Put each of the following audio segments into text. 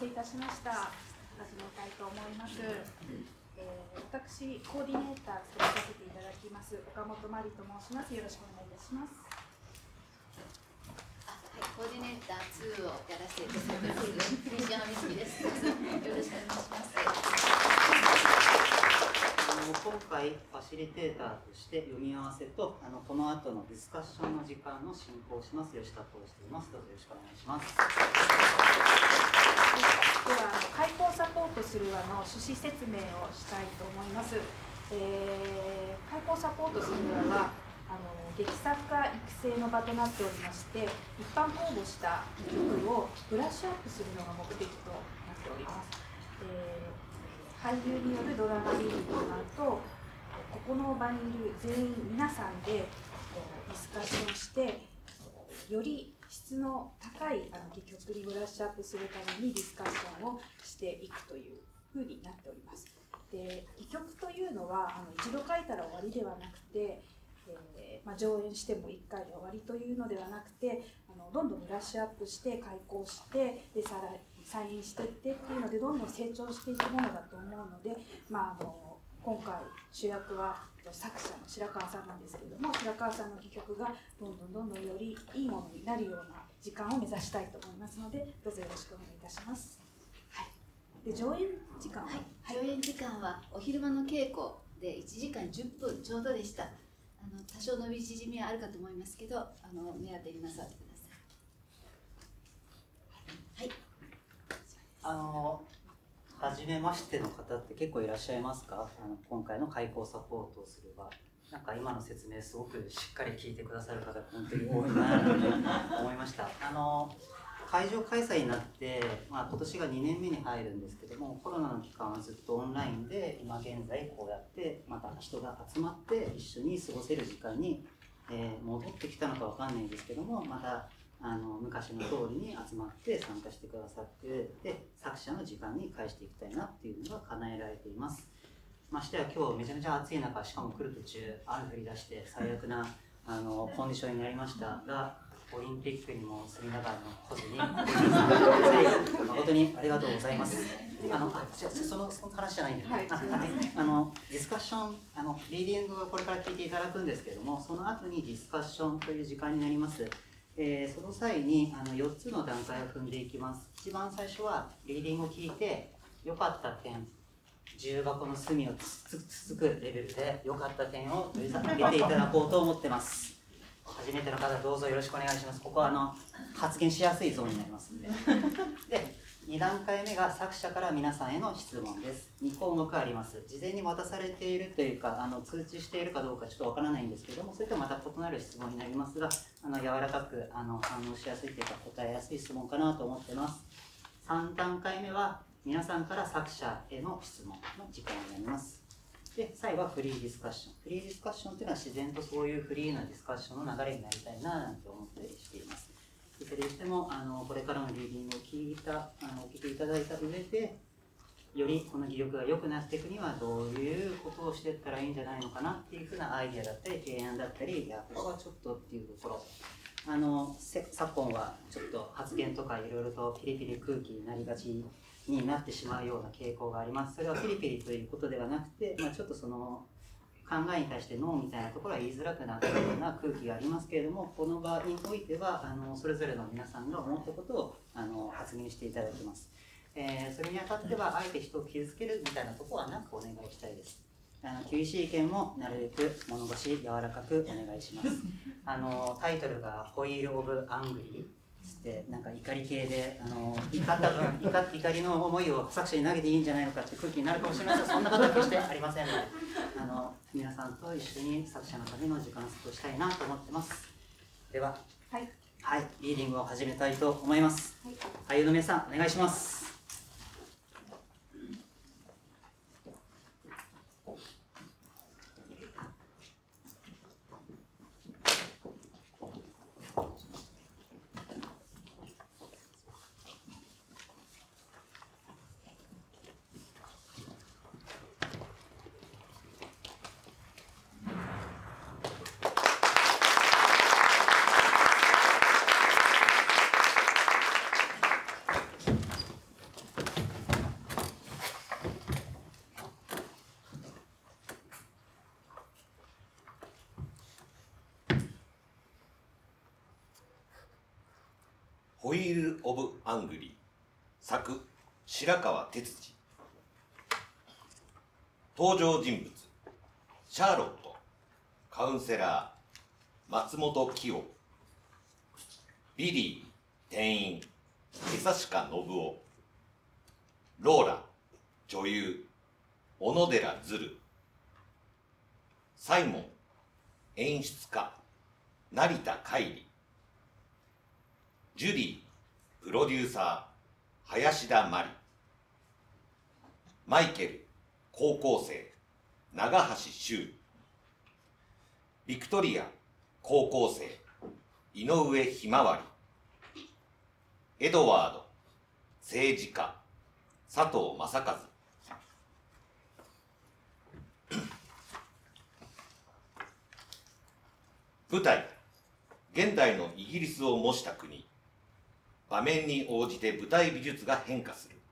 せいたしました。始めたいと思います。私、コーディネーター務めさせていただきます岡本真理と申します。よろしくお願いいたします。 はい、コーディネーター2をやらせていただきます西山美月です。よろしくお願いします。 今回ファシリテーターとして読み合わせとこの後のディスカッションの時間の進行をします吉田としています。どうぞよろしくお願いします。 では開講サポートする趣旨説明をしたいと思います。開講サポートするは劇作家育成の場となっておりまして、一般公募した曲をブラッシュアップするのが目的となっております。俳優によるドラマリーディングの後、ここの場にいる全員皆さんでディスカッションして、より質の高い戯曲にブラッシュアップするためにディスカッションをしていくというふうになっております。で、戯曲というのは一度書いたら終わりではなくて、上演しても1回で終わりというのではなくて、どんどんブラッシュアップして開講してで再演していってっていうのでどんどん成長していくものだと思うので、今回主役は作者の白川さんなんですけれども、白川さんの戯曲がどんどんよりいいものになるような時間を目指したいと思いますので、どうぞよろしくお願いいたします。はい、で上演時間は、 上演時間はお昼間の稽古で1時間10分ちょうどでした。多少伸び縮みはあるかと思いますけど、目当てになさってください。 はい。初めましての方って結構いらっしゃいますか？今回の開講サポートをする場、なんか今の説明すごくしっかり聞いてくださる方が本当に多いなと思いました。会場開催になって、今年が2年目に入るんですけども、コロナの期間はずっとオンラインで今現在こうやってまた人が集まって一緒に過ごせる時間に、戻ってきたのかわかんないんですけども、また昔の通りに集まって参加してくださってで作者の時間に返していきたいなっていうのが叶えられています。ましてや今日めちゃめちゃ暑い中、しかも来る途中雨降り出して最悪なコンディションになりましたが、オリンピックにも隅田川の来ずに誠にありがとうございます。その話じゃないんです、ディスカッションリーディングはこれから聞いていただくんですけども、その後にディスカッションという時間になります。その際に4つの段階を踏んでいきます。一番最初はリーディングを聞いて良かった点、重箱の隅をつつくレベルで良かった点を取り上げていただこうと思ってます。初めての方どうぞよろしくお願いします。ここは発言しやすいゾーンになりますので。で、2段階目が作者から皆さんへの質問です。2項目あります。事前に渡されているというか通知しているかどうかちょっとわからないんですけども、それとはまた異なる質問になりますが、柔らかく反応しやすいというか答えやすい質問かなと思ってます。3段階目は皆さんから作者への質問の時間になります。で、最後はフリーディスカッション。フリーディスカッションというのは自然とそういうフリーなディスカッションの流れになりたいななんて思ったりしています。いずれにしてもこれからのリーディングを聞いていただいた上で、よりこの戯曲が良くなっていくにはどういうことをしていったらいいんじゃないのかなっていうふうなアイデアだったり提案だったり、いやここはちょっとっていうところ、昨今はちょっと発言とかいろいろとピリピリ空気になりがちになってしまうような傾向があります。それはピリピリということではなくて、ちょっとその考えに対してノーみたいなところは言いづらくなったような空気がありますけれども、この場においてはそれぞれの皆さんが思ったことを発言していただきます。それにあたってはあえて人を傷つけるみたいなところはなくお願いしたいです。厳しい意見もなるべく物腰柔らかくお願いします。タイトルが「ホイール・オブ・アングリー」ってなんか怒り系で怒った分怒りの思いを作者に投げていいんじゃないのかって空気になるかもしれませんが、そんなことは決してありませんので、皆さんと一緒に作者のための時間を過ごしたいなと思ってます。では、はい、リーディングを始めたいと思います。俳優の皆さんお願いします。 ホイール・オブ・アングリー、作白川哲司。登場人物シャーロット、カウンセラー松本清、ビリー店員江刺家信夫、ローラ女優小野寺鶴、サイモン演出家成田海里、ジュリープロデューサー林田真理、マイケル高校生長橋修、ビクトリア高校生井上ひまわり、エドワード政治家佐藤正和。舞台現代のイギリスを模した国。場面に応じて舞台美術が変化する。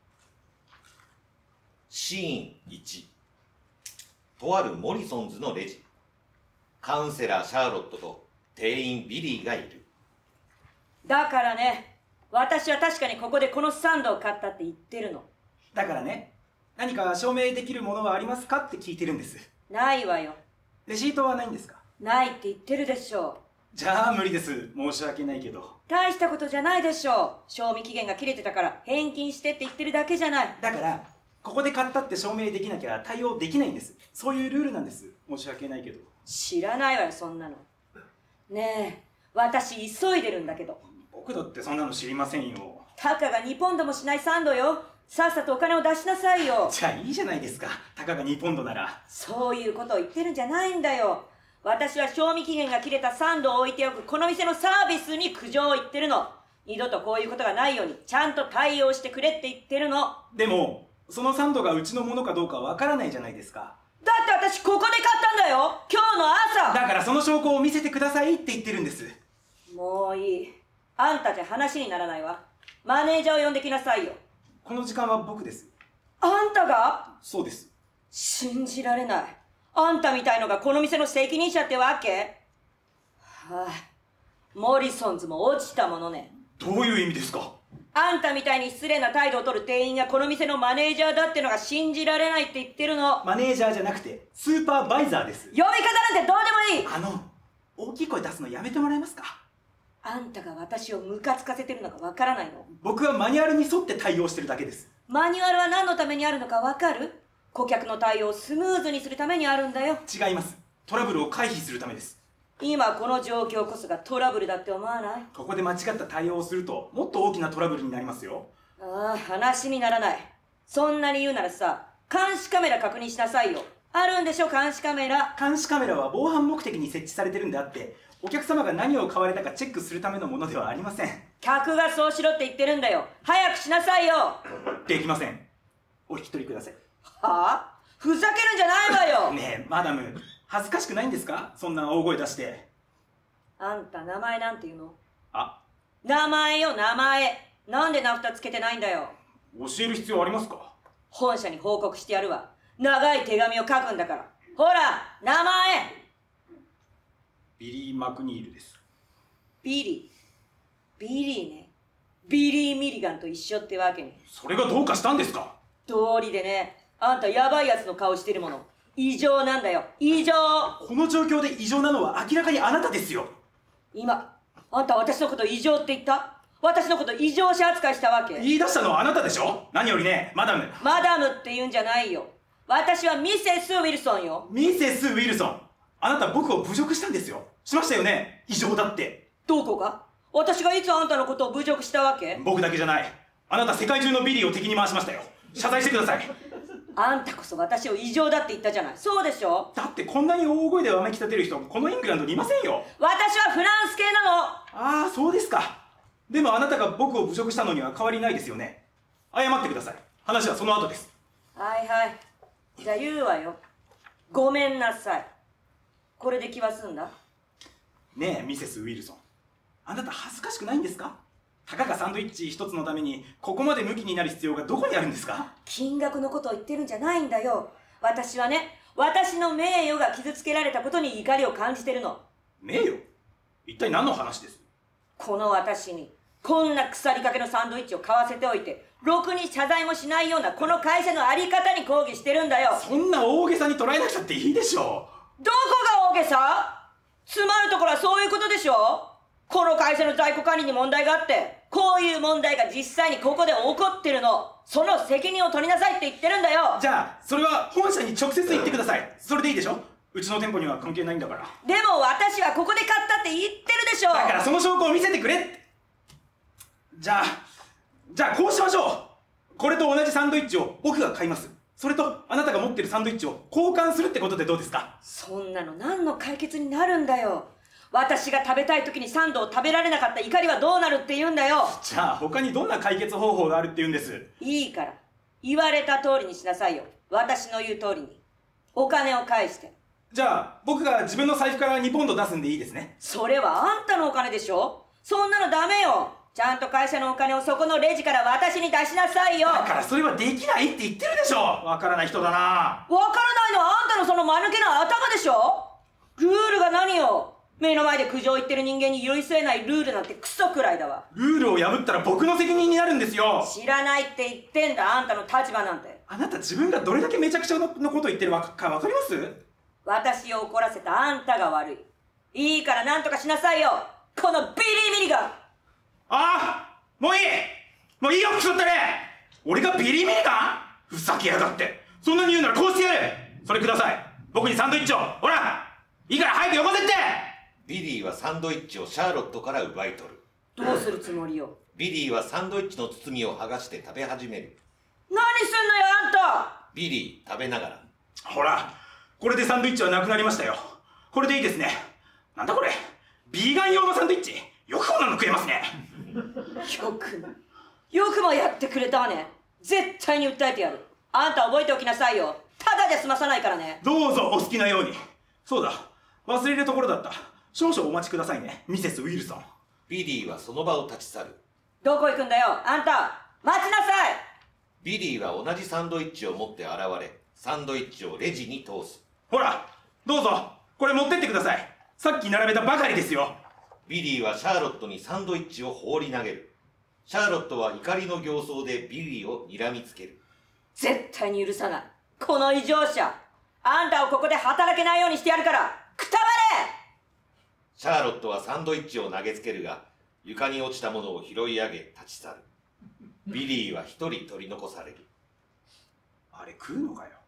シーン1、とあるモリソンズのレジ。カウンセラーシャーロットと店員ビリーがいる。 だからね、私は確かにここでこのサンドを買ったって言ってるの。 だからね、何か証明できるものはありますかって聞いてるんです。 ないわよ。 レシートはないんですか？ ないって言ってるでしょじゃあ無理です。申し訳ないけど。 う。大したことじゃないでしょう。賞味期限が切れてたから返金してって言ってるだけじゃない。 だからここで買ったって証明できなきゃ対応できないんです。そういうルールなんです。申し訳ないけど。 知らないわよ、そんなの。ねえ、私急いでるんだけど。 僕だってそんなの知りませんよ。 たかが2ポンドもしないサンドよ。さっさとお金を出しなさいよ。 じゃあいいじゃないですか。たかが2ポンドなら。 そういうことを言ってるんじゃないんだよ。私は賞味期限が切れたサンドを置いておくこの店のサービスに苦情を言ってるの。二度とこういうことがないようにちゃんと対応してくれって言ってるの。 でもそのサンドがうちのものかどうかわからないじゃないですか。 だって私ここで買ったんだよ、今日の朝。 だからその証拠を見せてくださいって言ってるんです。 もういい。あんたじゃ話にならないわ。マネージャーを呼んできなさいよ。 この時間は僕です。 あんたが？ そうです。 信じられない。あんたみたいのがこの店の責任者ってわけ？はあ、モリソンズも落ちたものね。 どういう意味ですか？ あんたみたいに失礼な態度を取る店員がこの店のマネージャーだってのが信じられないって言ってるの。 マネージャーじゃなくてスーパーバイザーです。 呼び方なんてどうでもいい。 大きい声出すのやめてもらえますか？ あんたが私をムカつかせてるのかわからないの？ 僕はマニュアルに沿って対応してるだけです。 マニュアルは何のためにあるのかわかる？顧客の対応をスムーズにするためにあるんだよ。 違います。トラブルを回避するためです。 今この状況こそがトラブルだって思わない？ ここで間違った対応をするともっと大きなトラブルになりますよ。 ああ、話にならない。そんなに言うならさ、監視カメラ確認しなさいよ。あるんでしょ、監視カメラ。 監視カメラは防犯目的に設置されてるんであって、お客様が何を買われたかチェックするためのものではありません。 客がそうしろって言ってるんだよ。早くしなさいよ。 できません。お引き取りください。 はあ？ふざけるんじゃないわよ。 ねえマダム、恥ずかしくないんですか？そんな大声出して。 あんた名前なんて言うの？ あ、 名前よ、名前。なんで名札つけてないんだよ。 教える必要ありますか？ 本社に報告してやるわ。長い手紙を書くんだから。ほら、名前。 ビリー・マクニールです。 ビリー。ビリーね。ビリー・ミリガンと一緒ってわけね。 それがどうかしたんですか？ 道理でね、あんたヤバいやつの顔してるもの。異常なんだよ、異常。 この状況で異常なのは明らかにあなたですよ。 今、あんた私のこと異常って言った？私のこと異常者扱いしたわけ？ 言い出したのはあなたでしょ。何よりね、マダム。 マダムって言うんじゃないよ。私はミセス・ウィルソンよ。 ミセス・ウィルソン。あなた僕を侮辱したんですよ。しましたよね。異常だって。 どこが？私がいつあんたのことを侮辱したわけ？ 僕だけじゃない。あなた世界中のビリーを敵に回しましたよ。謝罪してください。 あんたこそ私を異常だって言ったじゃない。そうでしょ？ だってこんなに大声でわめき立てる人このイングランドにいませんよ。 私はフランス系なの。 ああ、そうですか。でもあなたが僕を侮辱したのには変わりないですよね。謝ってください。話はその後です。 はいはい。じゃあ言うわよ。ごめんなさい。これで気は済んだ？ ねえミセス・ウィルソン、あなた恥ずかしくないんですか？たかがサンドイッチ一つのためにここまでムキになる必要がどこにあるんですか？ 金額のことを言ってるんじゃないんだよ。私はね、私の名誉が傷つけられたことに怒りを感じてるの。 名誉？一体何の話です？ この私にこんな腐りかけのサンドイッチを買わせておいて、ろくに謝罪もしないようなこの会社のあり方に抗議してるんだよ。 そんな大げさに捉えなくたっていいでしょどこが大げさ？つまるところはそういうことでしょ。この会社の在庫管理に問題があって、こういう問題が実際にここで起こってるの。その責任を取りなさいって言ってるんだよ。 じゃあそれは本社に直接言ってください。それでいいでしょ。うちの店舗には関係ないんだから。 でも私はここで買ったって言ってるでしょ。 だからその証拠を見せてくれって。じゃあこうしましょう。これと同じサンドイッチを僕が買います。それとあなたが持ってるサンドイッチを交換するってことでどうですか？ そんなの何の解決になるんだよ。私が食べたい時にサンドを食べられなかった怒りはどうなるって言うんだよ。 じゃあ他にどんな解決方法があるって言うんです？ いいから言われた通りにしなさいよ。私の言う通りに。お金を返して。 じゃあ僕が自分の財布から2ポンド出すんでいいですね。 それはあんたのお金でしょ。そんなのダメよ。ちゃんと会社のお金をそこのレジから私に出しなさいよ。 だからそれはできないって言ってるでしょ。わからない人だな。 わからないのはあんたのその間抜けな頭でしょ。ルールが何よ。目の前で苦情言ってる人間に寄り添えないルールなんてクソくらいだわ。 ルールを破ったら僕の責任になるんですよ。 知らないって言ってんだ、あんたの立場なんて。 あなた自分がどれだけめちゃくちゃのこと言ってるかわかります？ 私を怒らせたあんたが悪い。いいから何とかしなさいよ、このビリビリが。 ああ、もういいよクソったれ。俺がビリビリか？ふざけやがって。そんなに言うならこうしてやる。それください。僕にサンドイッチを。ほらいいから早くよこせって。 ビリーはサンドイッチをシャーロットから奪い取る。 どうするつもりよ。 ビリーはサンドイッチの包みを剥がして食べ始める。 何すんのよあんた。 ビリー食べながら。 ほらこれでサンドイッチはなくなりましたよ。これでいいですね。なんだこれ、ビーガン用のサンドイッチ。よくこんなの食えますね。 よくもやってくれたわね。絶対に訴えてやる。あんた覚えておきなさいよ。ただで済まさないからね。 どうぞお好きなように。そうだ、忘れるところだった。少々お待ちくださいね、ミセスウィルソン。 ビリーはその場を立ち去る。 どこ行くんだよあんた。待ちなさい。 ビリーは同じサンドイッチを持って現れ、サンドイッチをレジに通す。 ほらどうぞ、これ持ってってください。さっき並べたばかりですよ。 ビリーはシャーロットにサンドイッチを放り投げる。シャーロットは怒りの形相でビリーを睨みつける。 絶対に許さない、この異常者。あんたをここで働けないようにしてやるから、くたばれ。 シャーロットはサンドイッチを投げつけるが、床に落ちたものを拾い上げ立ち去る。ビリーは一人取り残される。 あれ食うのかよ。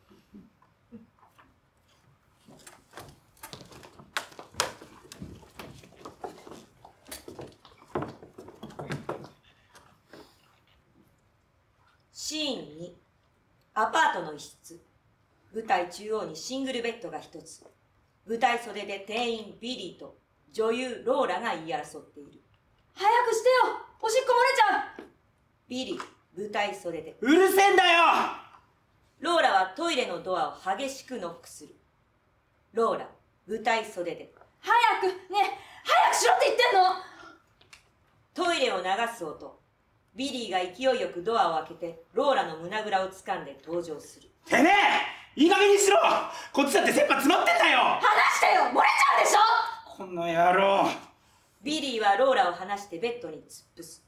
シーン2、アパートの一室。舞台中央にシングルベッドが一つ。舞台袖で店員ビリーと女優ローラが言い争っている。 早くしてよ、おしっこ漏れちゃう。 ビリー、舞台袖で。 うるせえんだよ。 ローラはトイレのドアを激しくノックする。ローラ、舞台袖で。 早くね、早くしろって言ってんの。 トイレを流す音。ビリーが勢いよくドアを開けてローラの胸ぐらを掴んで登場する。 てめえいい加減にしろ。こっちだって切羽詰まってんだよ。 離してよ、漏れちゃうでしょ。 この野郎。 ビリーはローラを離してベッドに突っ伏す。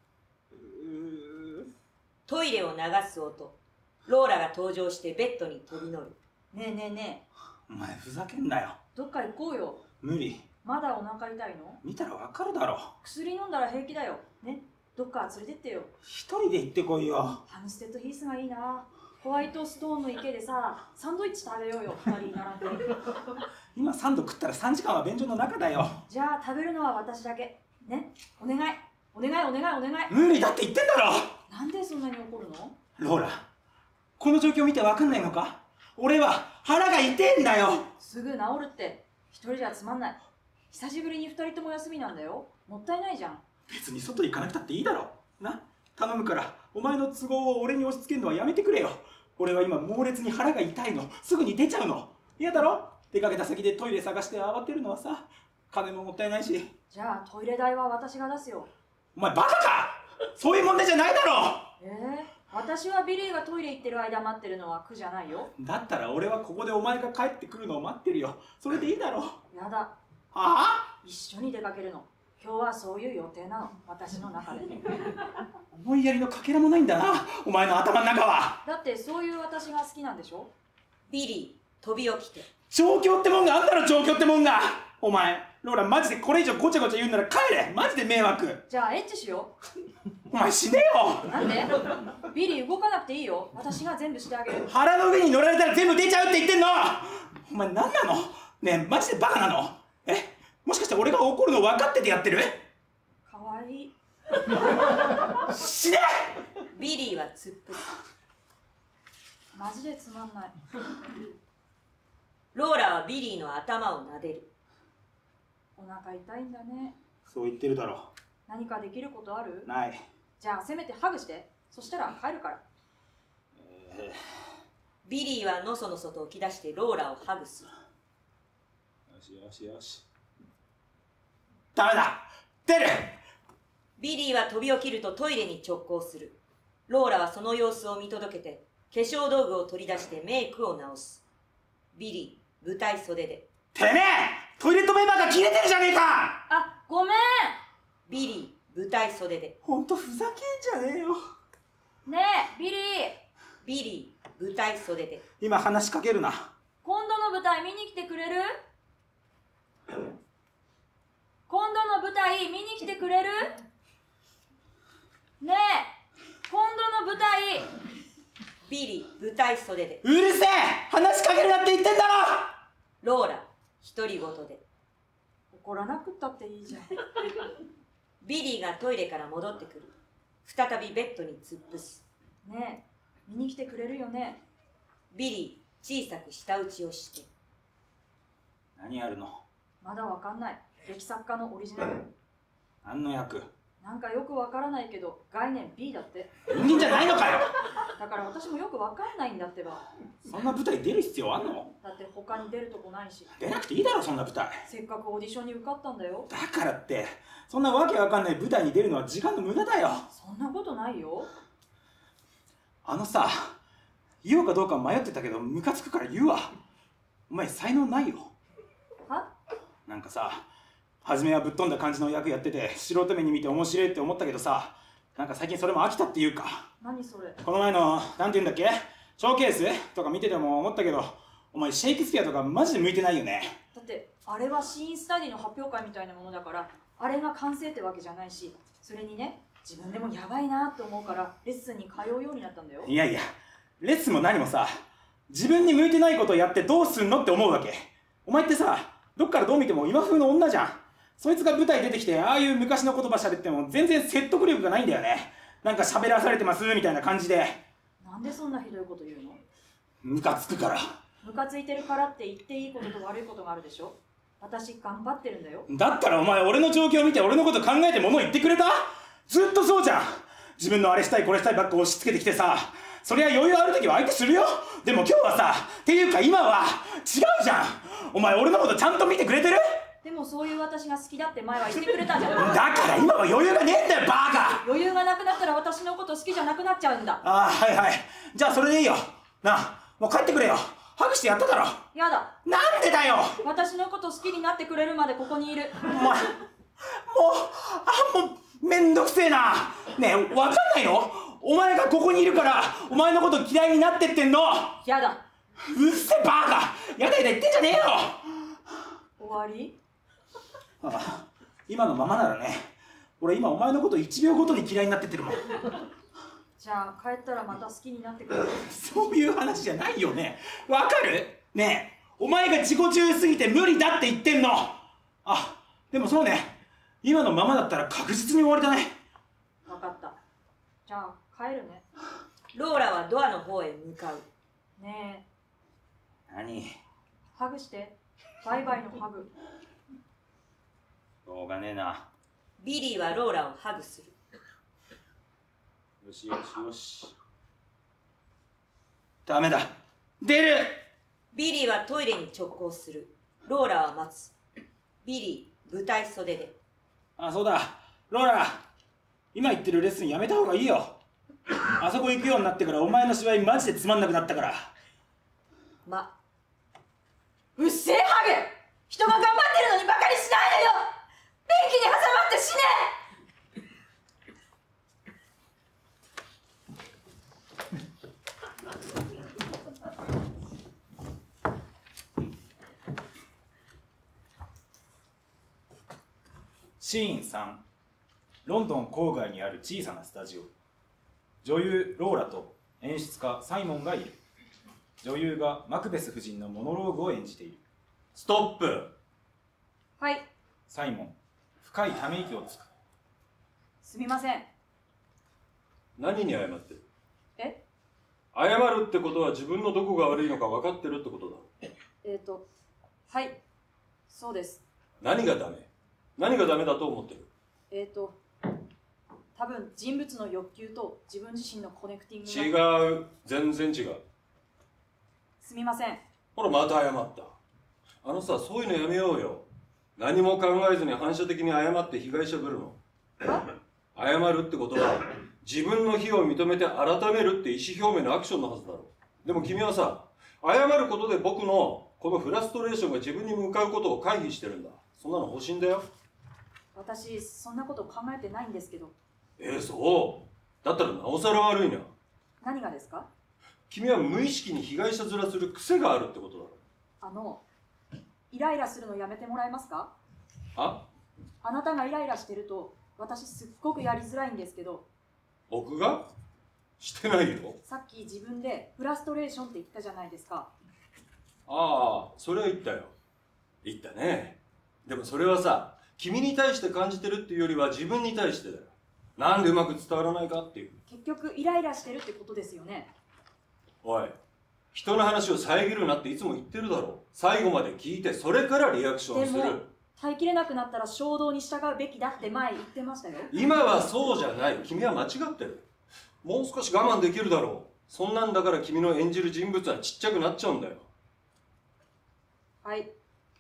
トイレを流す音。ローラが登場してベッドに飛び乗る。 ねえねえねえ、 お前ふざけんなよ。 どっか行こうよ。 無理。 まだお腹痛いの？ 見たらわかるだろ。 薬飲んだら平気だよ。ね、どっか連れてってよ。 一人で行ってこいよ。 ハムステッドヒースがいいな。ホワイトストーンの池でさ、サンドイッチ食べようよ、2人並んで。 今3度食ったら3時間は便所の中だよ。 じゃあ食べるのは私だけ。ね、お願い。お願いお願いお願い。 無理だって言ってんだろ。 なんでそんなに怒るの？ ローラ、この状況見てわかんないのか？俺は腹が痛えんだよ。 すぐ治るって。一人じゃつまんない。久しぶりに2人とも休みなんだよ。もったいないじゃん。 別に外行かなくたっていいだろ。な、頼むからお前の都合を俺に押し付けるのはやめてくれよ。俺は今猛烈に腹が痛いの。すぐに出ちゃうの。嫌だろ？出かけた先でトイレ探して慌てるのはさ、金ももったいないし。 じゃあトイレ代は私が出すよ。 お前バカか？そういう問題じゃないだろ。 私はビリーがトイレ行ってる間待ってるのは苦じゃないよ。 だったら俺はここでお前が帰ってくるのを待ってるよ。それでいいだろ。 やだ。 はあ？ 一緒に出かけるの。 今日はそういう予定なの、私の中で。 思いやりのかけらもないんだな、お前の頭の中は。 だってそういう私が好きなんでしょ。 ビリー、飛び起きて。 状況ってもんがあんだろ、状況ってもんが。お前、ローラ、マジでこれ以上ごちゃごちゃ言うんなら帰れ。マジで迷惑。 じゃあエッチしよお前死ねよ。 う。なんで？ビリー動かなくていいよ。私が全部してあげる。 腹の上に乗られたら全部出ちゃうって言ってんの。お前何なのねえ、マジでバカなの？もしかして俺が怒るの分かっててやってる？ かわいい。 死ね！ ビリーは突っ伏す。 マジでつまんない。 ローラはビリーの頭を撫でる。 お腹痛いんだね。 そう言ってるだろ。 何かできることある？ ない。 じゃあせめてハグして。そしたら帰るから。 ビリーはのそのそと起き出してローラをハグする。 よしよしよし。ダメだ！出る！ ビリーは飛び起きるとトイレに直行する。ローラはその様子を見届けて化粧道具を取り出してメイクを直す。ビリー、舞台袖で。 てめえ！トイレットペーパーが切れてるじゃねえか！ あ、ごめん。 ビリー、舞台袖で。 ほんとふざけんじゃねえよ。 ねえ、ビリー。 ビリー、舞台袖で。 今話しかけるな。 今度の舞台見に来てくれる？今度の舞台見に来てくれる？ねえ、今度の舞台。 ビリー、舞台袖で。 うるせえ！話しかけるなって言ってんだろ！ ローラ、独り言で。 怒らなくったっていいじゃん。 ビリーがトイレから戻ってくる。再びベッドに突っ伏す。 ねえ、見に来てくれるよね？ ビリー、小さく舌打ちをして。 何やるの？ まだわかんない。劇作家のオリジナル。 何の役？ なんかよくわからないけど概念 B だって。 人間じゃないのかよ！ だから私もよくわかんないんだってば。 そんな舞台出る必要あんの？ だって他に出るとこないし。 出なくていいだろ、そんな舞台。 せっかくオーディションに受かったんだよ。 だからって、そんなわけわかんない舞台に出るのは時間の無駄だよ。 そんなことないよ。 あのさ、言おうかどうか迷ってたけどムカつくから言うわ。お前才能ないよ。 は？ なんかさ、初めはぶっ飛んだ感じの役やってて素人目に見て面白いって思ったけどさ、なんか最近それも飽きたっていうか。 何それ？ この前のなんて言うんだっけ、ショーケースとか見てても思ったけど、お前シェイクスピアとかマジで向いてないよね。 だってあれはシーンスタディの発表会みたいなものだから、あれが完成ってわけじゃないし、それにね、自分でもやばいなって思うからレッスンに通うようになったんだよ。 いやいや、レッスンも何もさ、自分に向いてないことをやってどうすんのって思うわけ。お前ってさ、どっからどう見ても今風の女じゃん。そいつが舞台出てきてああいう昔の言葉喋っても全然説得力がないんだよね。なんか喋らされてますみたいな感じで。 なんでそんなひどいこと言うの？ ムカつくから。 ムカついてるからって言っていいことと悪いことがあるでしょ。私頑張ってるんだよ。 だったらお前俺の状況を見て俺のこと考えて物言ってくれた？ずっとそうじゃん。自分のあれしたいこれしたいばっか押し付けてきてさ、そりゃ余裕ある時は相手するよ。でも今日はさ、っていうか今は違うじゃん。お前俺のことちゃんと見てくれてる？ でもそういう私が好きだって前は言ってくれたじゃん。 だから今は余裕がねえんだよ、バカ！ 余裕がなくなったら私のこと好きじゃなくなっちゃうんだ。 ああ、はいはい。じゃあそれでいいよ。なあ、もう帰ってくれよ。ハグしてやっただろ。 やだ。 なんでだよ。 私のこと好きになってくれるまでここにいる。 お前、もうめんどくせえな。ねえ、わかんないの？お前がここにいるからお前のこと嫌いになってってんの。 やだ。 うっせえバカ。やだやだ言ってんじゃねえよ。 終わり？ ああ、今のままならね、俺今お前のこと1秒ごとに嫌いになってってるもん。 じゃあ帰ったらまた好きになってくれる？ そういう話じゃないよね。わかる？ねえ、お前が自己中すぎて無理だって言ってんの。あ、でもそうね、今のままだったら確実に終わりだね。 分かった。じゃあ帰るね。 ローラはドアの方へ向かう。 ねえ、 何？ ハグして。バイバイのハグ。 しょうがねえな。 ビリーはローラをハグする。 よしよしよし。ダメだ。出る！ ビリーはトイレに直行する。ローラは待つ。ビリー、舞台袖で。 あ、そうだ。ローラ、今言ってるレッスンやめた方がいいよ。あそこ行くようになってからお前の芝居マジでつまんなくなったから。 うっせえハグ！人が頑張ってるのにバカにしないでよ！ 気に挟まって死ね。 シーン3、ロンドン郊外にある小さなスタジオ。女優ローラと演出家サイモンがいる。女優がマクベス夫人のモノローグを演じている。 ストップ。 はい、 サイモン、深いため息をつく。 すみません。 何に謝ってる？ え？ 謝るってことは自分のどこが悪いのか分かってるってことだ。 はい、そうです。 何がダメ？何がダメだと思ってる？ 多分人物の欲求と自分自身のコネクティング違が。 う。全然違う。 すみません。 ほらまた謝った。あのさ、そういうのやめようよ。何も考えずに反射的に謝って被害者ぶるの。謝るってことは自分の非を認めて改めるって意思表明のアクションのはずだろう。でも君はさ、謝ることで僕のこのフラストレーションが自分に向かうことを回避してるんだ。そんなの保身だよ。 私そんなこと考えてないんですけど。 そうだったらなおさら悪いな。 何がですか？ 君は無意識に被害者面する癖があるってことだろ。 イライラするのやめてもらえますか？ あなたがイライラしてると私すっごくやりづらいんですけど。 僕がしてないよ。 さっき自分でフラストレーションって言ったじゃないですか。 ああ、それは言ったよ。言ったね。でもそれはさ、君に対して感じてるっていうよりは自分に対してだよ。なんでうまく伝わらないかっていう。 結局イライラしてるってことですよね。 おい、人の話を遮るなっていつも言ってるだろう。最後まで聞いてそれからリアクションする。 でも耐えきれなくなったら衝動に従うべきだって前言ってましたよ。 今はそうじゃない。君は間違ってる。もう少し我慢できるだろう。そんなんだから君の演じる人物はちっちゃくなっちゃうんだよ。 はい。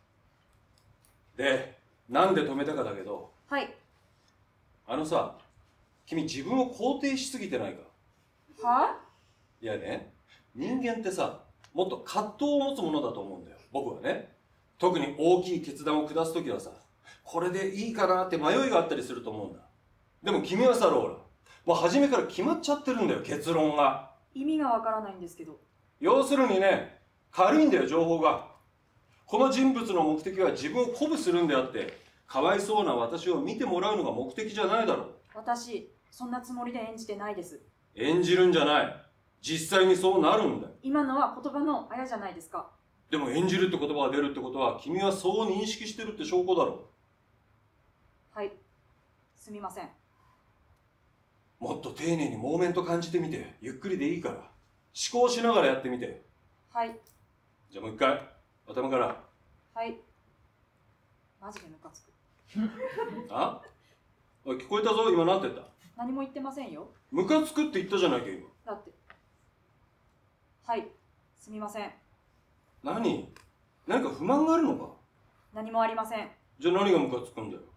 で、なんで止めたかだけど、 はい。 あのさ、君自分を肯定しすぎてないか？いやね、人間ってさ、もっと葛藤を持つものだと思うんだよ。僕はね。特に大きい決断を下すときはさ、これでいいかなって迷いがあったりすると思うんだ。でも君はさ、ローラ、もう初めから決まっちゃってるんだよ、結論が。 意味がわからないんですけど。 要するにね、軽いんだよ、情報が。この人物の目的は自分を鼓舞するんであって、かわいそうな私を見てもらうのが目的じゃないだろう。 私、そんなつもりで演じてないです。 演じるんじゃない。実際にそうなるんだよ。 今のは言葉のあやじゃないですか。 でも演じるって言葉が出るってことは、君はそう認識してるって証拠だろはい。すみません。 う。もっと丁寧にモーメント感じてみて。ゆっくりでいいから。思考しながらやってみて。 はい。 じゃあもう一回。頭から。 はい。マジでムカつく。 あ？おい、聞こえたぞ。今なんて言った？ 何も言ってませんよ。 ムカつくって言ったじゃないか、今。 だって。はい。すみません。 何か不満があるのか？ 何もありません。 じゃあ何がムカつくんだよ。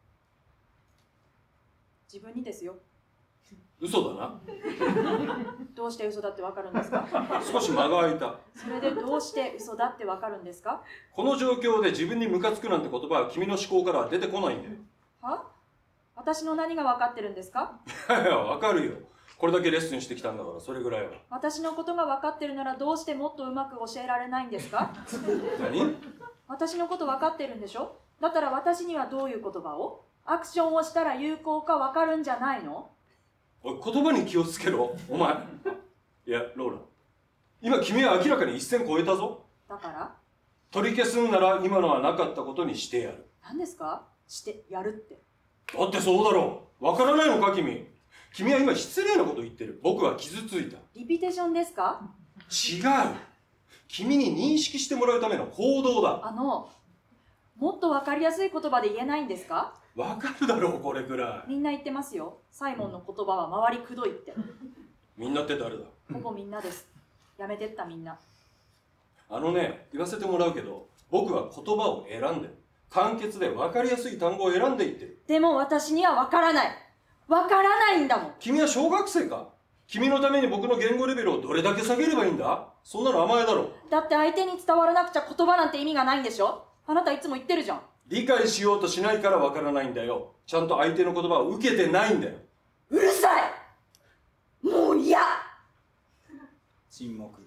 自分にですよ。 嘘だな。 どうして嘘だってわかるんですか？ 少し間が空いた。 それでどうして嘘だってわかるんですか？ この状況で自分にムカつくなんて言葉は君の思考からは出てこないんだよ。 は？私の何がわかってるんですか？ いやいや、わかるよ。これだけレッスンしてきたんだから、それぐらいは。 私のことが分かってるならどうしてもっとうまく教えられないんですか？ 何？ 私のこと分かってるんでしょ？だったら私にはどういう言葉を？アクションをしたら有効か分かるんじゃないの？ おい、言葉に気をつけろ、お前。いや、ローラ。今君は明らかに一線越えたぞ。 だから取り消すんなら今のはなかったことにしてやる。 何ですか？してやるって。 だってそうだろう。わからないのか、君。君は今失礼なこと言ってる。僕は傷ついた。 リピテーションですか？ 違う。君に認識してもらうための行動だ。 もっと分かりやすい言葉で言えないんですか？ わかるだろう、これくらい。 みんな言ってますよ。サイモンの言葉は周りくどいって。 みんなって誰だ？ ほぼみんなです。やめてったみんな。 言わせてもらうけど、僕は言葉を選んでる。簡潔で分かりやすい単語を選んでいってる。 でも私には分からない。分からないんだもん。 君は小学生か？君のために僕の言語レベルをどれだけ下げればいいんだ？そんなの甘えだろ。 だって相手に伝わらなくちゃ言葉なんて意味がないんでしょ？あなたいつも言ってるじゃん。 理解しようとしないからわからないんだよ。ちゃんと相手の言葉を受けてないんだよ。 うるさい、もう嫌。 沈黙。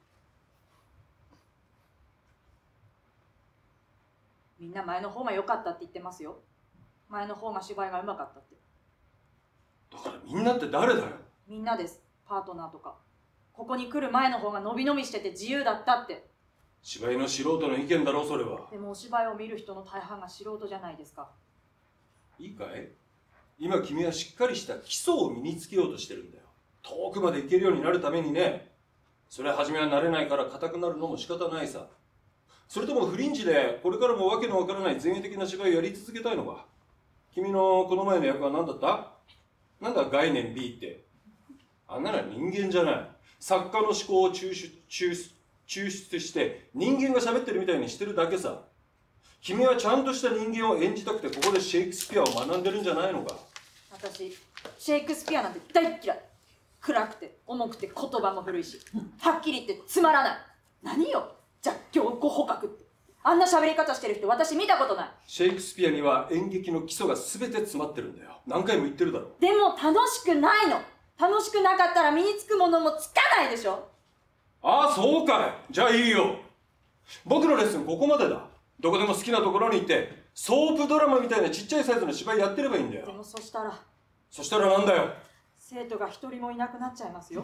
みんな前の方が良かったって言ってますよ。前の方が芝居がうまかったって。 だからみんなって誰だよ。 みんなです。パートナーとか。ここに来る前の方が伸び伸びしてて自由だったって。 芝居の素人の意見だろ、それは。 でもお芝居を見る人の大半が素人じゃないですか。 いいかい？今君はしっかりした基礎を身につけようとしてるんだよ。遠くまで行けるようになるためにね。それは初めは慣れないから硬くなるのも仕方ないさ。それともフリンジでこれからもわけのわからない前衛的な芝居をやり続けたいのか？君のこの前の役は何だった？なんだ概念 B って。あんなのは人間じゃない。作家の思考を抽出して人間が喋ってるみたいにしてるだけさ。君はちゃんとした人間を演じたくてここでシェイクスピアを学んでるんじゃないのか？ 私、シェイクスピアなんて大っ嫌い。暗くて重くて言葉も古いし、はっきり言ってつまらない。何よ弱強語捕獲って。あんな喋り方してる人私見たことない。 シェイクスピアには演劇の基礎が全て詰まってるんだよ。何回も言ってるだろ。 でも楽しくないの。楽しくなかったら身につくものもつかないでしょ。 ああ、そうかい。じゃあいいよ。僕のレッスンここまでだ。どこでも好きなところに行ってソープドラマみたいなちっちゃいサイズの芝居やってればいいんだよ。 でもそしたらなんだよ。 生徒が一人もいなくなっちゃいますよ。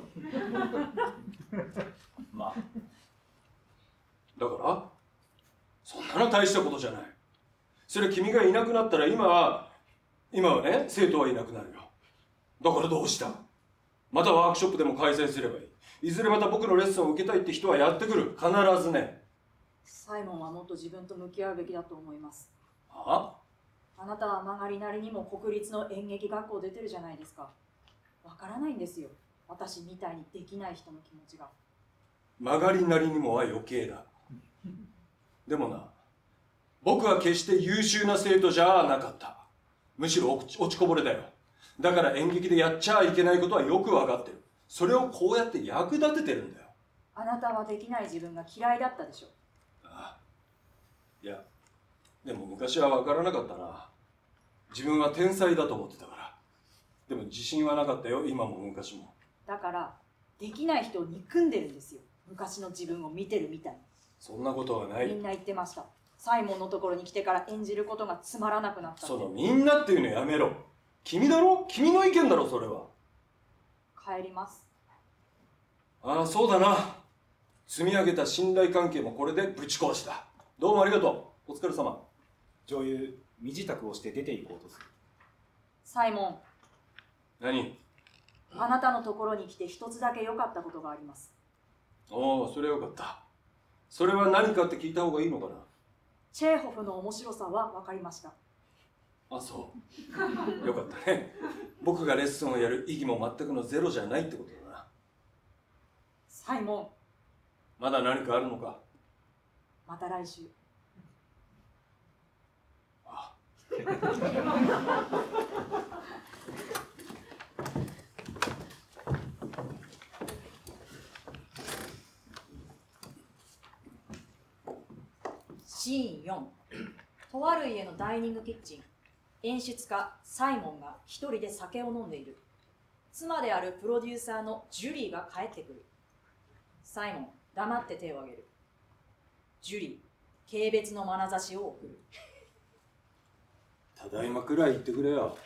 まあだからそんなの大したことじゃない。それ君がいなくなったら今はね、生徒はいなくなるよ。だからどうした？またワークショップでも開催すればいい。いずれまた僕のレッスンを受けたいって人はやってくる。必ずね。 サイモンはもっと自分と向き合うべきだと思います。 はあなたは曲がりなりにも国立の演劇学校出てるじゃないですか。わからないんですよ、私みたいにできない人の気持ちが。 曲がりなりにもは余計だ。でもな、僕は決して優秀な生徒じゃなかった。むしろ落ちこぼれだよ。だから演劇でやっちゃいけないことはよく分かってる。それをこうやって役立ててるんだよ。 あなたはできない自分が嫌いだったでしょ。 ああ、いやでも昔は分からなかったな。自分は天才だと思ってたから。でも自信はなかったよ、今も昔も。 だからできない人を憎んでるんですよ、昔の自分を見てるみたいに。 そんなことはない。 みんな言ってました。サイモンのところに来てから演じることがつまらなくなったって。 そのみんなっていうのやめろ。君だろ、君の意見だろ、それは。 帰ります。 ああ、そうだな。積み上げた信頼関係もこれでぶち壊した。どうもありがとう。お疲れ様。 女優身支度をして出て行こうとする。 サイモン、 何？ あなたのところに来て一つだけ良かったことがあります。 おお、それはよかった。それは何かって聞いた方がいいのかな。 チェーホフの面白さは分かりました。 あ、そうよかったね。僕がレッスンをやる意義も全くのゼロじゃないってことだな。 サイモン、 まだ何かあるのか？ また来週。 あシーン4。とある家のダイニングキッチン。演出家サイモンが一人で酒を飲んでいる。妻であるプロデューサーのジュリーが帰ってくる。サイモン、黙って手を挙げる。ジュリー、軽蔑の眼差しを送る。 ただいまくらい言ってくれよ。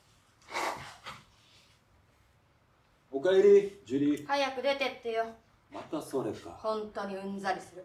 おかえり、ジュリー。 早く出てってよ。 またそれか。 本当にうんざりする。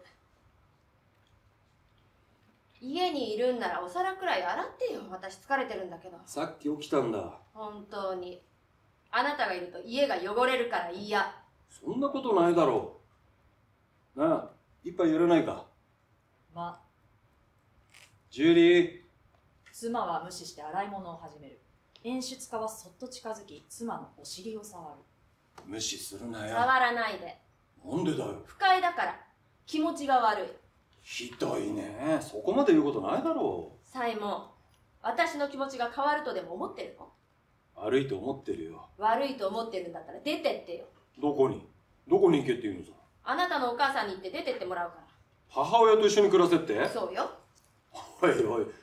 家にいるんならお皿くらい洗ってよ。私疲れてるんだけど。 さっき起きたんだ。 本当にあなたがいると家が汚れるから嫌。 そんなことないだろう。なあ、一杯やらないか。 ま、 ジュリー。 妻は無視して洗い物を始める。演出家はそっと近づき、妻のお尻を触る。 無視するなよ。 触らないで。 なんでだよ。 不快だから。気持ちが悪い。 ひどいね。そこまで言うことないだろう。 サイモン、私の気持ちが変わるとでも思ってるの？ 悪いと思ってるよ。 悪いと思ってるんだったら出てってよ。 どこに行けって言うのさ。 あなたのお母さんに言って出てってもらうから。 母親と一緒に暮らせって？ そうよ。 おいおい、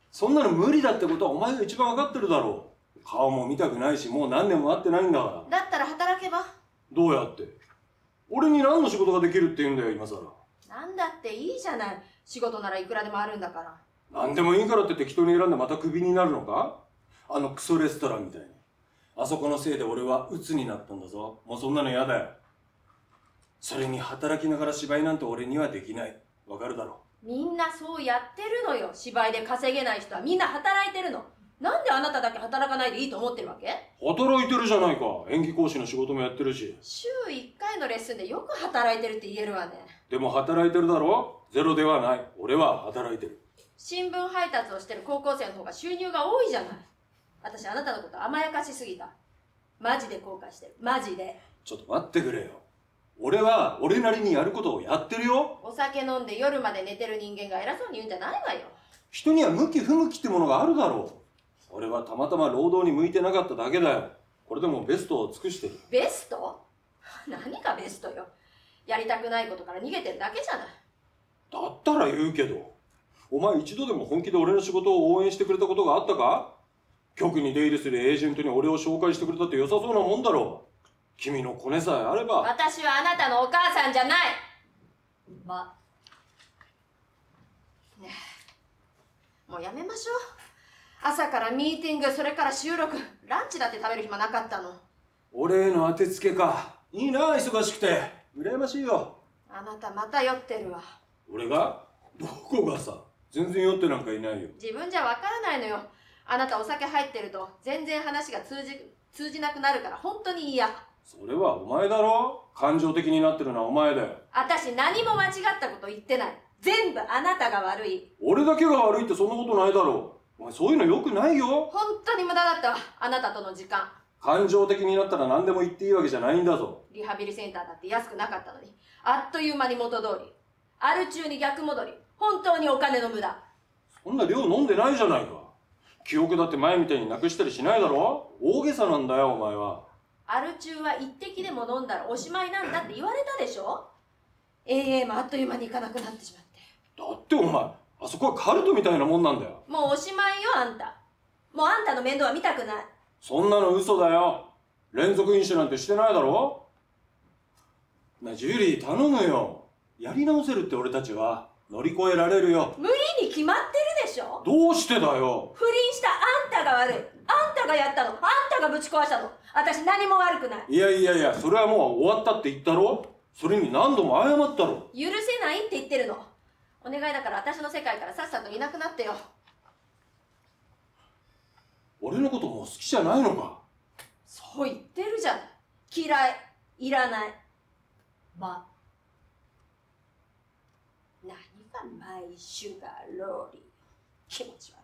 そんなの無理だってことはお前が一番分かってるだろう。顔も見たくないし、もう何年も会ってないんだから。 だったら働けば。 どうやって？俺に何の仕事ができるって言うんだよ、今更。 なんだっていいじゃない。仕事ならいくらでもあるんだから。 何でもいいからって適当に選んでまたクビになるのか？あのクソレストランみたいに。あそこのせいで俺は鬱になったんだぞ。もうそんなの嫌だよ。それに働きながら芝居なんて俺にはできない。わかるだろ？ みんなそうやってるのよ。芝居で稼げない人はみんな働いてるの。なんであなただけ働かないでいいと思ってるわけ？ 働いてるじゃないか。演技講師の仕事もやってるし。 週1回のレッスンでよく働いてるって言えるわね。 でも働いてるだろ？ゼロではない。俺は働いてる。 新聞配達をしてる高校生の方が収入が多いじゃない。私あなたのこと甘やかしすぎた。マジで後悔してる。マジで。 ちょっと待ってくれよ。俺は俺なりにやることをやってるよ。 お酒飲んで夜まで寝てる人間が偉そうに言うんじゃないわよ。 人には向き不向きってものがあるだろう。俺はたまたま労働に向いてなかっただけだよ。これでもベストを尽くしてる。 ベスト？何がベストよ。やりたくないことから逃げてるだけじゃない。 だったら言うけど、お前一度でも本気で俺の仕事を応援してくれたことがあったか？局に出入りするエージェントに俺を紹介してくれたって良さそうなもんだろう。君のコネさえあれば。 私はあなたのお母さんじゃない。ねえ、もうやめましょう。朝からミーティング、それから収録、ランチだって食べる暇なかったの。 俺への当てつけか。いいな、忙しくて。羨ましいよ。 あなたまた酔ってるわ。 俺が？どこがさ。全然酔ってなんかいないよ。 自分じゃわからないのよ。あなたお酒入ってると全然話が通じなくなるから本当に嫌。 それはお前だろ。感情的になってるのはお前だよ。 私何も間違ったこと言ってない。全部あなたが悪い。 俺だけが悪いってそんなことないだろう。お前そういうのよくないよ。 本当に無駄だったわ、あなたとの時間。 感情的になったら何でも言っていいわけじゃないんだぞ。 リハビリセンターだって安くなかったのに、あっという間に元通り。アル中に逆戻り。本当にお金の無駄。 そんな量飲んでないじゃないか。記憶だって前みたいになくしたりしないだろ。大げさなんだよお前は。 アル中は一滴でも飲んだらおしまいなんだって言われたでしょ。AA もあっという間にいかなくなってしまって。 だってお前、あそこはカルトみたいなもんなんだよ。 もうおしまいよあんた。もうあんたの面倒は見たくない。 そんなの嘘だよ。連続飲酒なんてしてないだろ。なあジュリー頼むよ。やり直せるって俺たちは乗り越えられるよ。 無理に決まってるでしょ。 どうしてだよ。 不倫したあんたが悪い。あんたがやったの。あんたがぶち壊したの。私何も悪くない。 いやいやいや、それはもう終わったって言ったろ。それに何度も謝ったろ。 許せないって言ってるの。お願いだから私の世界からさっさといなくなってよ。 俺のこともう好きじゃないのか。 そう言ってるじゃない。嫌い。いらない。何がマイシュガーローリー。気持ち悪い。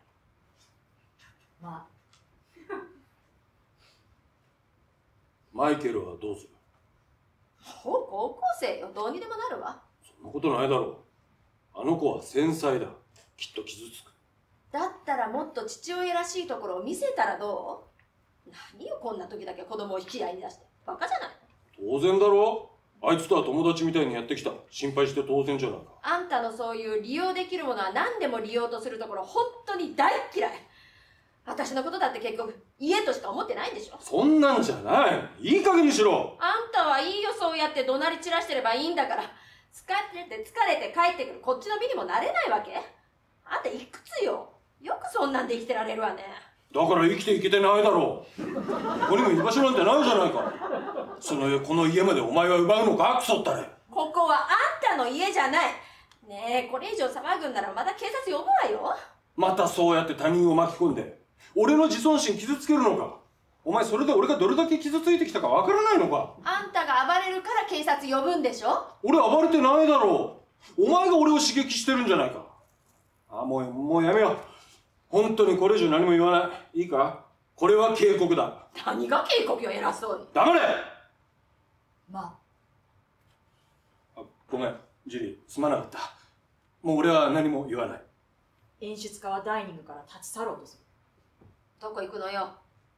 マイケルはどうする？ もう高校生よ。どうにでもなるわ。 そんなことないだろう。あの子は繊細だ。きっと傷つく。 だったらもっと父親らしいところを見せたらどう？何よこんな時だけ子供を引き合いに出して。バカじゃない？ 当然だろ。あいつとは友達みたいにやってきた。心配して当然じゃないか。 あんたのそういう利用できるものは何でも利用とするところ本当に大嫌い。私のことだって結局家としか思ってないんでしょ。 そんなんじゃない。いい加減にしろ。 あんたはいいよ、そうやって怒鳴り散らしてればいいんだから。疲れて帰ってくるこっちの身にもなれないわけ？あんたいくつよ。よくそんなんで生きてられるわね。 だから生きていけてないだろう。ここにも居場所なんてないじゃないか。この家までお前は奪うのか、クソったれ。 ここはあんたの家じゃない。ねえ、これ以上騒ぐんならまた警察呼ぶわよ。 またそうやって他人を巻き込んで俺の自尊心傷つけるのか。お前それで俺がどれだけ傷ついてきたかわからないのか。 あんたが暴れるから警察呼ぶんでしょ。 俺暴れてないだろう。お前が俺を刺激してるんじゃないか。もうやめよう。本当にこれ以上何も言わない。いいか、これは警告だ。 何が警告よ、偉そうに。 黙れ。ごめんジュリー、すまなかった。もう俺は何も言わない。 演出家はダイニングから立ち去ろうとする。 どこ行くのよ。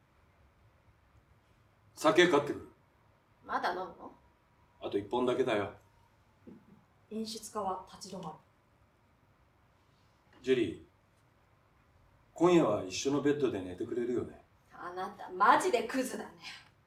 酒買ってくる。 まだ飲むの？ あと1本だけだよ。 演出家は立ち止まる。 ジュリ今夜は一緒のベッドで寝てくれるよね。 あなたマジでクズだね。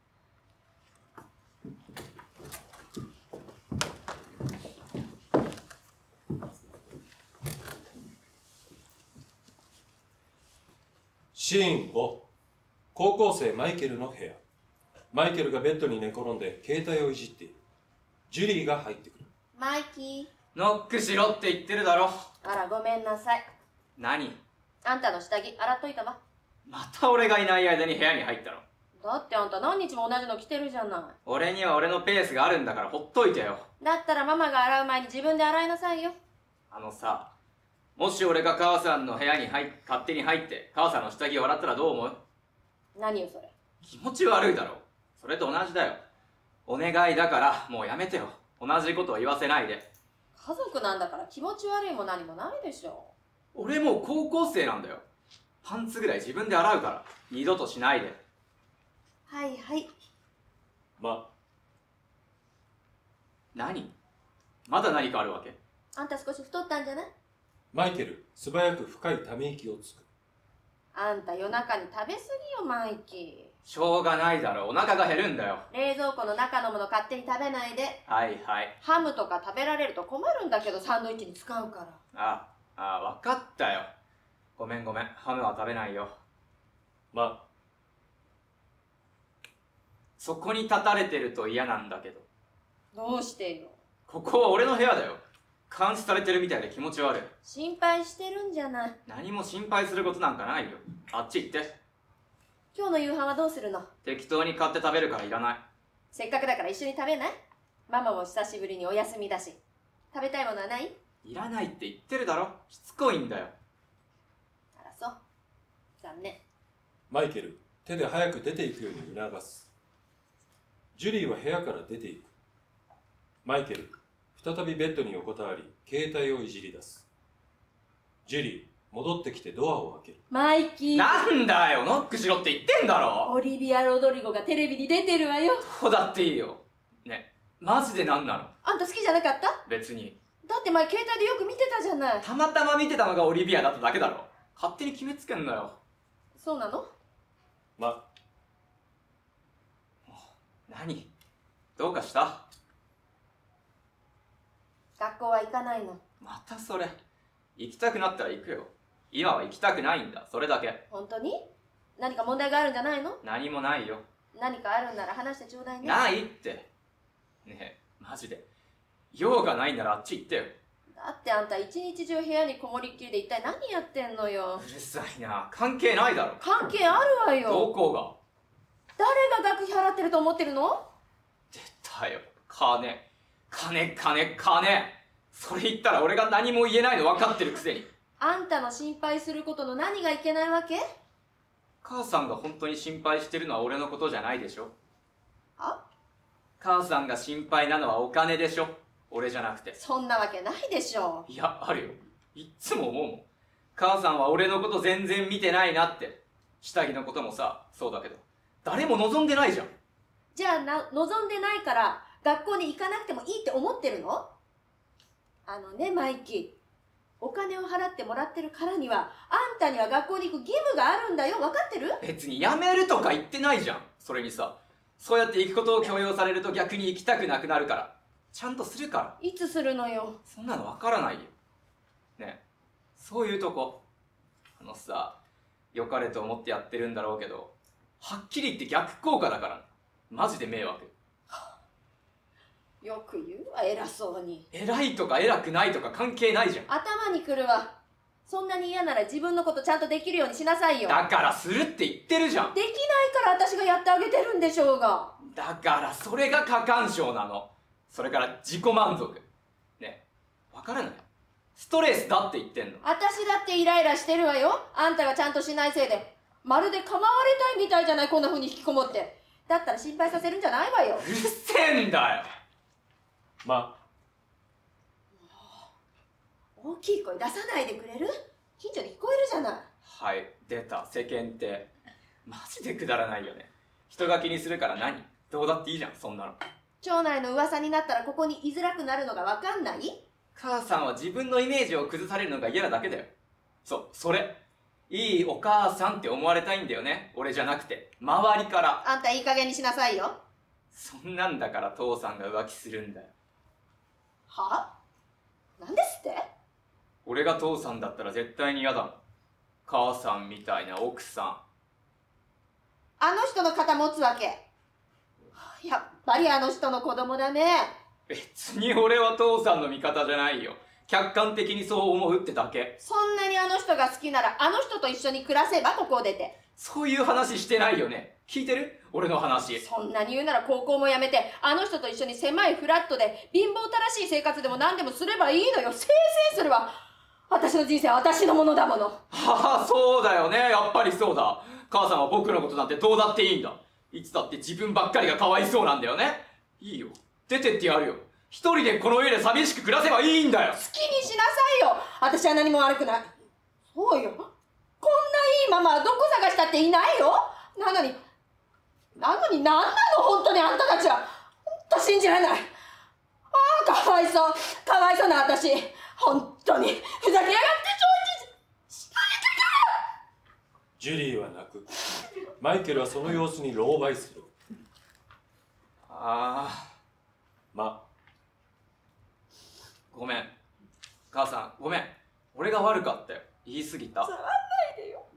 シーン5、高校生マイケルの部屋。マイケルがベッドに寝転んで携帯をいじっている。ジュリーが入ってくる。 マイキー。 ノックしろって言ってるだろ。 あらごめんなさい。 何？ あんたの下着洗っといたわ。 また俺がいない間に部屋に入ったの？ だってあんた何日も同じの着てるじゃない。 俺には俺のペースがあるんだからほっといてよ。 だったらママが洗う前に自分で洗いなさいよ。 あのさ、もし俺が母さんの部屋に勝手に入って母さんの下着を洗ったらどう思う？ 何よそれ。 気持ち悪いだろ。それと同じだよ。お願いだからもうやめてよ。同じことを言わせないで。 家族なんだから気持ち悪いも何もないでしょ。 俺もう高校生なんだよ。パンツぐらい自分で洗うから二度としないで。 はいはい。 何？まだ何かあるわけ？ あんた少し太ったんじゃない？ マイケル、素早く深いため息をつく。 あんた夜中に食べ過ぎよマイキー。 しょうがないだろ、お腹が減るんだよ。 冷蔵庫の中のもの勝手に食べないで。 はいはい。 ハムとか食べられると困るんだけどサンドイッチに使うから。 分かったよ。ごめん、ハムは食べないよ。そこに立たれてると嫌なんだけど。 どうしてよ。 ここは俺の部屋だよ。監視されてるみたいで気持ち悪い。 心配してるんじゃない。 何も心配することなんかないよ。あっち行って。 今日の夕飯はどうするの？ 適当に買って食べるからいらない。 せっかくだから一緒に食べない？ママも久しぶりにお休みだし。食べたいものはない？ いらないって言ってるだろ。しつこいんだよ。 あらそう。残念。 マイケル、手で早く出ていくように促す。ジュリーは部屋から出ていく。マイケル、再びベッドに横たわり、携帯をいじり出す。ジュリー、戻ってきてドアを開ける。 マイキー。 なんだよ、ノックしろって言ってんだろ。 オリビア・ロドリゴがテレビに出てるわよ。 どうだっていいよ。ね、マジでなんなの？ あんた好きじゃなかった？ 別に。 だって前携帯でよく見てたじゃない。 たまたま見てたのがオリビアだっただけだろ。勝手に決めつけんなよ。 そうなの？ 何？どうかした？ 学校は行かないの？ またそれ。行きたくなったら行くよ。今は行きたくないんだ、それだけ。 本当に？何か問題があるんじゃないの？ 何もないよ。 何かあるんなら話してちょうだいね。 ないって。ねえ、マジで。用がないならあっち行ってよ。 だってあんた一日中部屋にこもりっきりで一体何やってんのよ。 うるさいな。関係ないだろ。 関係あるわよ。 どこが？ 誰が学費払ってると思ってるの？ 出たよ。金。それ言ったら俺が何も言えないの分かってるくせに。 あんたの心配することの何がいけないわけ？ 母さんが本当に心配してるのは俺のことじゃないでしょ。 あ？ 母さんが心配なのはお金でしょ。俺じゃなくて。 そんなわけないでしょ。 いや、あるよ。いっつも思うもん。母さんは俺のこと全然見てないなって。下着のこともさ、そうだけど。誰も望んでないじゃん。 じゃあ望んでないから学校に行かなくてもいいって思ってるの？マイキー。お金を払ってもらってるからには、あんたには学校に行く義務があるんだよ。分かってる？ 別にやめるとか言ってないじゃん。それにさ、そうやって行くことを強要されると逆に行きたくなくなるから。ちゃんとするから。 いつするのよ。 そんなの分からないよ。ねえ、そういうとこ。さ、良かれと思ってやってるんだろうけど、はっきり言って逆効果だから。マジで迷惑。 よく言うわ、偉そうに。 偉いとか偉くないとか関係ないじゃん。 頭にくるわ。そんなに嫌なら自分のことちゃんとできるようにしなさいよ。 だからするって言ってるじゃん。 できないから私がやってあげてるんでしょうが。 だからそれが過干渉なの。それから自己満足。ね、わからない？ストレスだって言ってんの。 私だってイライラしてるわよ。あんたがちゃんとしないせいで。まるで構われたいみたいじゃない、こんな風に引きこもって。だったら心配させるんじゃないわよ。 うるせえんだよ。 大きい声出さないでくれる？近所に聞こえるじゃない。 はい、出た、世間ってマジでくだらないよね。人が気にするから何？どうだっていいじゃん、そんなの。 町内の噂になったらここに居づらくなるのが分かんない？ 母さんは自分のイメージを崩されるのが嫌なだけだよ。それ。 いいお母さんって思われたいんだよね。俺じゃなくて周りから。 あんたいい加減にしなさいよ。 そんなんだから父さんが浮気するんだよ。 は？なんですって？ 俺が父さんだったら絶対に嫌だもん。母さんみたいな奥さん。 あの人の肩持つわけ？やっぱりあの人の子供だね。 別に俺は父さんの味方じゃないよ。客観的にそう思うってだけ。 そんなにあの人が好きならあの人と一緒に暮らせばここを出て。 そういう話してないよね。聞いてる？俺の話。 そんなに言うなら高校もやめてあの人と一緒に狭いフラットで貧乏たらしい生活でも何でもすればいいのよ。せいせいするわ。私の人生は私のものだもの。 はあ、そうだよね。やっぱりそうだ。母さんは僕のことなんてどうだっていいんだ。いつだって自分ばっかりがかわいそうなんだよね。いいよ、出てってやるよ。一人でこの家で寂しく暮らせばいいんだよ。 好きにしなさいよ。私は何も悪くない。そうよ、こんないいママはどこ探したっていないよ。なのに何なの本当にあんたたちは。本当信じられない。ああ、かわいそうな私。本当にふざけやがってちょいちジュリーは泣く。マイケルはその様子に狼狽する。 ごめん。母さん、ごめん。俺が悪かったよ。言い過ぎた。 触んないでよ。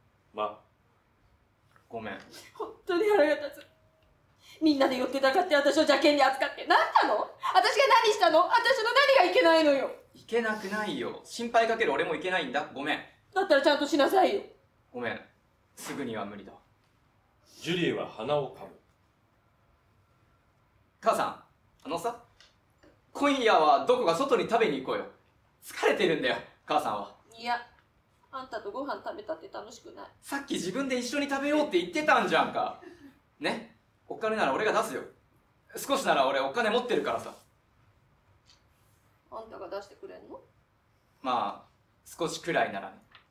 ごめん。 本当に腹が立つ。みんなで寄ってたかって私を邪険に扱って何なの？私が何したの？私の何がいけないのよ。 いけなくないよ。心配かける俺もいけないんだ。ごめん。 だったらちゃんとしなさいよ。 ごめん。すぐには無理だ。 ジュリーは鼻をかむ。 母さん、さ、今夜はどこか外に食べに行こうよ。疲れてるんだよ、母さんは。 いや、あんたとご飯食べたって楽しくない。 さっき自分で一緒に食べようって言ってたんじゃんか。ね、お金なら俺が出すよ。少しなら俺お金持ってるからさ。 あんたが出してくれんの？ まあ、少しくらいならね。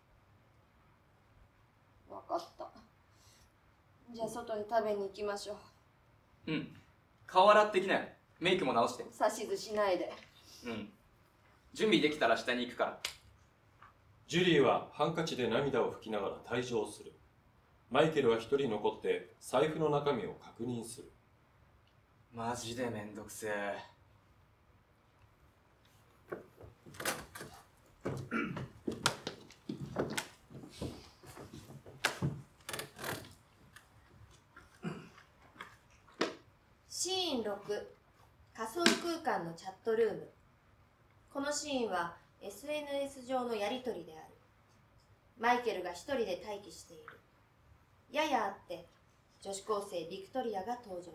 わかった。じゃあ外に食べに行きましょう。 うん。顔洗ってきなよ。メイクも直して。 指図しないで。 うん。準備できたら下に行くから。 ジュリーはハンカチで涙を拭きながら退場する。マイケルは一人残って財布の中身を確認する。 マジでめんどくせえ。 シーン6、仮想空間のチャットルーム。このシーンは SNS 上のやりとりである。マイケルが一人で待機している。ややあって女子高生ビクトリアが登場する。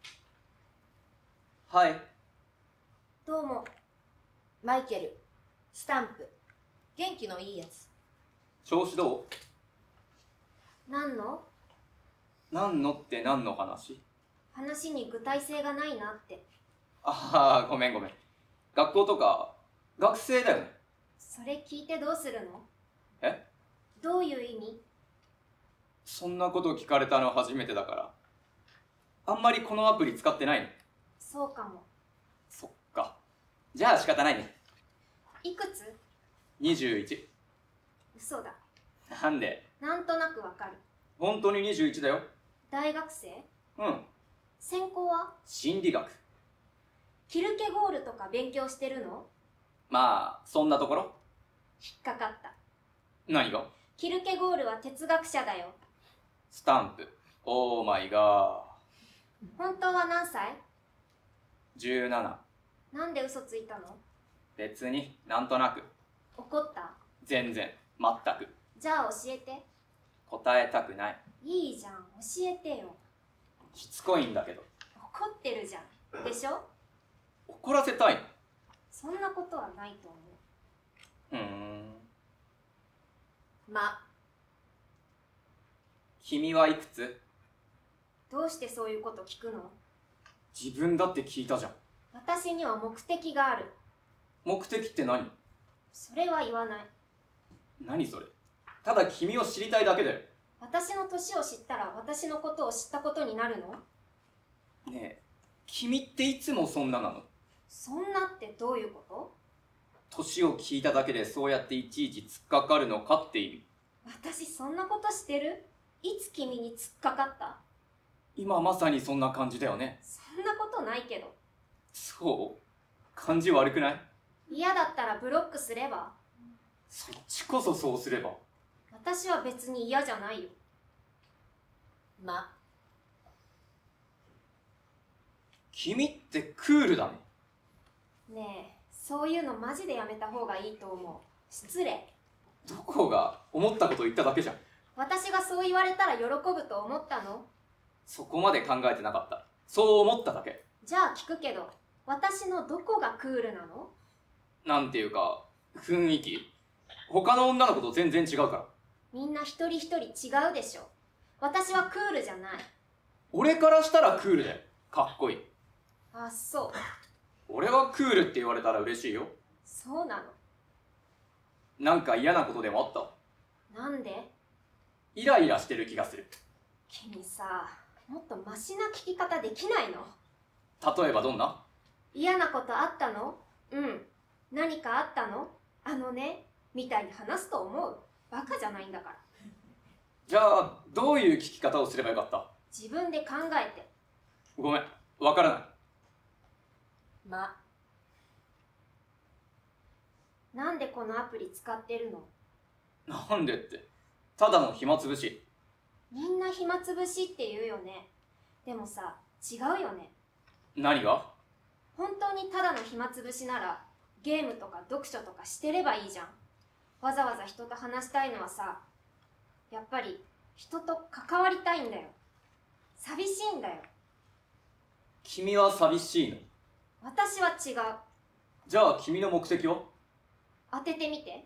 はい。 どうも。マイケル、スタンプ、元気のいいやつ。 調子ど何の？ う？何のって何の話？ 話に具体性がないなって。 ああ、ごめん。学校とか学生だよね。 それ聞いてどうするの？ え？ どういう意味？ そんなこと聞かれたの初めてだから。あんまりこのアプリ使ってないの？ そうかも。 そっか。じゃあ仕方ないね。 いくつ ？21。 嘘だ。 なんで？ なんとなくわかる。 本当に21だよ。 大学生？ うん。 専攻は？ 心理学。 キルケゴールとか勉強してるの？ まあそんなところ。 引っかかった。 何が？ キルケゴールは哲学者だよ。 スタンプ。オーマイガー。 本当は何歳？ 17。 なんで嘘ついたの？ 別になんとなく。 怒った？ 全然全く。 じゃあ教えて。 答えたくない。 いいじゃん、教えてよ。 しつこいんだけど。 怒ってるじゃん。でしょ？ 怒らせたいの？ そんなことはないと思う。 君はいくつ？ どうしてそういうこと聞くの？ 自分だって聞いたじゃん。 私には目的がある。 目的って何？ それは言わない。 何それ？ただ君を知りたいだけだよ。 私の年を知ったら私のことを知ったことになるの？ ねえ、君っていつもそんななの？ そんなってどういうこと？ 年を聞いただけでそうやっていちいち突っかかるのかって意味。 私そんなことしてる？いつ君に突っかかった？ 今まさにそんな感じだよね。 そんなことないけど。 そう？感じ悪くない？ 嫌だったらブロックすれば？ そっちこそそうすれば。 私は別に嫌じゃないよ。 君ってクールだね。 ねえ、そういうのマジでやめた方がいいと思う。失礼。 どこが？思ったこと言っただけじゃん。 私がそう言われたら喜ぶと思ったの？ そこまで考えてなかった。そう思っただけ。 じゃあ聞くけど、私のどこがクールなの？ なんていうか、雰囲気。他の女の子と全然違うから。 みんな一人一人違うでしょ。私はクールじゃない。 俺からしたらクールでかっこいい。 あ、そう。 俺はクールって言われたら嬉しいよ。 そうなの？ なんか嫌なことでもあった？ なんで？ イライラしてる気がする。 君さ、もっとマシな聞き方できないの？ 例えばどんな？ 嫌なことあったの？うん。何かあったの？みたいに話すと思う？バカじゃないんだから。 じゃあどういう聞き方をすればよかった？ 自分で考えて。 ごめん、わからない。 なんでこのアプリ使ってるの？ なんでって、ただの暇つぶし。 みんな暇つぶしって言うよね。でもさ、違うよね。 何が？ 本当にただの暇つぶしならゲームとか読書とかしてればいいじゃん。わざわざ人と話したいのはさ、やっぱり人と関わりたいんだよ。寂しいんだよ。 君は寂しいの？ 私は違う。 じゃあ君の目的は？ 当ててみて。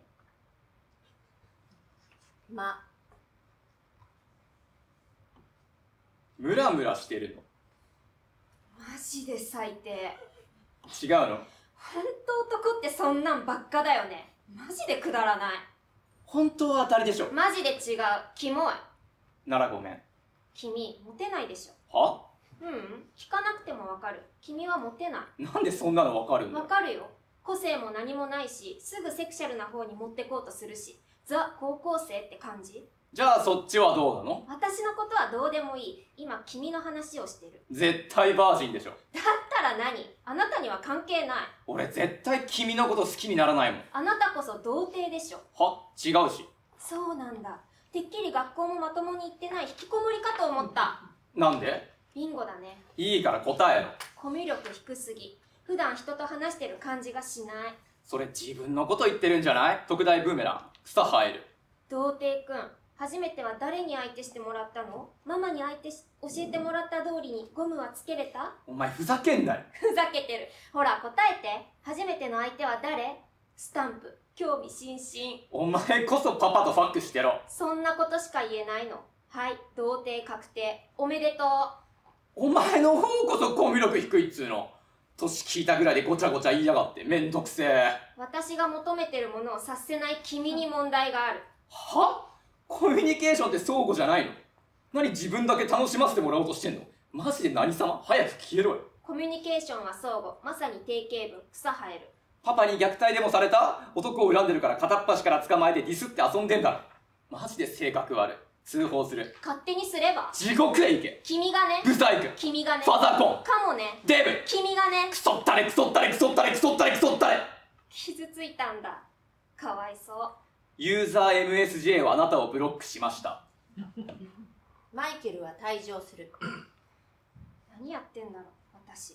ムラムラしてるの？ マジで最低。 違うの？ ほんと男ってそんなんばっかだよね。マジでくだらない。 本当は当たりでしょ。 マジで違う。キモい。 ならごめん。 君、モテないでしょ。 は？ 聞かなくてもわかる。君はモテない。 なんでそんなのわかるんだ？ わかるよ。個性も何もないし、すぐセクシャルな方に持ってこうとするし、ザ高校生って感じ。 じゃあそっちはどうなの？ 私のことはどうでもいい。今君の話をしてる。 絶対バージンでしょ。 だったら何？あなたには関係ない。 俺絶対君のこと好きにならないもん。 あなたこそ童貞でしょ。 は？違うし。 そうなんだ。てっきり学校もまともに行ってない引きこもりかと思った。 なんで？ ビンゴだね。 いいから答えろ。 コミュ力低すぎ。普段人と話してる感じがしない。 それ自分のこと言ってるんじゃない？特大ブーメラン草生える。 童貞くん、初めては誰に相手してもらったの？ママに教えてもらった通りにゴムはつけれた？ お前ふざけんなよ。 ふざけてる。ほら答えて。初めての相手は誰？スタンプ。興味津々。 お前こそパパとファックしてろ。 そんなことしか言えないの。はい、童貞確定。おめでとう。 お前の方こそコミュ力低いっつうの。年聞いたぐらいでごちゃごちゃ言いやがってめんどくせえ。 私が求めてるものを察せない君に問題がある。 は？コミュニケーションって相互じゃないの？何自分だけ楽しませてもらおうとしてんの？マジで何様？早く消えろよ。 コミュニケーションは相互。まさに定型文。草生える。 パパに虐待でもされた？男を恨んでるから片っ端から捕まえてディスって遊んでんだろ。マジで性格悪い。通報する。 勝手にすれば。 地獄へ行け。 君がね。 ブサイク。 君がね。 ファザコン。 かもね。 デブ。 君がね。 クソったれクソったれクソったれクソったれクソったれ。 傷ついたんだ。かわいそう。 ユーザー MSJ はあなたをブロックしました。 マイケルは退場する。 何やってんだろう、私。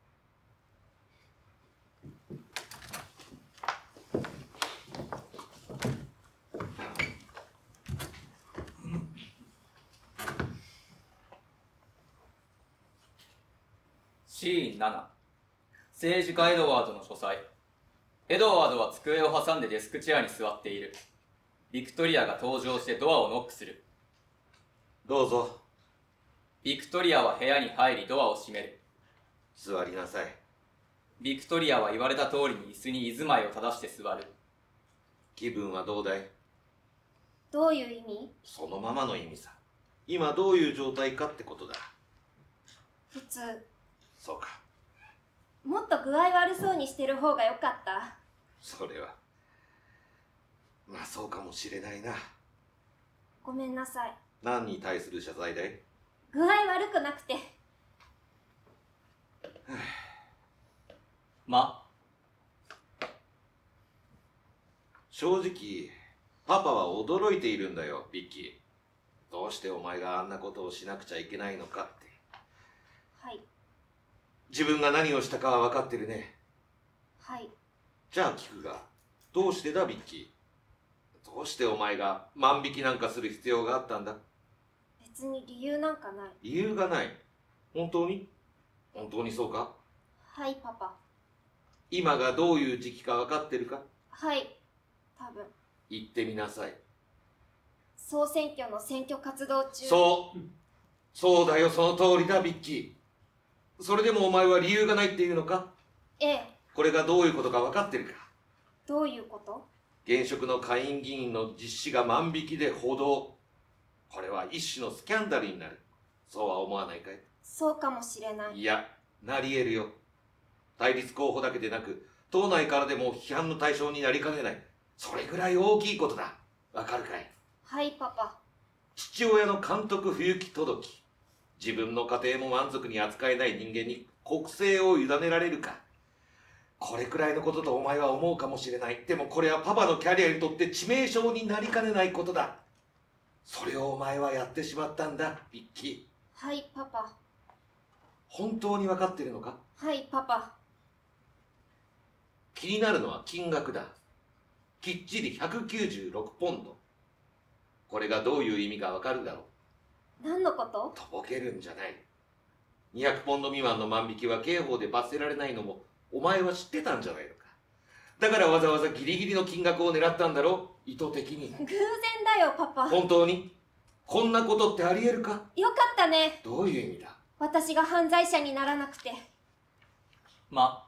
シーン7、政治家エドワードの書斎。エドワードは机を挟んでデスクチェアに座っている。ビクトリアが登場してドアをノックする。 どうぞ。 ビクトリアは部屋に入りドアを閉める。 座りなさい。 ビクトリアは言われた通りに椅子に居住まいを正して座る。 気分はどうだい？ どういう意味？ そのままの意味さ。今どういう状態かってことだ。 普通。 そうか。 もっと具合悪そうにしてる方がよかった。 それはまあそうかもしれないな。 ごめんなさい。 何に対する謝罪だい？ 具合悪くなくて。 正直パパは驚いているんだよ、ビッキー。どうしてお前があんなことをしなくちゃいけないのかって。 はい。 自分が何をしたかは分かってるね。 はい。 じゃあ聞くが、どうしてだビッキー。どうしてお前が万引きなんかする必要があったんだ？ 別に理由なんかない。 理由がない。本当に？本当にそうか？ はい、パパ。 今がどういう時期か分かってるか？ はい、多分。 言ってみなさい。 総選挙の選挙活動中。 そうだよ、その通りだビッキー。それでもお前は理由がないっていうのか？ ええ。 これがどういうことか分かってるか？ どういうこと？ 現職の下院議員の実施が万引きで報道。これは一種のスキャンダルになる。そうは思わないかい？ そうかもしれない。 いや、なり得るよ。対立候補だけでなく、党内からでも批判の対象になりかねない。それぐらい大きいことだ。わかるかい？ はい、パパ。 父親の監督不行き届き。自分の家庭も満足に扱えない人間に国政を委ねられるか。これくらいのこととお前は思うかもしれない。でもこれはパパのキャリアにとって致命傷になりかねないことだ。それをお前はやってしまったんだ、ビッキー。はい、パパ。 本当に分かってるのか？ はい、パパ。 気になるのは金額だ。きっちり196ポンド。これがどういう意味か分かるだろう。何のこと？ とぼけるんじゃない。200ポンド未満の万引きは刑法で罰せられないのもお前は知ってたんじゃないのか。だからわざわざギリギリの金額を狙ったんだろう、意図的に。 偶然だよ、パパ。 本当に？こんなことってあり得るか？ よかったね。 どういう意味だ？ 私が犯罪者にならなくて。 マ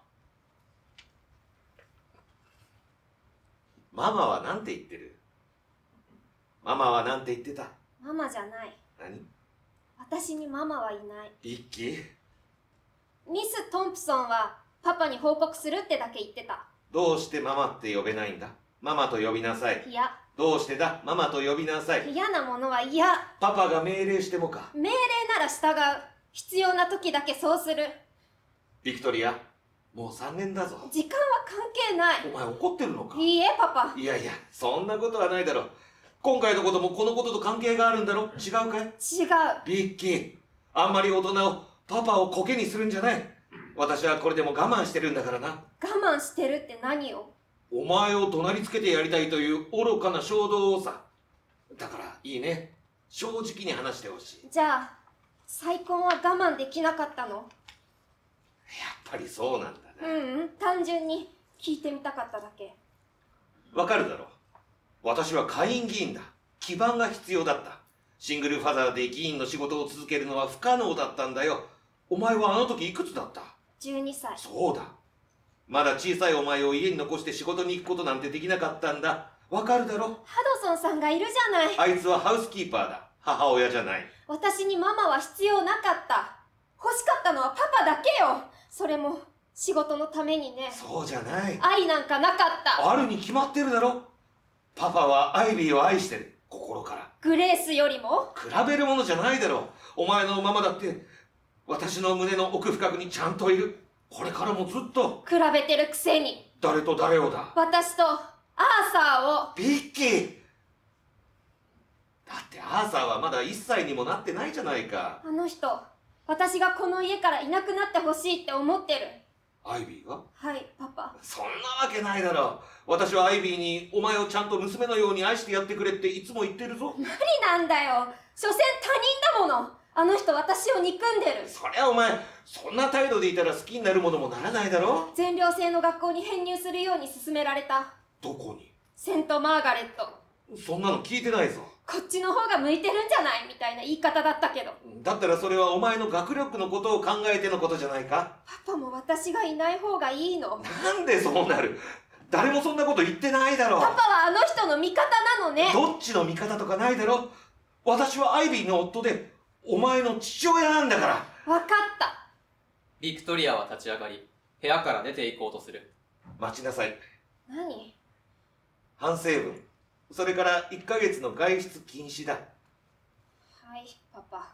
マはなんて言ってる？ママはなんて言ってた？ ママじゃない。 何？ 私にママはいない。 ビッキー？ ミス・トンプソンはパパに報告するってだけ言ってた。 どうしてママって呼べないんだ？ママと呼びなさい。 いや。 どうしてだ？ママと呼びなさい。 嫌なものは嫌。 パパが命令してもか？ 命令なら従う。必要な時だけそうする。 ビクトリア、もう3年だぞ。 時間は関係ない。 お前怒ってるのか？ いいえ、パパ。 いやいや、そんなことはないだろう。今回のこともこのことと関係があるんだろ？違うかい？ 違う。 ビッキー、あんまり大人を、パパをコケにするんじゃない。私はこれでも我慢してるんだからな。 我慢してるって何を？ お前を怒鳴りつけてやりたいという愚かな衝動をさ。だからいいね、正直に話してほしい。 じゃあ再婚は我慢できなかったの？やっぱりそうなんだな。 単純に聞いてみたかっただけ。 わかるだろう。私は下院議員だ。基盤が必要だった。シングルファザーで議員の仕事を続けるのは不可能だったんだよ。お前はあの時いくつだった？ 12歳。 そうだ。まだ小さいお前を家に残して仕事に行くことなんてできなかったんだ。わかるだろ？ ハドソンさんがいるじゃない。 あいつはハウスキーパーだ。母親じゃない。 私にママは必要なかった。欲しかったのはパパだけよ。それも仕事のためにね。 そうじゃない。 愛なんかなかった。 あるに決まってるだろ。パパはアイビーを愛してる。心から。 グレースよりも？ 比べるものじゃないだろう。お前のママだって私の胸の奥深くにちゃんといる。これからもずっと。 比べてるくせに。 誰と誰をだ？ 私とアーサーを。 ビッキー、だってアーサーはまだ1歳にもなってないじゃないか。 あの人、私がこの家からいなくなってほしいって思ってる。 アイビーが？ はい、パパ。 そんなわけないだろう。私はアイビーにお前をちゃんと娘のように愛してやってくれっていつも言ってるぞ。 無理なんだよ。所詮他人だもの。あの人私を憎んでる。 そりゃお前そんな態度でいたら好きになるものもならないだろ。 全寮制の学校に編入するように勧められた。 どこに？ セントマーガレット。 そんなの聞いてないぞ。 こっちの方が向いてるんじゃないみたいな言い方だったけど。 だったらそれはお前の学力のことを考えてのことじゃないか。 パパも私がいない方がいいの。 なんでそうなる？誰もそんなこと言ってないだろう。 パパはあの人の味方なのね。 どっちの味方とかないだろ。私はアイビーの夫でお前の父親なんだから。 分かった。 ビクトリアは立ち上がり部屋から出て行こうとする。 待ちなさい。 何？ 反省文それから1ヶ月の外出禁止だ。 はい、パパ。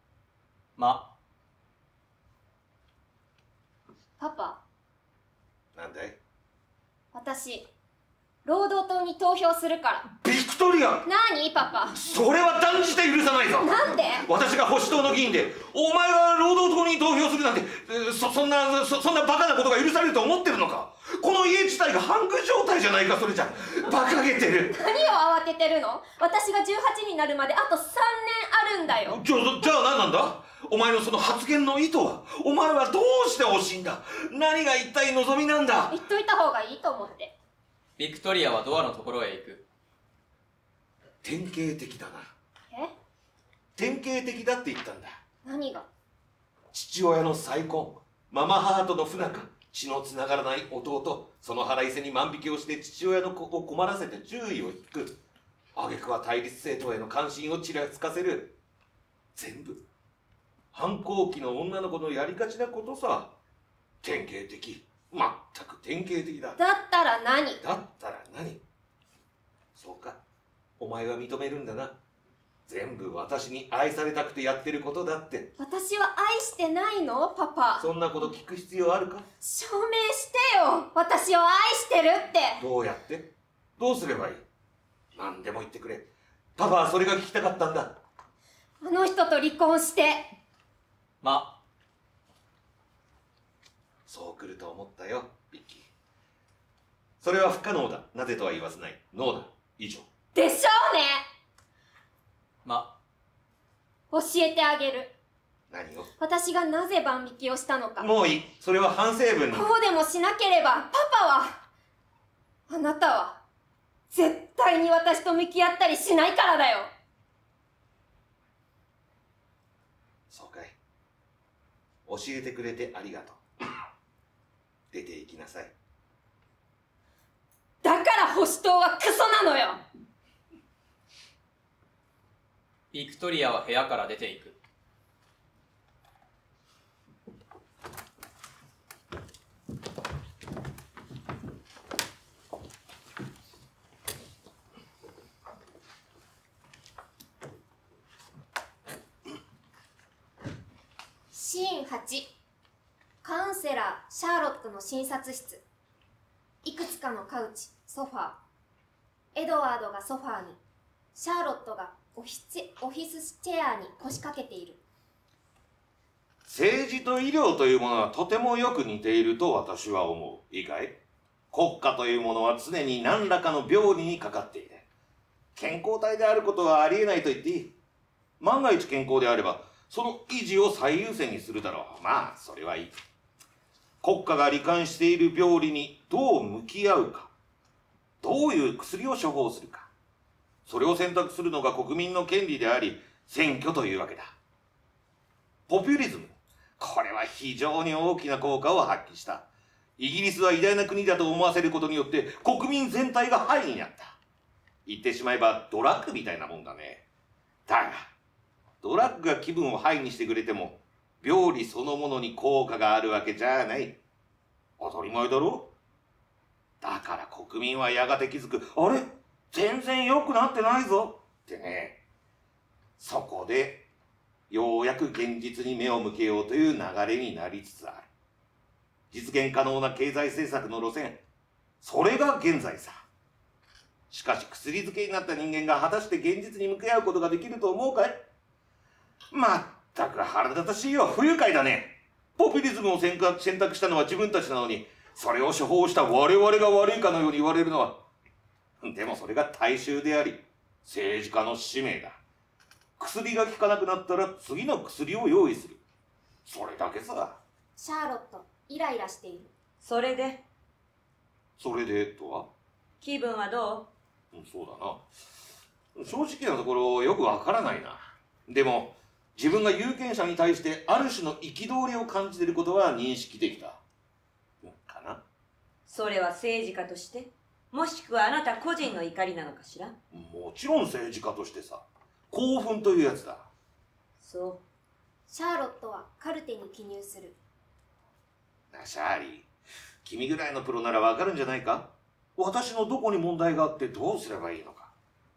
パパ、 なんだい？ 私、労働党に投票するから。 ビクトリア！ 何パパ？ それは断じて許さないぞ。 なんで？ 私が保守党の議員で、お前が労働党に投票するなんて、そんなバカなことが許されると思ってるのか？この家自体がハング状態じゃないか、それじゃ。馬鹿げてる。 何を慌ててるの？私が18になるまであと3年あるんだよ。 じゃあ何なんだ？お前のその発言の意図は？お前はどうして欲しいんだ？何が一体望みなんだ？ 言っといた方がいいと思って。 ビクトリアはドアのところへ行く。 典型的だな。 え？ 典型的だって言ったんだ。 何が？ 父親の再婚、ママ母との不仲、血のつながらない弟、その腹いせに万引きをして父親の子を困らせて注意を引く。挙句は対立政党への関心をちらつかせる。全部反抗期の女の子のやりがちなことさ。典型的。まったく典型的だ。 だったら何？ だったら何？そうか、お前は認めるんだな。全部私に愛されたくてやってることだって。 私は愛してないの？パパ。 そんなこと聞く必要あるか？ 証明してよ。私を愛してるって。 どうやって？どうすればいい？何でも言ってくれ。パパはそれが聞きたかったんだ。 あの人と離婚して。 そう来ると思ったよ、ビッキー。それは不可能だ。なぜとは言わせない。ノーだ。以上。 でしょうね。教えてあげる。 何を？ 私がなぜ万引きをしたのか。 もういい。それは反省文に。 こうでもしなければ、パパは、あなたは、絶対に私と向き合ったりしないからだよ。 そうかい。教えてくれてありがとう。出て行きなさい。 だから保守党はクソなのよ。 ビクトリアは部屋から出ていく。 シーン8、カウンセラーシャーロットの診察室。いくつかのカウチ、ソファー。エドワードがソファーに、シャーロットがオフィスチェアに腰掛けている。 政治と医療というものはとてもよく似ていると私は思う。いいかい？国家というものは常に何らかの病理にかかっている。健康体であることはありえないと言っていい。万が一健康であればその維持を最優先にするだろう。まあそれはいい。国家が罹患している病理にどう向き合うか、どういう薬を処方するか、それを選択するのが国民の権利であり、選挙というわけだ。ポピュリズム、これは非常に大きな効果を発揮した。イギリスは偉大な国だと思わせることによって国民全体がハイになった。言ってしまえばドラッグみたいなもんだね。だがドラッグが気分をハイにしてくれても病理そのものに効果があるわけじゃない。当たり前だろ。だから国民はやがて気づく。あれ、全然良くなってないぞってね。そこでようやく現実に目を向けようという流れになりつつある。実現可能な経済政策の路線、それが現在さ。しかし薬漬けになった人間が果たして現実に向き合うことができると思うかい？まったく腹立たしいよ。不愉快だね。ポピュリズムを選択したのは自分たちなのに、それを処方した我々が悪いかのように言われるのは。でもそれが大衆であり、政治家の使命だ。薬が効かなくなったら次の薬を用意する。それだけさ。 シャーロット、イライラしている。 それでとは？ 気分はどう？そうだな。正直なところよくわからないな。でも自分が有権者に対してある種の憤りを感じていることは認識できたかな。 それは政治家として、もしくはあなた個人の怒りなのかしら？ もちろん政治家としてさ。興奮というやつだ。 そう。 シャーロットはカルテに記入する。 シャーリー、君ぐらいのプロならわかるんじゃないか？私のどこに問題があってどうすればいいのか。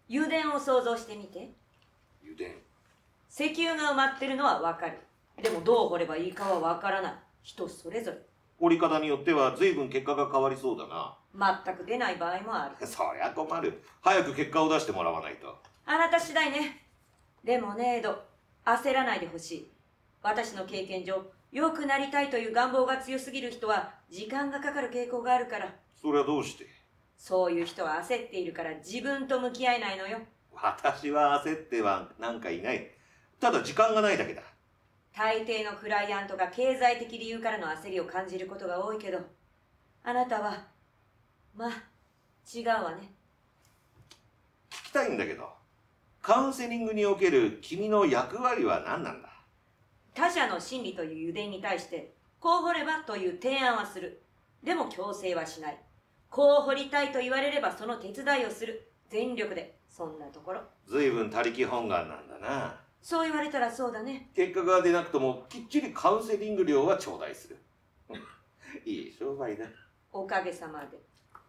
油田を想像してみて。 油田。 石油が埋まってるのはわかる。でもどう掘ればいいかはわからない。人それぞれ。 掘り方によっては随分結果が変わりそうだな。 全く出ない場合もある。 そりゃ困る。早く結果を出してもらわないと。 あなた次第ね。でもね、エド、焦らないでほしい。私の経験上、良くなりたいという願望が強すぎる人は時間がかかる傾向があるから。 それはどうして？ そういう人は焦っているから自分と向き合えないのよ。 私は焦ってはなんかいない。ただ時間がないだけだ。 大抵のクライアントが経済的理由からの焦りを感じることが多いけど、あなたは、まあ、違うわね。 聞きたいんだけど、カウンセリングにおける君の役割は何なんだ？ 他者の心理という油田に対して、こう掘ればという提案はする。でも強制はしない。こう掘りたいと言われればその手伝いをする。全力で。そんなところ。 随分他力本願なんだな。 そう言われたらそうだね。 結果が出なくともきっちりカウンセリング料は頂戴する。いい商売だ。 おかげさまで。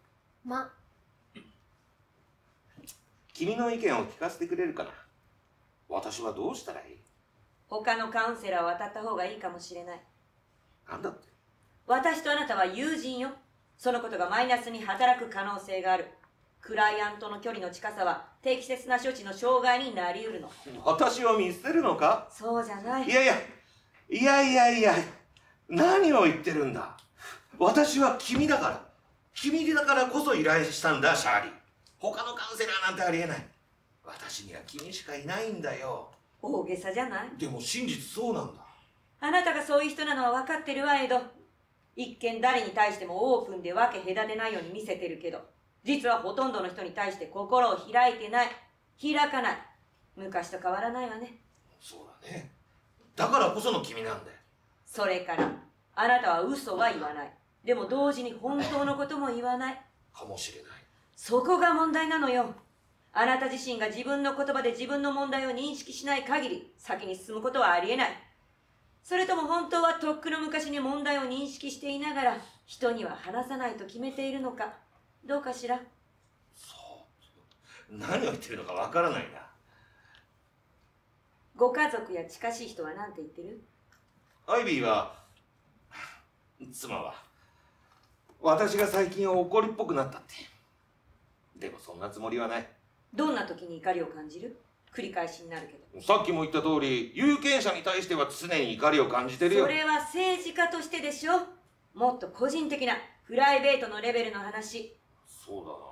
君の意見を聞かせてくれるかな。私はどうしたらいい？ 他のカウンセラーを当たった方がいいかもしれない。 なんだって？ 私とあなたは友人よ。そのことがマイナスに働く可能性がある。クライアントの距離の近さは適切な処置の障害になり得るの。 私を見捨てるのか？ そうじゃない。 いや、何を言ってるんだ。私は君だから。君だからこそ依頼したんだ、シャーリー。他のカウンセラーなんてありえない。私には君しかいないんだよ。 大げさじゃない？ でも真実そうなんだ。 あなたがそういう人なのは分かってるわ、エド。一見誰に対してもオープンで分け隔てないように見せてるけど、実はほとんどの人に対して心を開いてない。開かない。昔と変わらないわね。 そうだね。だからこその君なんだよ。 それから、あなたは嘘は言わない。でも同時に本当のことも言わない。 かもしれない。 そこが問題なのよ。あなた自身が自分の言葉で自分の問題を認識しない限り、先に進むことはありえない。それとも本当はとっくの昔に問題を認識していながら、人には話さないと決めているのか。どうかしら？ 何を言ってるのかわからないな。 ご家族や近しい人は何て言ってる？ アイビーは、妻は、私が最近怒りっぽくなったって。でもそんなつもりはない。 どんな時に怒りを感じる？繰り返しになるけど。 さっきも言った通り、有権者に対しては常に怒りを感じてるよ。 それは政治家としてでしょ。もっと個人的なプライベートのレベルの話。 そうだな。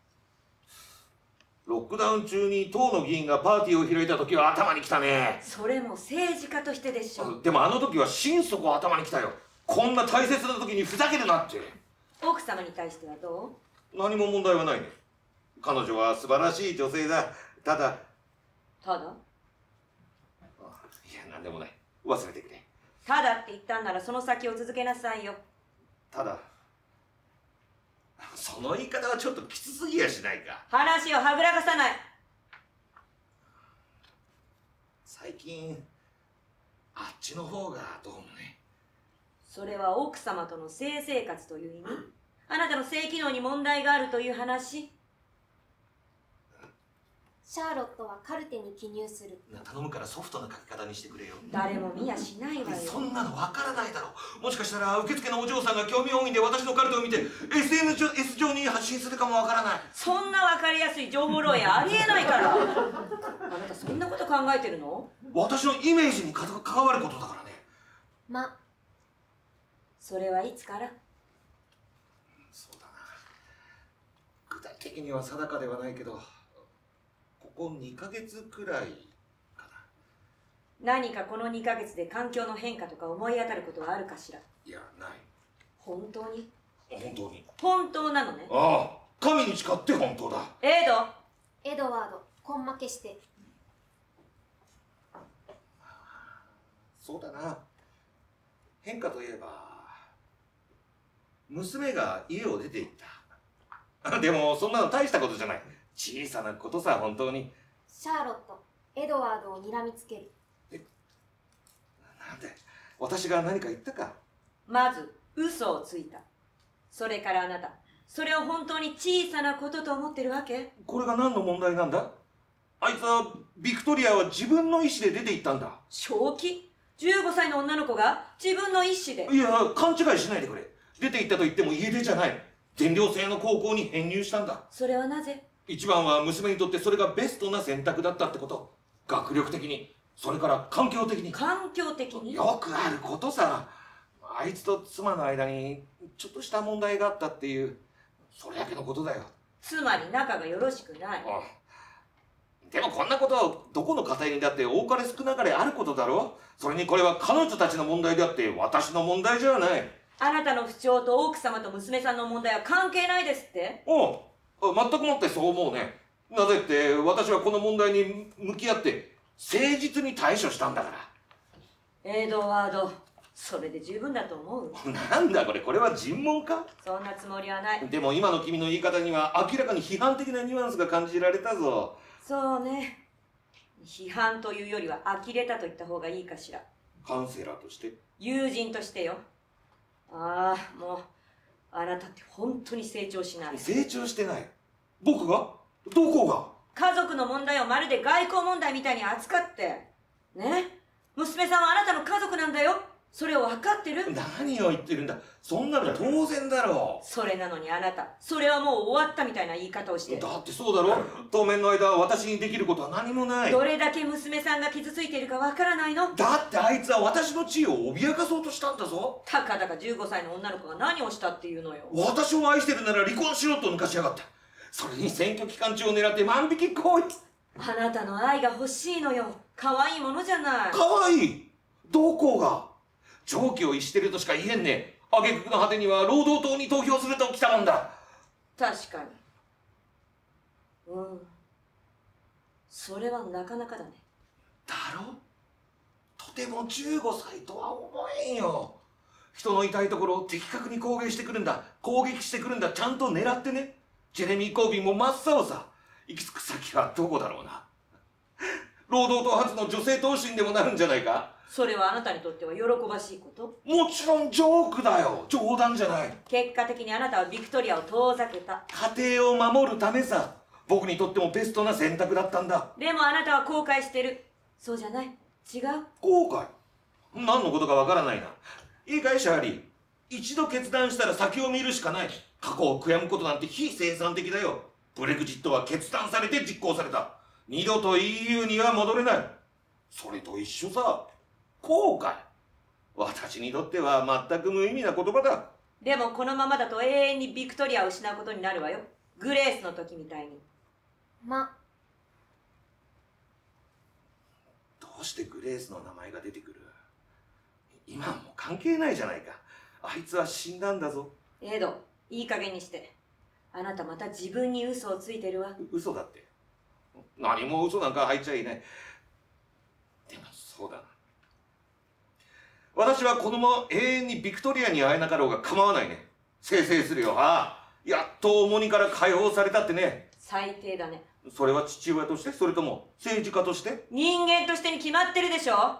ロックダウン中に党の議員がパーティーを開いた時は頭にきたね。 それも政治家としてでしょ。 でもあの時は心底頭にきたよ。こんな大切な時にふざけるなって。 奥様に対してはどう？何も問題はないね。彼女は素晴らしい女性だ。ただ。 いや、 なんでもない。忘れてくれ。 ただって言ったんならその先を続けなさいよ。 ただ、その言い方はちょっときつすぎやしないか。 話をはぐらかさない。 最近あっちの方がどうもね。 それは奥様との性生活という意味？あなたの性機能に問題があるという話？ シャーロットはカルテに記入する。 頼むからソフトな書き方にしてくれよ。 誰も見やしないわよ。 そんなのわからないだろう。もしかしたら受付のお嬢さんが興味本位で私のカルテを見て SNS 上に発信するかもわからない。 そんなわかりやすい情報漏洩ありえないから。あなたそんなこと考えてるの？ 私のイメージに関わることだからね。 それはいつから？ そうだな。具体的には定かではないけど、ここ2ヶ月くらいかな。何かこの2ヶ月で環境の変化とか思い当たることはあるかしら？ いや、ない。 本当に？ 本当に。 本当なのね。 ああ、神に誓って本当だ。 エドワード、根負けして。 そうだな。変化といえば、娘が家を出て行った。でもそんなの大したことじゃない。小さなことさ、本当に。 シャーロット、エドワードを睨みつける。 なんで私が何か言ったか？ まず嘘をついた。それからあなたそれを本当に小さなことと思ってるわけ？ これが何の問題なんだ？あいつは、ビクトリアは自分の意思で出て行ったんだ。 正気？15歳の女の子が自分の意思で？ いや、勘違いしないでくれ。出て行ったと言っても家出じゃない。全寮制の高校に編入したんだ。 それはなぜ？ 一番は娘にとってそれがベストな選択だったってこと。学力的に、それから環境的に。 環境的に？ よくあることさ。あいつと妻の間にちょっとした問題があったっていう、それだけのことだよ。 つまり仲がよろしくない。 でもこんなことはどこの家庭にだって多かれ少なかれあることだろ。それにこれは彼女たちの問題であって私の問題じゃない。 あなたの不調と奥様と娘さんの問題は関係ないですって？ 全くもってそう思うね。なぜって私はこの問題に向き合って誠実に対処したんだから。 エドワード、それで十分だと思う？ なんだこれは尋問か？ そんなつもりはない。 でも今の君の言い方には明らかに批判的なニュアンスが感じられたぞ。 そうね。批判というよりは呆れたと言った方がいいかしら。 カウンセラーとして？ 友人としてよ。ああ、もうあなたって本当に成長しない。 成長してない？僕が？どこが？ 家族の問題をまるで外交問題みたいに扱ってね。娘さんはあなたの家族なんだよ。それを分かってる？ 何を言ってるんだ。そんなの当然だろう。 それなのにあなた、それはもう終わったみたいな言い方をして。 だってそうだろ。当面の間私にできることは何もない。 どれだけ娘さんが傷ついているか分からないの？ だってあいつは私の地位を脅かそうとしたんだぞ。 たかだか15歳の女の子が何をしたっていうのよ。 私を愛してるなら離婚しろと抜かしやがった。それに選挙期間中を狙って万引き行為。 あなたの愛が欲しいのよ。可愛いものじゃない。 可愛い？どこが？常軌を逸してるとしか言えんね。挙句の果てには労働党に投票すると来たもんだ。 確かに。それはなかなかだね。 だろ？とても15歳とは思えんよ。人の痛いところを的確に攻撃してくるんだ。ちゃんと狙ってね。ジェレミー・コービンも真っ青さ。行き着く先はどこだろうな。労働党初の女性党首にでもなるんじゃないか。 それはあなたにとっては喜ばしいこと？ もちろんジョークだよ。冗談じゃない。 結果的にあなたはビクトリアを遠ざけた。 家庭を守るためさ。僕にとってもベストな選択だったんだ。 でもあなたは後悔してる。そうじゃない？違う？ 後悔？何のことかわからないな。いいかいシャーリー。一度決断したら先を見るしかない。過去を悔やむことなんて非生産的だよ。ブレグジットは決断されて実行された。二度と EU には戻れない。それと一緒さ。後悔。私にとっては全く無意味な言葉だ。 でもこのままだと永遠にビクトリアを失うことになるわよ。グレースの時みたいに。 どうしてグレースの名前が出てくる？今はもう関係ないじゃないか。あいつは死んだんだぞ。 エド、いい加減にして。あなたまた自分に嘘をついてるわ。 嘘だって。何も嘘なんか入っちゃいない。でもそうだな。私はこのまま永遠にビクトリアに会えなかろうが構わないね。せいせいするよ。やっと重荷から解放されたってね。 最低だね。 それは父親として、それとも政治家として？ 人間としてに決まってるでしょ。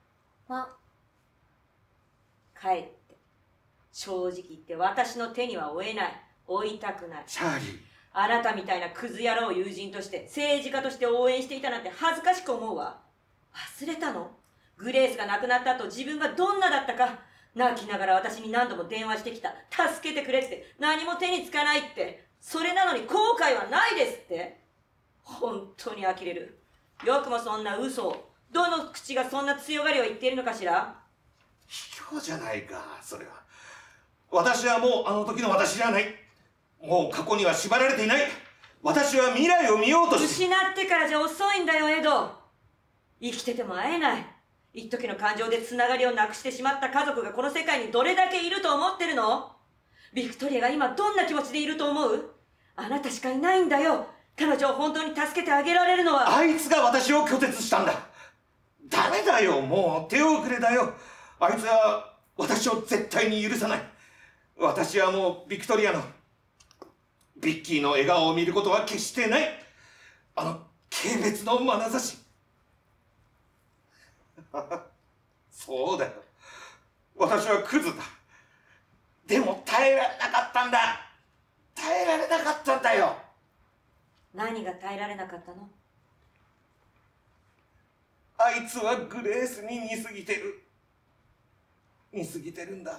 帰って。正直言って私の手には負えない。追いたくない。 シャーリー。 あなたみたいなクズ野郎を友人として政治家として応援していたなんて恥ずかしく思うわ。忘れたの？グレースが亡くなった後自分がどんなだったか。泣きながら私に何度も電話してきた。助けてくれって。何も手につかないって。それなのに後悔はないですって。本当に呆れる。よくもそんな嘘を。どの口がそんな強がりを言っているのかしら。 卑怯じゃないか、それは。私はもうあの時の私じゃない。もう過去には縛られていない。私は未来を見ようとして。 失ってからじゃ遅いんだよ、エド。生きてても会えない。一時の感情でつながりをなくしてしまった家族がこの世界にどれだけいると思ってるの？ビクトリアが今どんな気持ちでいると思う？あなたしかいないんだよ。彼女を本当に助けてあげられるのは。 あいつが私を拒絶したんだ。ダメだよ、もう手遅れだよ。あいつは私を絶対に許さない。私はもうビクトリアのビッキーの笑顔を見ることは決してない。あの軽蔑の眼差し。そうだよ。私はクズだ。でも耐えられなかったんだ。 耐えられなかったんだよ。 何が耐えられなかったの？ あいつはグレースに似すぎてる。似すぎてるんだ。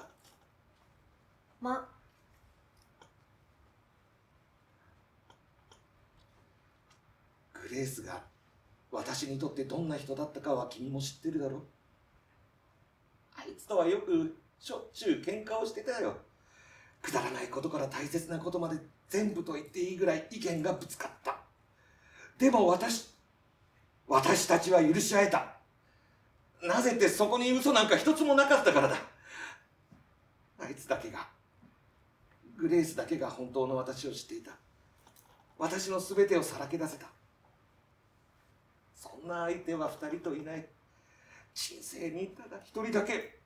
グレースが私にとってどんな人だったかは君も知ってるだろ。あいつとはよくしょっちゅう喧嘩をしてたよ。くだらないことから大切なことまで全部と言っていいぐらい意見がぶつかった。でも私たちは許し合えた。なぜってそこに嘘なんか一つもなかったからだ。あいつだけが、グレースだけが本当の私を知っていた。私の全てをさらけ出せた。そんな相手は二人といない。人生にただ一人だけ、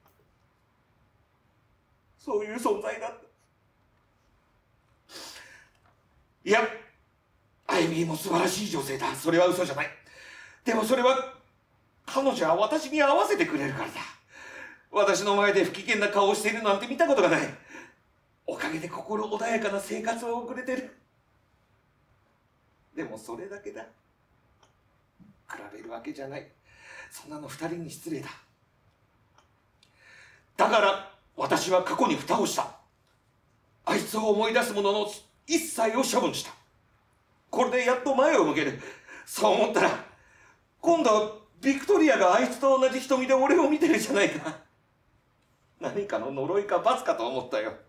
そういう存在だった。いや、アイビーも素晴らしい女性だ。それは嘘じゃない。でもそれは彼女は私に合わせてくれるからだ。私の前で不機嫌な顔をしているなんて見たことがない。おかげで心穏やかな生活を送れてる。でもそれだけだ。比べるわけじゃない。そんなの二人に失礼だ。だから私は過去に蓋をした。あいつを思い出すものの一切を処分した。これでやっと前を向ける。そう思ったら今度はビクトリアがあいつと同じ瞳で俺を見てるじゃないか。何かの呪いか罰かと思ったよ。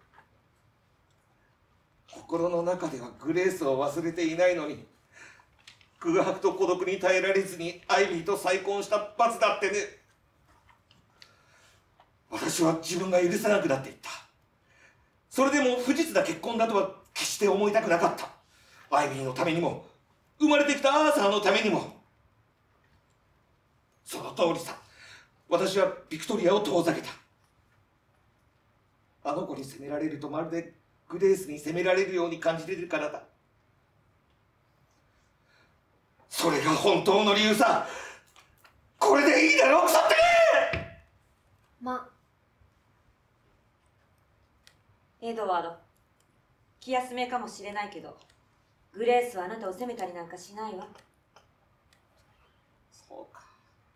心の中ではグレースを忘れていないのに、空白と孤独に耐えられずにアイビーと再婚した罰だってね。私は自分が許せなくなっていった。それでも不実な結婚だとは決して思いたくなかった。アイビーのためにも、生まれてきたアーサーのためにも。その通りさ。私はビクトリアを遠ざけた。あの子に責められるとまるでグレースに責められるように感じてるからだ。それが本当の理由さ。これでいいだろ、腐ってねエドワード、気休めかもしれないけど、グレースはあなたを責めたりなんかしないわ。 そうか。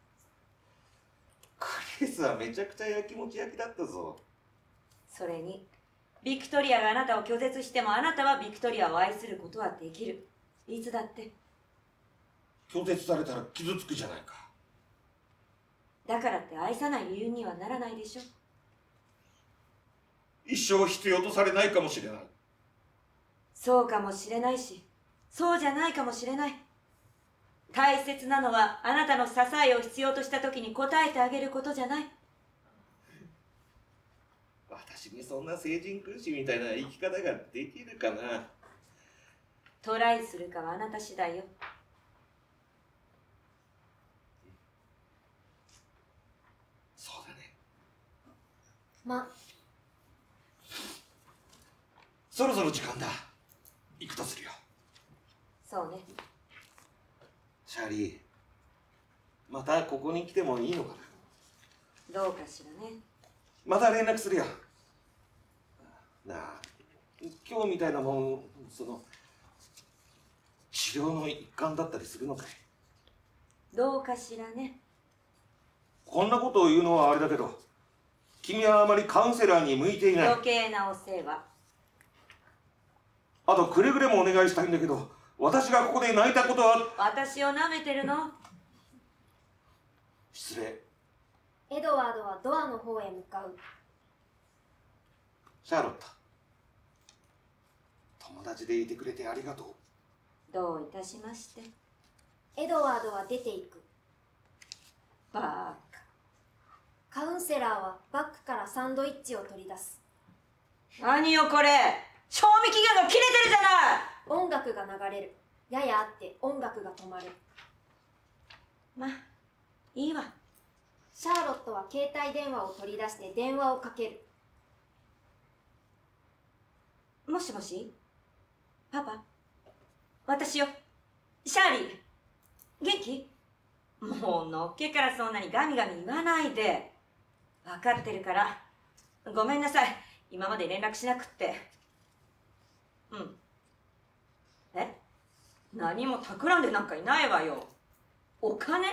グレースはめちゃくちゃやきもち焼きだったぞ。 それにビクトリアがあなたを拒絶しても、あなたはビクトリアを愛することはできる。いつだって。 拒絶されたら傷つくじゃないか。 だからって愛さない理由にはならないでしょ。 一生必要とされないかもしれない。 そうかもしれないし、そうじゃないかもしれない。大切なのはあなたの支えを必要とした時に応えてあげることじゃない。 私にそんな聖人君子みたいな生き方ができるかな。 トライするかはあなた次第よ。 そうだね。そろそろ時間だ。行くとするよ。 そうね。 シャーリー、またここに来てもいいのかな。 どうかしらね。 また連絡するよ。なあ、今日みたいなもん、治療の一環だったりするのかい。 どうかしらね。 こんなことを言うのはあれだけど、君はあまりカウンセラーに向いていない。 余計なお世話。 あとくれぐれもお願いしたいんだけど、私がここで泣いたことは。 私を舐めてるの？ 失礼。 エドワードはドアの方へ向かう。 シャーロット、友達でいてくれてありがとう。 どういたしまして。 エドワードは出ていく。 バカ。 カウンセラーはバッグからサンドイッチを取り出す。 何よこれ、賞味期限が切れてるじゃない。 音楽が流れる。ややあって音楽が止まる。 まあいいわ。 シャーロットは携帯電話を取り出して電話をかける。 もしもし、パパ、私よ、シャーリー、元気？もうのっけからそんなにガミガミ言わないで。分かってるから。ごめんなさい、今まで連絡しなくって。 うん。え？何も企んでなんかいないわよ。お金？違う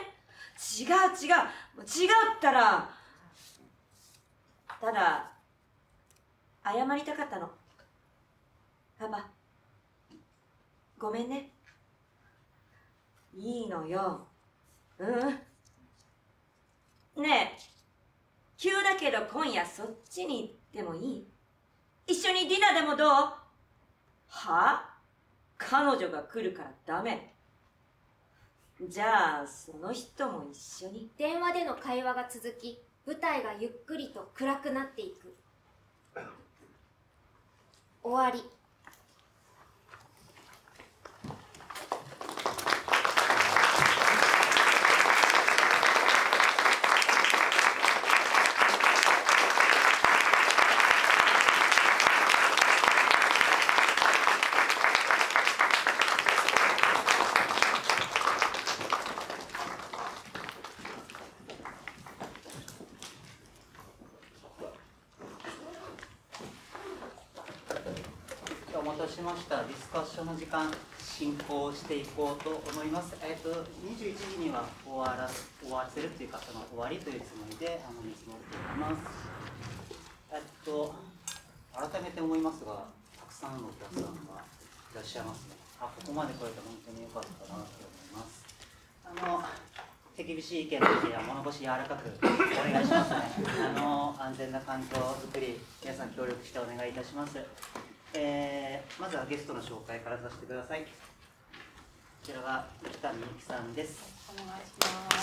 ったら。ただ謝りたかったの。パパ、ごめんね。いいのよ。ねえ、急だけど今夜そっちに行ってもいい？一緒にディナーでもどう？は？彼女が来るからダメ。じゃあその人も一緒に。 電話での会話が続き、舞台がゆっくりと暗くなっていく。終わり。 お待たせしました。ディスカッションの時間進行していこうと思います。21時には終わらせるというか、その終わりというつもりで見積もっていきます。改めて思いますが、たくさんのお客さんがいらっしゃいますね。ここまで来れて本当に良かったなと思います。手厳しい意見の時は物腰柔らかくお願いしますね。安全な環境づくり、皆さん協力してお願いいたします。まずはゲストの紹介からさせてください。こちらが北美幸さんです。 お願いします。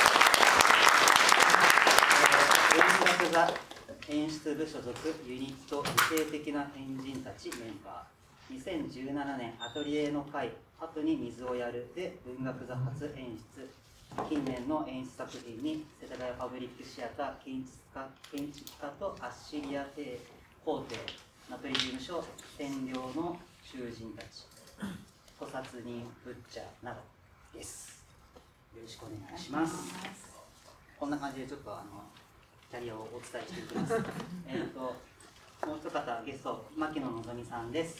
文学座演出部所属ユニット理性的な変人たちメンバー。2017年アトリエの会後に水をやるで文学座初演出。近年の演出作品に世田谷パブリックシアター建築家とアッシリア法廷ナプリ事務所占領の囚人たち捕殺人ブッチャーなどです。よろしくお願いします。こんな感じでちょっとキャリアをお伝えしていきます。もう一方ゲスト牧野のぞみさんです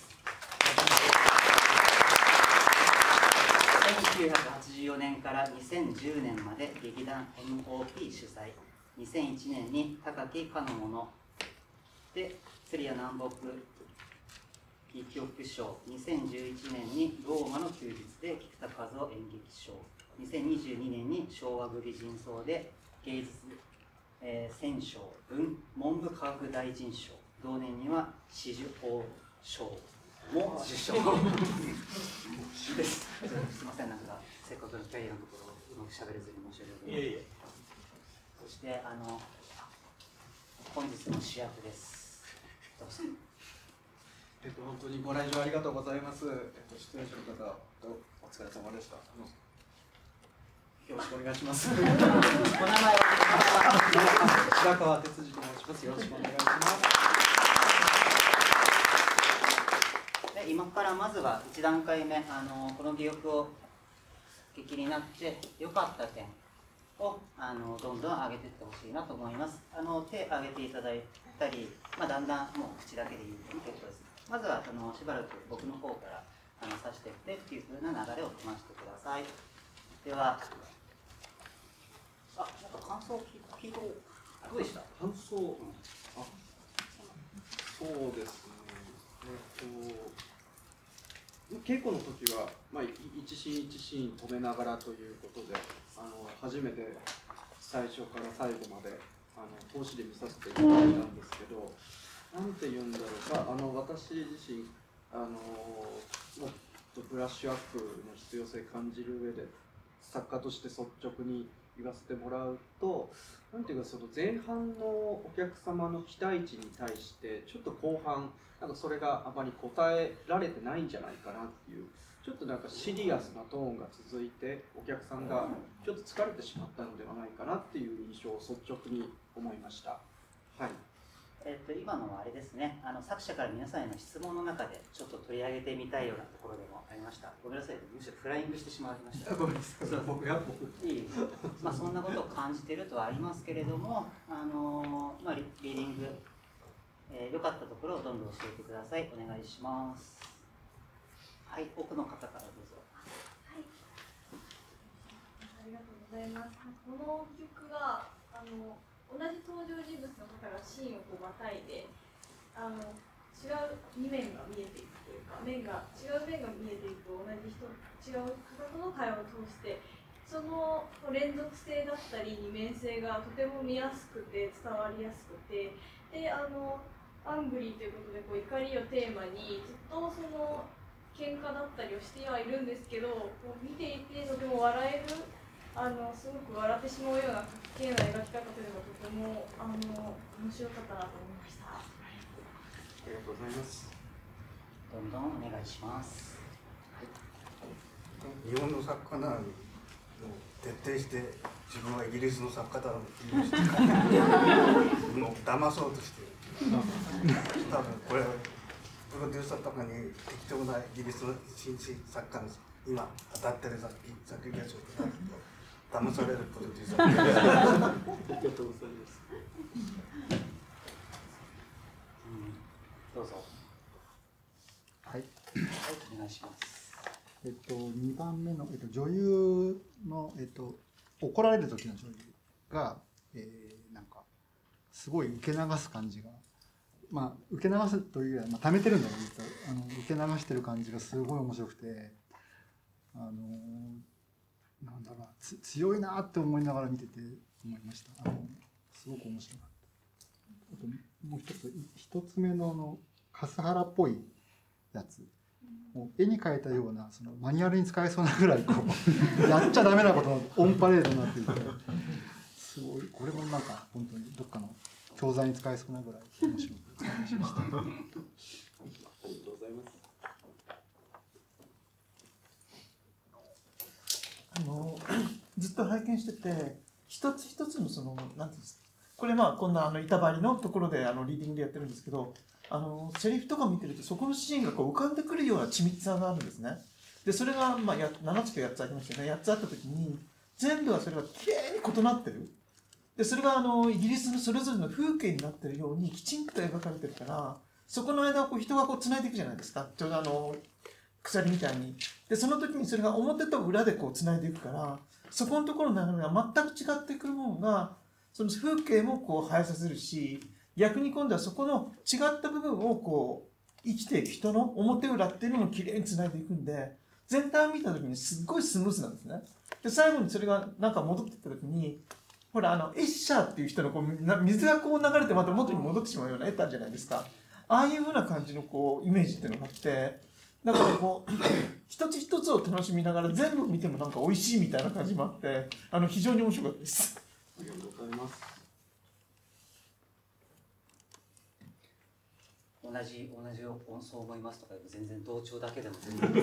。1984年から2010年まで劇団 MOP 主催、2001年に高木かのもので釣り屋南北戯曲賞、2011年にローマの休日で菊田一夫演劇賞、2022年に昭和組人奏で芸術選奨文部科学大臣賞、同年には紫綬褒章も受賞です。すみません、なんかせっかくのキャリアのところうまくしゃべれずに申し訳ございません。そして本日の主役です。どうぞ。 本当にご来場ありがとうございます。出演者の方お疲れ様でした。よろしくお願いします。お名前は白川哲司と申します。よろしくお願いします。 今からまずは1段階目、この戯曲を劇になって良かった点をどんどん上げていってほしいなと思います。手挙げていただいたり、だんだんもう口だけで言うと結構です。まずはしばらく僕の方から指していってっていう風な流れを組ませてください。では、なんか感想を聞いてどうでした？ 感想、そうですね。稽古の時は、一シーン一シーン止めながらということで、初めて最初から最後まで通しで見させていただいたんですけど、なんて言うんだろうか、私自身もっとブラッシュアップの必要性感じる上で作家として率直に言わせてもらうと、なんていうか、その前半のお客様の期待値に対してちょっと後半なんかそれがあまり応えられてないんじゃないかなっていう、ちょっとなんかシリアスなトーンが続いてお客さんがちょっと疲れてしまったのではないかなっていう印象を率直に思いました。はい。 今のはあれですね、作者から皆さんへの質問の中でちょっと取り上げてみたいようなところでもありました。ごめんなさい、むしろフライングしてしまいました。 ごめんなさい、僕がそんなことを感じているとはありますけれども、リーディング良かったところをどんどん教えてください。お願いします。はい、奥の方からどうぞ。 はい。ありがとうございます。この曲が同じ登場人物の方がシーンをまたいで違う2面が見えていくというか、違う面が見えていくと、違う方との会話を通してその連続性だったり二面性がとても見やすくて伝わりやすくて、でアングリーということで怒りをテーマにずっとその喧嘩だったりをしてはいるんですけど、見ていてとても笑えるすごく笑ってしまうようなかっけえな描き方というのがとても面白かったなと思いました。ありがとうございます。 どんどんお願いします。 日本の作家なのに徹底して自分はイギリスの作家だのふりをして騙そうとしてる。多分これプロデューサーとかに適当なイギリスの新進作家の今当たってる作品がちょっと騙されるプロデューサー。ありがとうございます。 どうぞ。 はい。 お願いします。 2番目の、女優の、怒られる時の女優が、なんかすごい受け流す感じが、まあ受け流すというよりは、溜めてるんだけど受け流してる感じがすごい面白くて、なんだろうな、強いなって思いながら見てて思いました。すごく面白かった。あともう一つ目のカスハラっぽいやつ。もう絵に描いたようなそのマニュアルに使えそうなぐらいやっちゃダメなことのオンパレードになっていて、すごいこれもなんか本当にどっかの教材に使えそうなぐらい面白く感じました。ありがとうございます。ずっと拝見してて一つ一つのそのなんていうんですか、これこんな板張りのところでリーディングでやってるんですけど。セリフとか見てるとそこのシーンが浮かんでくるような緻密さがあるんですね。でそれが7つか8つありましたよね。8つあった時に全部はそれがきれいに異なってる。でそれがイギリスのそれぞれの風景になってるようにきちんと描かれてるから、そこの間を人がつないでいくじゃないですか。ちょうど鎖みたいに。でその時にそれが表と裏でつないでいくから、そこのところの流れが全く違ってくるものがその風景も映えさせるし、逆に今度はそこの違った部分を生きていく人の表裏っていうのもきれいにつないでいくんで、全体を見た時にすっごいスムーズなんですね。で最後にそれがなんか戻っていった時に、ほらエッシャーっていう人の水が流れてまた元に戻ってしまうような絵あるじゃないですか。ああいうふうな感じのイメージっていうのがあって、だから一つ一つを楽しみながら全部見てもなんか美味しいみたいな感じもあって非常に面白かったです。 ありがとうございます。 同じそう思いますとか全然同調だけでも全然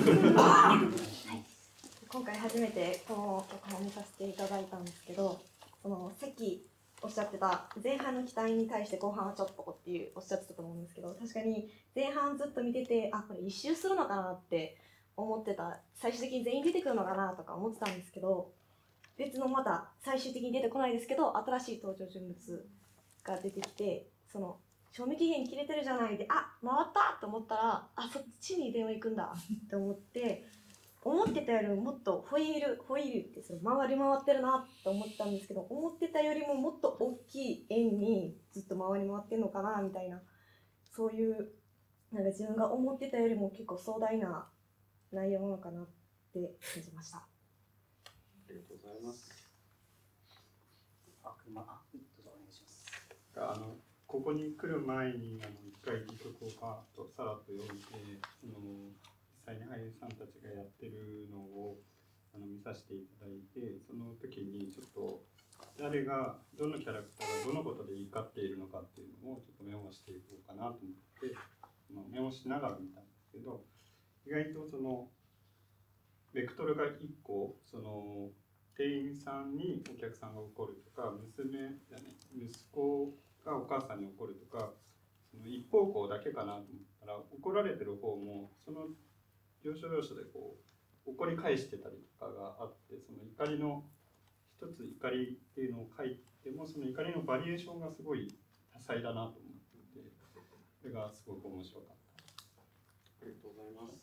今回初めてこの曲を見させていただいたんですけど、さっきおっしゃってた前半の期待に対して後半はちょっとっていうおっしゃってたと思うんですけど、確かに前半ずっと見ててこれ一周するのかなって思ってた、最終的に全員出てくるのかなとか思ってたんですけど、別のまた最終的に出てこないですけど新しい登場人物が出てきて、賞味期限切れてるじゃないで、回ったと思ったら、そっちに電話行くんだって思ってたよりももっとホイールって回り回ってるなと思ったんですけど、思ってたよりももっと大きい円にずっと回り回ってるのかなみたいな、そういうなんか自分が思ってたよりも結構壮大な内容なのかなって感じました。 ありがとうございます。 どうぞお願いします。 ここに来る前に一回戯曲をさらっと読んで、実際に俳優さんたちがやってるのを見させていただいて、その時にちょっと誰がどのキャラクターがどのことで怒っているのかっていうのをちょっとメモしていこうかなと思ってメモしながら見たんですけど、意外とベクトルが1個店員さんにお客さんが怒るとか、息子がお母さんに怒るとか、一方向だけかなと思ったら、怒られてる方もその要所要所で怒り返してたりとかがあって、その怒りの一つ怒りっていうのを書いても、その怒りのバリエーションがすごい多彩だなと思っていて、 れがすごく面白かった。 ありがとうございます。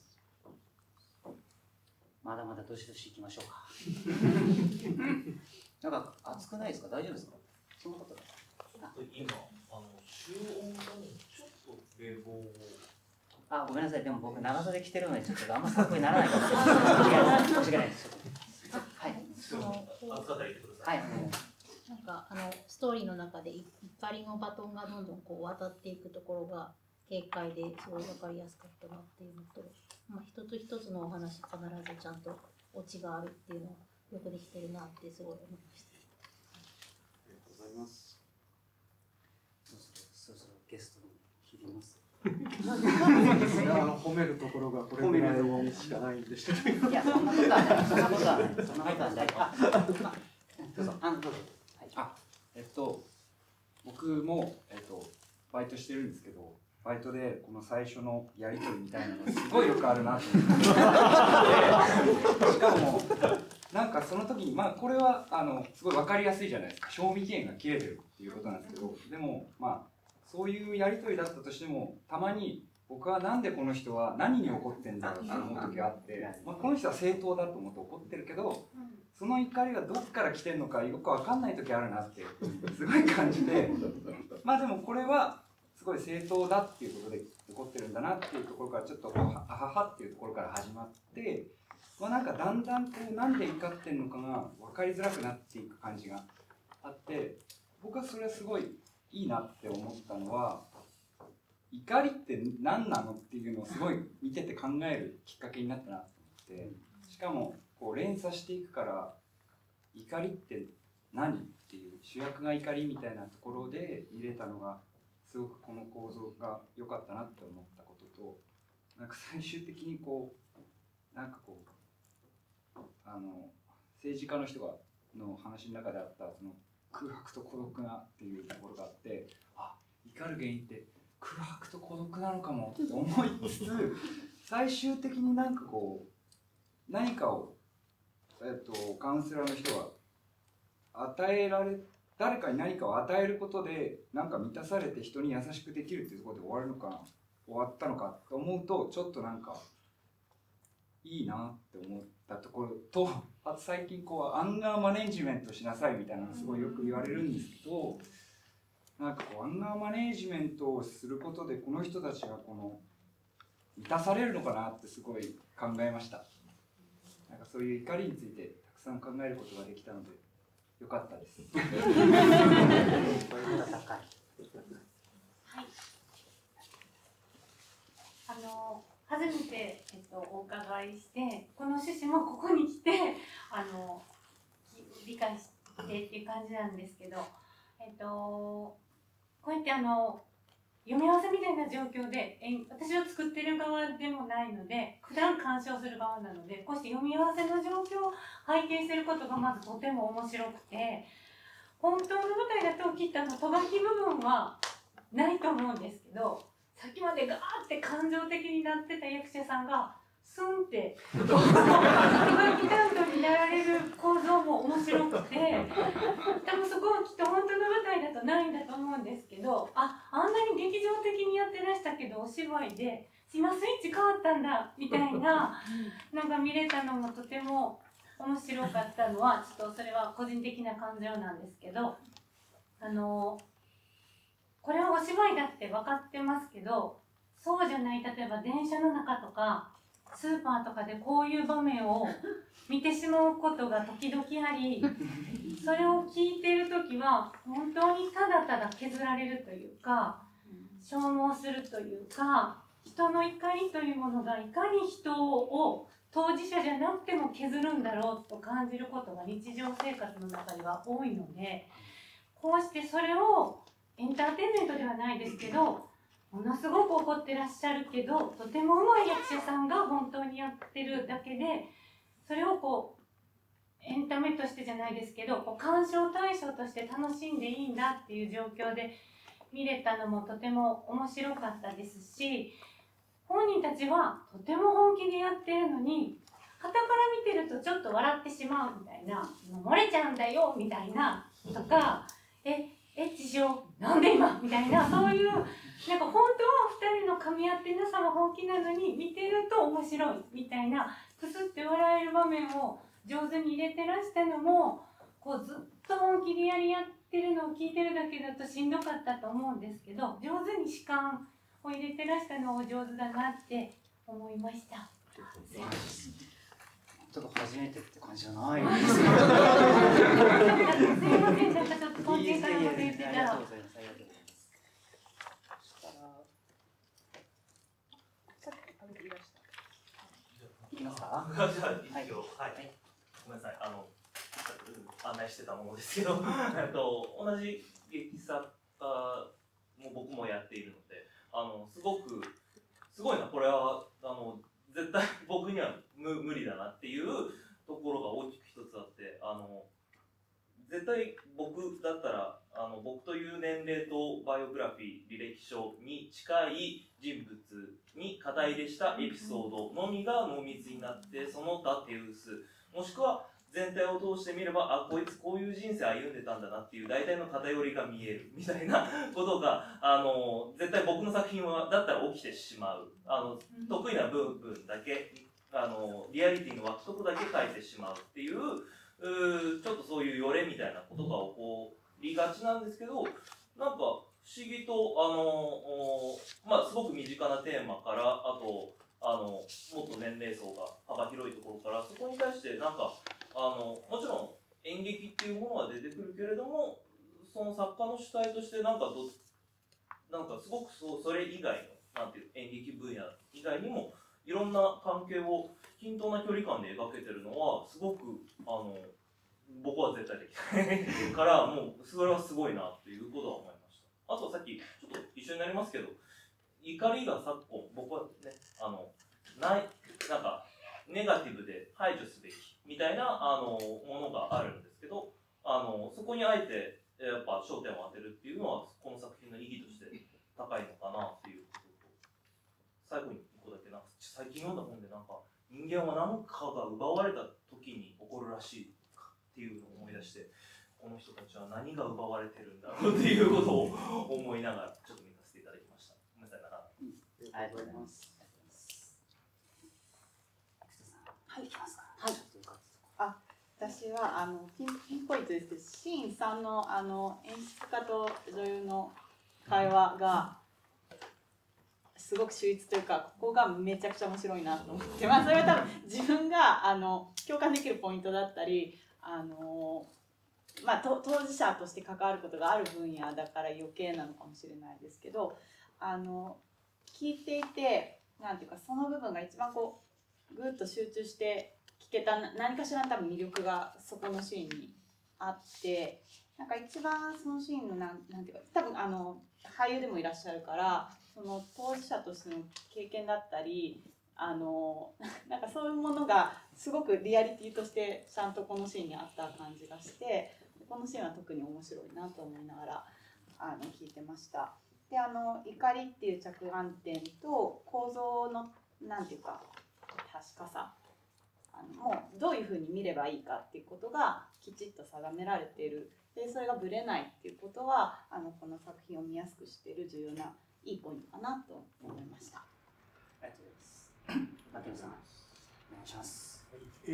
まだまだどしどし行きましょうか。なんか熱くないですか？大丈夫ですか？そのことだ。 今集音画面ちょっと冷房を。 あ、ごめんなさい。でも僕長袖着てるのでちょっとあんま参考にならないかもしれない。申し訳ないです。はい。 熱かったら言ってください。 はい。 なんかストーリーの中で怒りのバトンがどんどんこう渡っていくところが軽快ですごい分かりやすかったなっていうのと、一つ一つのお話必ずちゃんとオチがあるっていうのはよくできてるなってすごい思いました。 ありがとうございます。 そろそろゲストに切ります。 褒めるところがこれぐらいしかないんでした。 いや、そんなことはない。そんなことはない。そんなことはない。どうぞ。どうぞ。 僕もバイトしてるんですけど、バイトでこの最初のやり取りみたいなのがすごいよくあるなと思ってしかもなんかその時にこれはすごい分かりやすいじゃないですか。賞味期限が切れてるっていうことなんですけど、でもそういうやり取りだったとしても、たまに僕はなんでこの人は何に怒ってんだろうって思う時があって、この人は正当だと思って怒ってるけど、その怒りがどっから来てるのかよく分かんない時あるなってすごい感じて、でもこれはすごい正当だっていうことで怒ってるんだなっていうところからちょっとあははっていうところから始まって、なんかだんだんなんで怒ってるのかが分かりづらくなっていく感じがあって、僕はそれはすごいいいなって思ったのは、怒りって何なのっていうのをすごい見てて考えるきっかけになったなと思って、しかも連鎖していくから、怒りって何っていう主役が怒りみたいなところで見れたのがすごくこの構造が良かったなって思ったことと、なんか最終的に政治家の人の話の中であったその空白と孤独なっていうところがあって、怒る原因って空白と孤独なのかもって思いつつ、最終的に何かをカウンセラーの人は誰かに何かを与えることでなんか満たされて人に優しくできるっていうところで終わったのかと思うと、ちょっとなんかいいなって思ったところと、あと最近アンガーマネジメントしなさいみたいなのすごいよく言われるんですけど、なんかアンガーマネジメントをすることでこの人たちが満たされるのかなってすごい考えました。なんかそういう怒りについてたくさん考えることができたのでよかったです。 初めて、お伺いして、この趣旨もここに来て理解してっていう感じなんですけど、こうやって読み合わせみたいな状況で、私は作ってる側でもないので、普段鑑賞する側なので、こうして読み合わせの状況を拝見することがまずとても面白くて、本当の舞台だときっととがき部分はないと思うんですけど、さっきまでガーって感情的になってた役者さんがスンってとがき担当になられる構造も面白くて、多分そこはきっと本当の舞台だとないんだと思うんですけど、あんなに劇場的にやってらしたけどお芝居で今スイッチ変わったんだみたいななんか見れたのもとても面白かったのは、ちょっとそれは個人的な感情なんですけど、これはお芝居だって分かってますけど、そうじゃない、例えば電車の中とかスーパーとかでこういう場面を見てしまうことが時々あり、それを聞いてる時は本当にただただ削られるというか、消耗するというか、人の怒りというものがいかに人を当事者じゃなくても削るんだろうと感じることが日常生活の中では多いので、こうしてそれをエンターテインメントではないですけど、ものすごく怒ってらっしゃるけど、とても上手い役者さんが本当にやってるだけで、それをエンタメとしてじゃないですけど、鑑賞対象として楽しんでいいんだっていう状況で見れたのもとても面白かったですし、本人たちはとても本気でやってるのに、傍から見てるとちょっと笑ってしまうみたいな、漏れちゃうんだよみたいなとか、 エッチしよう、なんで今みたいな、そういうなんか本当は2人の噛み合ってなさは本気なのに見てると面白いみたいな、くすって笑える場面を上手に入れてらしたのも、こうずっと本気でやってるのを聞いてるだけだとしんどかったと思うんですけど、上手に主観を入れてらしたのを上手だなって思いました。 ちょっと初めてって感じじゃないですすいません、なんかちょっと根底からまで言ってたら。ありがとうございます。 いきますか？ じゃあ一応、はい。ごめんなさい。案内してたものですけど、同じ劇作家も僕もやっているので、すごいな、これは絶対僕には無理だなっていうところが大きく一つあって、絶対僕だったら僕という年齢とバイオグラフィー履歴書に近い人物に肩入れしたエピソードのみが濃密になって、その他手薄、もしくは全体を通してみれば、あ、こいつこういう人生歩んでたんだなっていう大体の偏りが見えるみたいなことが絶対僕の作品はだったら起きてしまう。得意な部分だけリアリティの湧くとこだけ書いてしまうっていうちょっとそういうよれみたいなことが起こりがちなんですけど、なんか不思議とすごく身近なテーマから、あともっと年齢層が幅広いところから、そこに対してなんかもちろん演劇っていうものは出てくるけれども、その作家の主体としてなんかすごくそれ以外のなんていう演劇分野以外にもいろんな関係を均等な距離感で描けてるのはすごく僕は絶対できないからもうそれはすごいなっていうことは思いました。あとさっきちょっと一緒になりますけど、怒りが昨今僕はねなんかネガティブで排除すべきみたいなものがあるんですけど、そこにあえてやっぱ焦点を当てるっていうのはこの作品の意義として高いのかなっていうことと、最後に1個だけ最近読んだ本でなんか人間は何かが奪われた時に起こるらしいっていうのを思い出して、この人たちは何が奪われてるんだろうっていうことを思いながらちょっと見させていただきました。ごめんなさい、長々。 ありがとうございます。 はい、私はピンポイントですけど、シーン3の演出家と女優の会話がすごく秀逸というか、ここがめちゃくちゃ面白いなと思って、それは多分自分が共感できるポイントだったり、当事者として関わることがある分野だから余計なのかもしれないですけど、聞いていてなんていうか、その部分が一番こうぐっと集中して聞けた何かしらの多分魅力がそこのシーンにあって、なんか一番そのシーンのなんていうか、多分俳優でもいらっしゃるから、その当事者としての経験だったりなんかそういうものがすごくリアリティとしてちゃんとこのシーンにあった感じがして、このシーンは特に面白いなと思いながら聞いてました。で怒りっていう着眼点と構造のなんていうか確かさ、もうどういうふうに見ればいいかっていうことがきちっと定められている。でそれがぶれないっていうことはこの作品を見やすくしている重要ないいポイントかなと思いました。 ありがとうございます。牧野さん、お願いします。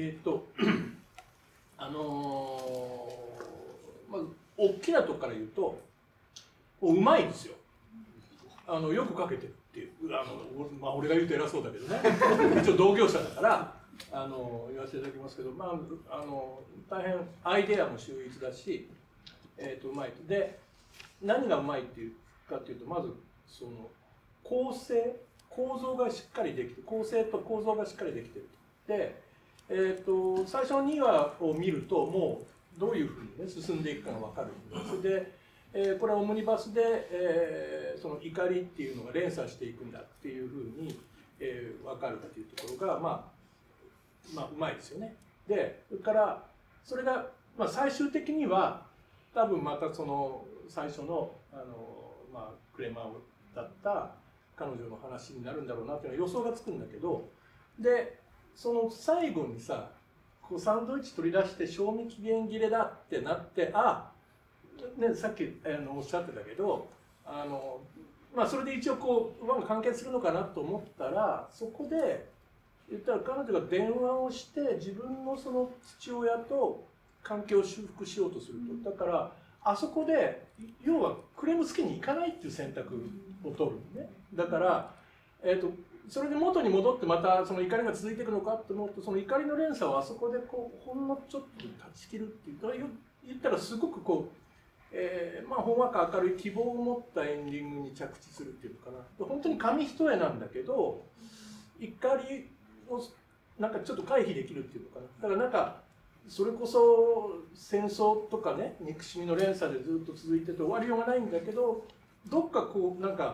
まず大きなところから言うと、うまいんですよ。よく書けてるっていう、俺が言うと偉そうだけどね、一応同業者だから言わせていただきますけど、大変アイデアも秀逸だし、うまい。で、何がうまいっていうかっていうと、まずその構造がしっかりできて、構成と構造がしっかりできてる。で、最初の2話を見ると、もうどういうふうに、ね、進んでいくかが分かるんです。で、これはオムニバスで、その怒りっていうのが連鎖していくんだっていうふうに、分かるっていうところが、うまいですよね。で、それからそれが、最終的には多分またその最初のクレマーだった彼女の話になるんだろうなっていうのは予想がつくんだけど、でその最後にさ、こうサンドイッチ取り出して賞味期限切れだってなって、 ね、さっきおっしゃってたけどまあ、それで一応こう馬が関係するのかなと思ったら、そこで言ったら彼女が電話をして自分のその父親と関係を修復しようとすると、だからあそこで要はクレームつけに行かないっていう選択を取るね。だから、それで元に戻ってまたその怒りが続いていくのかと思うと、その怒りの連鎖をあそこでこうほんのちょっと断ち切るっていう言ったらすごくこう、まあほんわか明るい希望を持ったエンディングに着地するっていうのかな。本当に紙一重なんだけど怒りをなんかちょっと回避できるっていうのかな。だからなんかそれこそ戦争とかね、憎しみの連鎖でずっと続いてて終わりようがないんだけど、どっかこうなんか、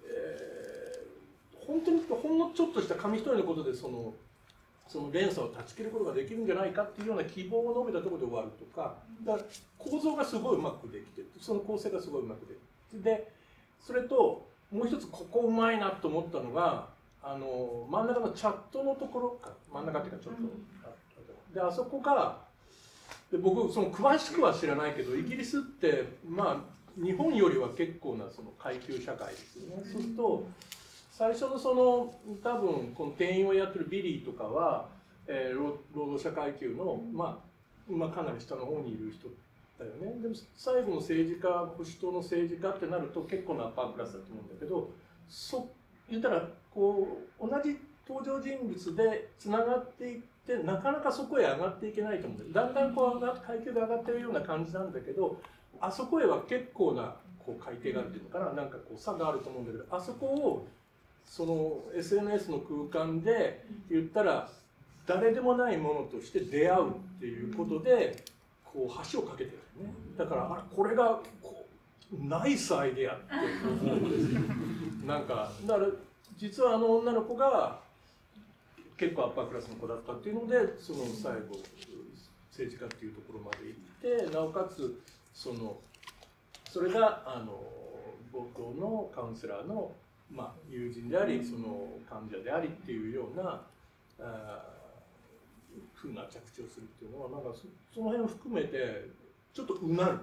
本当にほんのちょっとした紙一重のことでその連鎖を断ち切ることができるんじゃないかっていうような希望を述べたところで終わるとか、だから構造がすごいうまくできてる、その構成がすごいうまくできてる。でそれともう一つここうまいなと思ったのが真ん中のチャットのところか、真ん中っていうかちょっと、であそこがで僕その詳しくは知らないけど、イギリスってまあ日本よりは結構なその階級社会ですよね。そうすると最初のその多分この店員をやってるビリーとかは、労働者階級の、まあかなり下の方にいる人だよね。でも最後の政治家、保守党の政治家ってなると結構なアッパークラスだと思うんだけど、言ったらこう同じ登場人物でつながっていってなかなかそこへ上がっていけないと思うんだよ。だんだんこう階級が上がってるような感じなんだけど、あそこへは結構なこう海底があるっていうのかな、なんかこう差があると思うんだけど、あそこをその SNS の空間で言ったら誰でもないものとして出会うっていうことでこう橋を架けてるね。だからこれがこうナイスアイデアって思うんですよ。なんかだから実は女の子が結構アッパークラスの子だったっていうので、その最後政治家っていうところまで行って、なおかつそれが冒頭のカウンセラーのまあ、友人でありその患者でありっていうようなふうな着地をするっていうのはなんかその辺を含めてちょっとうまい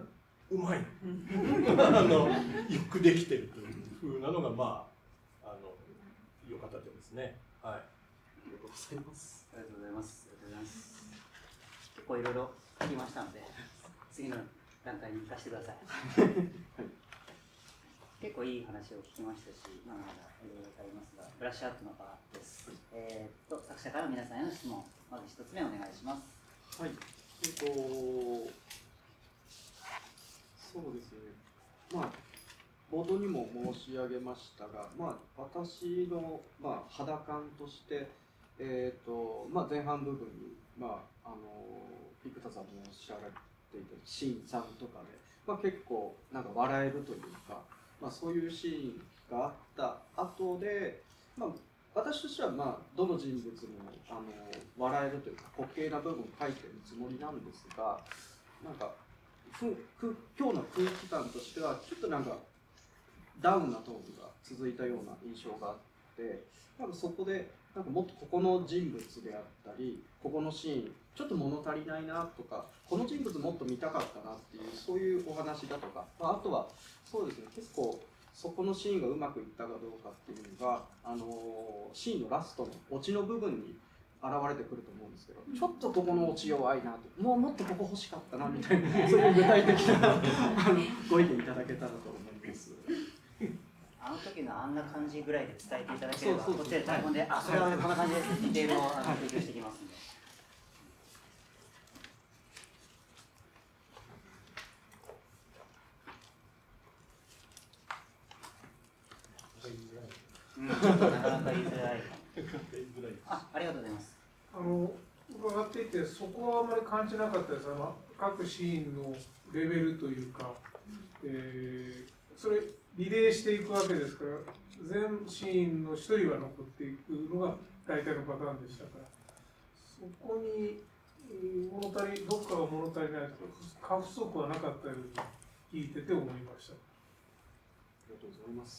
よくできてるというふうなのがまあ良かった点ですね。はい。ありがとうございます。 ありがとうございます。ありがとうございます。結構いろいろ書きましたので次の段階に行かせてください。はい結構いい話を聞きましたし、まだまだいろいろありますが、ブラッシュアップの場です。作者から皆さんへの質問、まず一つ目お願いします。 はい。そうですね。まあ冒頭にも申し上げましたが、まあ私の肌感として、まあ前半部分にピクタさんもおっしゃられていたシーンさんとかで、まあ結構なんか笑えるというか。まあ、そういうシーンがあった後で、まあ、私としてはどの人物も笑えるというか滑稽な部分を書いてるつもりなんですが、なんか今日の空気感としてはちょっとなんかダウンなトーンが続いたような印象があって、なんかそこでなんかもっとここの人物であったりここのシーンちょっと物足りないなとか、この人物もっと見たかったなっていうそういうお話だとか、あとはそうですね、結構そこのシーンがうまくいったかどうかっていうのがシーンのラストのオチの部分に現れてくると思うんですけど、ちょっとここのオチ弱いなと、もっとここ欲しかったなみたいなそういう具体的なご意見いただけたらと思います。 あの時のあんな感じぐらいで伝えていただければ、こっちで台本でそれはこんな感じですってディテールを提供していきますので。ちょっとなかなか言いづらい。ありがとうございます。 伺っていて、そこはあまり感じなかったです。各シーンのレベルというか、それリレーしていくわけですから、全シーンの一人は残っていくのが大体のパターンでしたから、そこにどっかが物足りないとか、過不足はなかったように聞いてて思いました。ありがとうございます。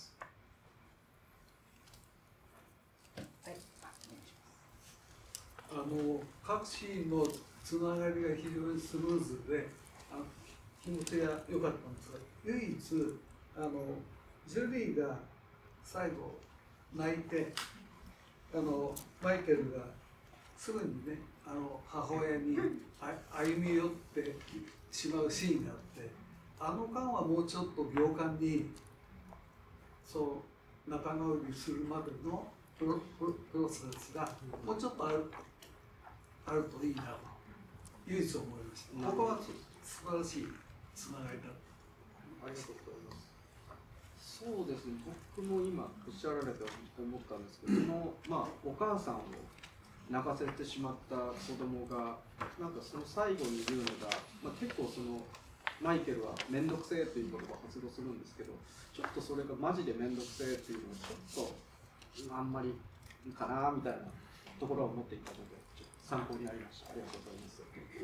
各シーンのつながりが非常にスムーズで、 気持ちが良かったんですが、唯一ジュリーが最後泣いてマイケルがすぐにね母親に歩み寄ってしまうシーンがあって、あの間はもうちょっと秒間にそう仲直りするまでのプロセスがもうちょっとあるといいなと唯一思いました。ここは素晴らしいつながりだ。 ありがとうございます。そうですね、僕も今おっしゃられたと思ったんですけど、お母さんを泣かせてしまった子供がなんかその最後に言うのが、結構マイケルは面倒くせえという言葉を発動するんですけど、ちょっとそれがマジで面倒くせえっていうのはちょっとあんまりかなみたいなところを思っていたので、ちょっと参考になりました。ありがとうございます。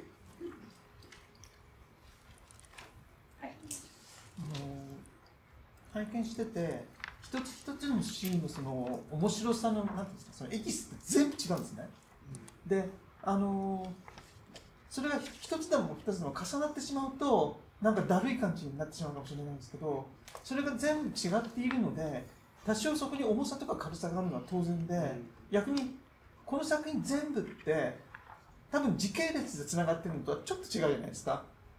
拝見してて、一つ一つのシーンのその面白さのなんていうんですか、そのエキスって全部違うんですね。で、それが一つでも二つでも重なってしまうとなんかだるい感じになってしまうかもしれないんですけど、それが全部違っているので、多少そこに重さとか軽さがあるのは当然で、逆にこの作品全部って多分時系列でつながってるのとはちょっと違うじゃないですか。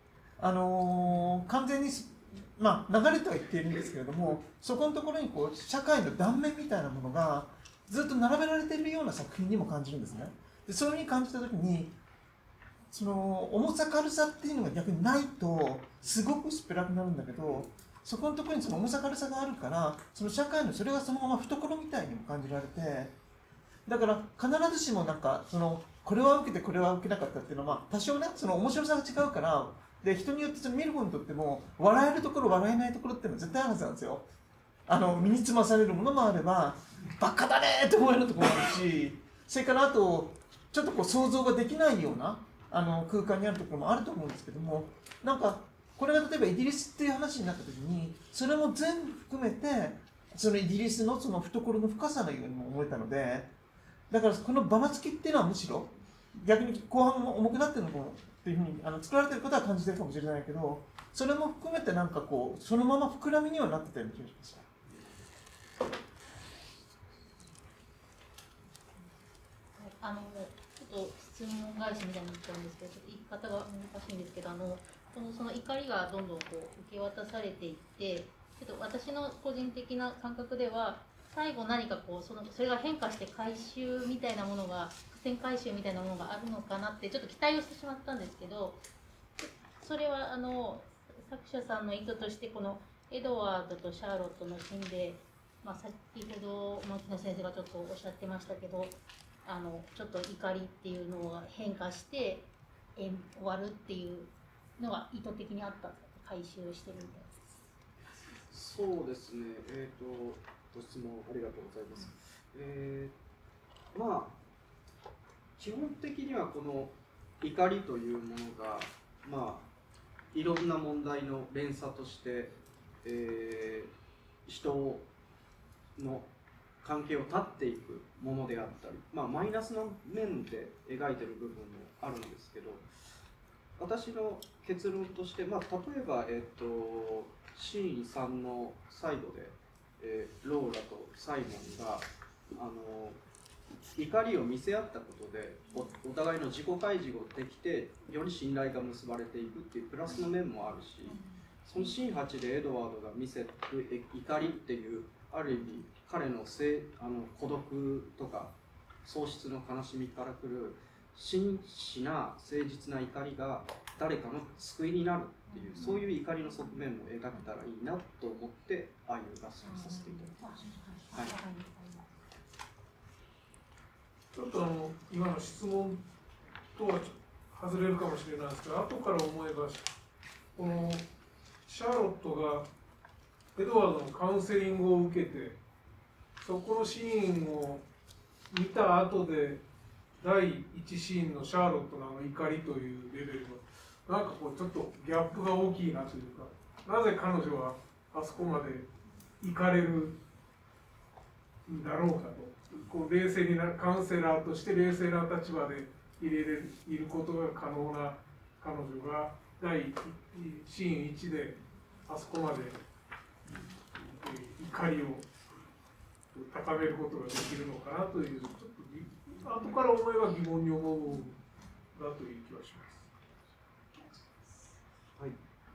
完全に流れとは言っているんですけれども、そこのところにこう社会の断面みたいなものがずっと並べられているような作品にも感じるんですね。でそういうふうに感じた時に、その重さ軽さっていうのが逆にないとすごく薄っぺらくなるんだけど、そこのところにその重さ軽さがあるから、その社会のそれがそのまま懐みたいにも感じられて、だから必ずしもなんかこれは受けてこれは受けなかったっていうのは、多少ねその面白さが違うから、で人によってその見る方にとっても笑えるところ笑えないところっていうのは絶対あるはずなんですよ。身につまされるものもあればバカだねーって思えるところもあるし、それからあとちょっとこう想像ができないような空間にあるところもあると思うんですけども、なんかこれが例えばイギリスっていう話になった時に、それも全部含めてそのイギリスのその懐の深さのようにも思えたので、だからこのバマつきっていうのはむしろ逆に後半も重くなってるのかもっていうふうに作られてることは感じてるかもしれないけど、それも含めてなんかこうそのまま膨らみにはなってたような気がしました。 ちょっと質問返しみたいになっちゃうんですけど、ちょっと言い方が難しいんですけど、その怒りがどんどんこう受け渡されていって、ちょっと私の個人的な感覚では、最後何かこうそれが変化して回収みたいなものが、伏線回収みたいなものがあるのかなってちょっと期待をしてしまったんですけど、それは作者さんの意図として、このエドワードとシャーロットのシーンで、先ほど牧野先生がちょっとおっしゃってましたけど、ちょっと怒りっていうのが変化して終わるっていうのが意図的にあったって回収してるみたいです。 そうですね、ご質問ありがとうございます。基本的にはこの怒りというものが、いろんな問題の連鎖として、人の関係を断っていくものであったり、マイナスの面で描いている部分もあるんですけど、私の結論として、例えば、シーン3の最後で、ローラとサイモンが怒りを見せ合ったことで お互いの自己開示ができて、より信頼が結ばれていくっていうプラスの面もあるし、そのシーン8でエドワードが見せる怒りっていう、ある意味彼の孤独とか喪失の悲しみからくる真摯な誠実な怒りが誰かの救いになるっていう、そういう怒りの側面も描けたらいいなと思って、ああいう合奏させていただきました。はい、 ちょっと今の質問とは外れるかもしれないですけど、後から思えばこのシャーロットがエドワードのカウンセリングを受けて、そこのシーンを見た後で第1シーンのシャーロットの怒りというレベルのなんかこうちょっとギャップが大きいなというか、なぜ彼女はあそこまで行かれるんだろうかと、こう冷静になカウンセラーとして冷静な立場でいることが可能な彼女がシーン1であそこまで怒りを高めることができるのかなという、ちょっと後から思えば疑問に思う部分だという気はします。 はい。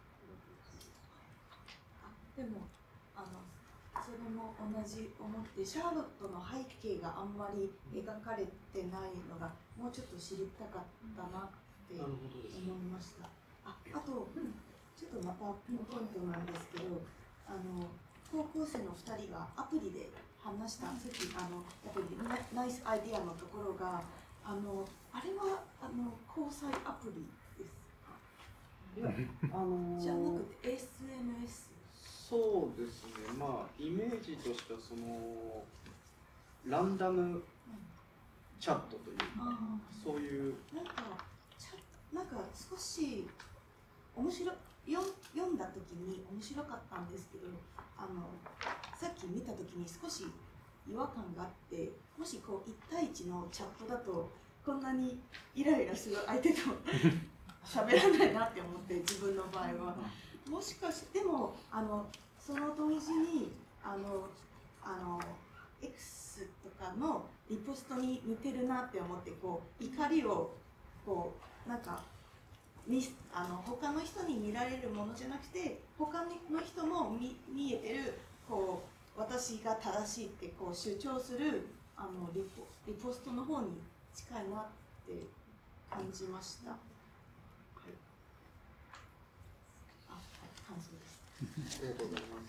でもそれも同じ思って、シャーロットの背景があんまり描かれてないのがもうちょっと知りたかったなって思いました。あとちょっとまたピンポイントなんですけど、高校生の2人がアプリで話した、さっきやっぱりナイスアイディアのところが、あれは交際アプリですか？じゃなくて SNS？ そうですね、まあイメージとしてはランダムチャットというか、そういうなんか少し面白い、読んだ時に面白かったんですけど、さっき見た時に少し違和感があって、もしこう1対1のチャットだとこんなにイライラする相手と喋らないなって思って、自分の場合は。もしかしてでもその同時にX とかのリポストに似てるなって思って、こう怒りをこうなんか他の人に見られるものじゃなくて、他の人も見えてる、こう私が正しいってこう主張するリポストの方に近いなって感じました。感想です。 ありがとうございます。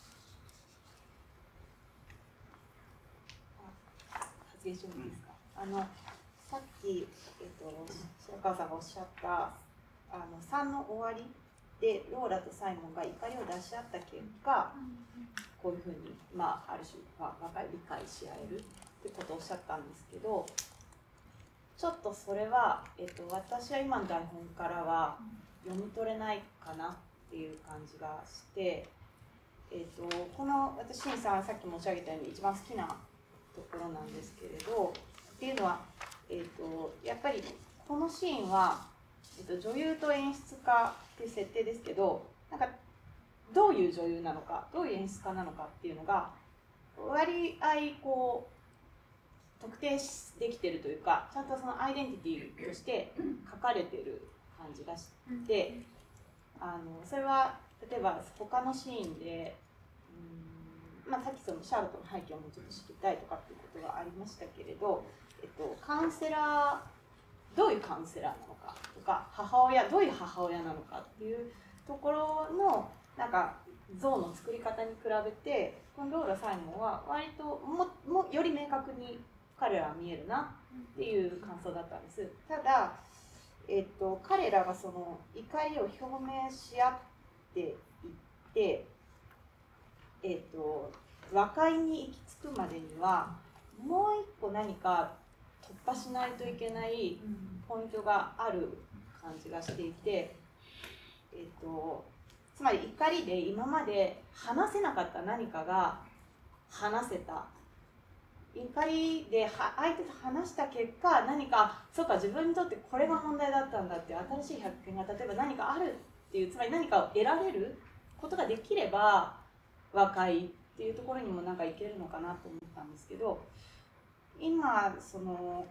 発言してもいいですか？さっき、白川さんがおっしゃった3の終わりでローラとサイモンが怒りを出し合った結果、こういうふうに、ある種、和解を理解し合えるってことをおっしゃったんですけど、ちょっとそれは、私は今の台本からは読み取れないかなっていう感じがして、この私シンさんはさっき申し上げたように一番好きなところなんですけれど、っていうのは、やっぱりこのシーンは、女優と演出家っていう設定ですけど、なんかどういう女優なのか、どういう演出家なのかっていうのが割合こう特定できてるというか、ちゃんとそのアイデンティティとして書かれてる感じがして、それは例えば他のシーンで、さっきそのシャーロットの背景をもうちょっと知りたいとかっていうことがありましたけれど、カウンセラー、どういうカウンセラーなのかとか、母親、どういう母親なのかっていうところのなんか像の作り方に比べて、このローラ・サイモンは割ともより明確に彼らは見えるなっていう感想だったんです。ただ、彼らがその怒りを表明し合っていって、和解に行き着くまでにはもう一個何か突破しないといけないポイントがある感じがしていて、つまり怒りで今まで話せなかった何かが話せた。怒りで相手と話した結果、何かそうか自分にとってこれが問題だったんだっていう新しい発見が例えば何かあるっていう、つまり何かを得られることができれば和解っていうところにもなんかいけるのかなと思ったんですけど、今その、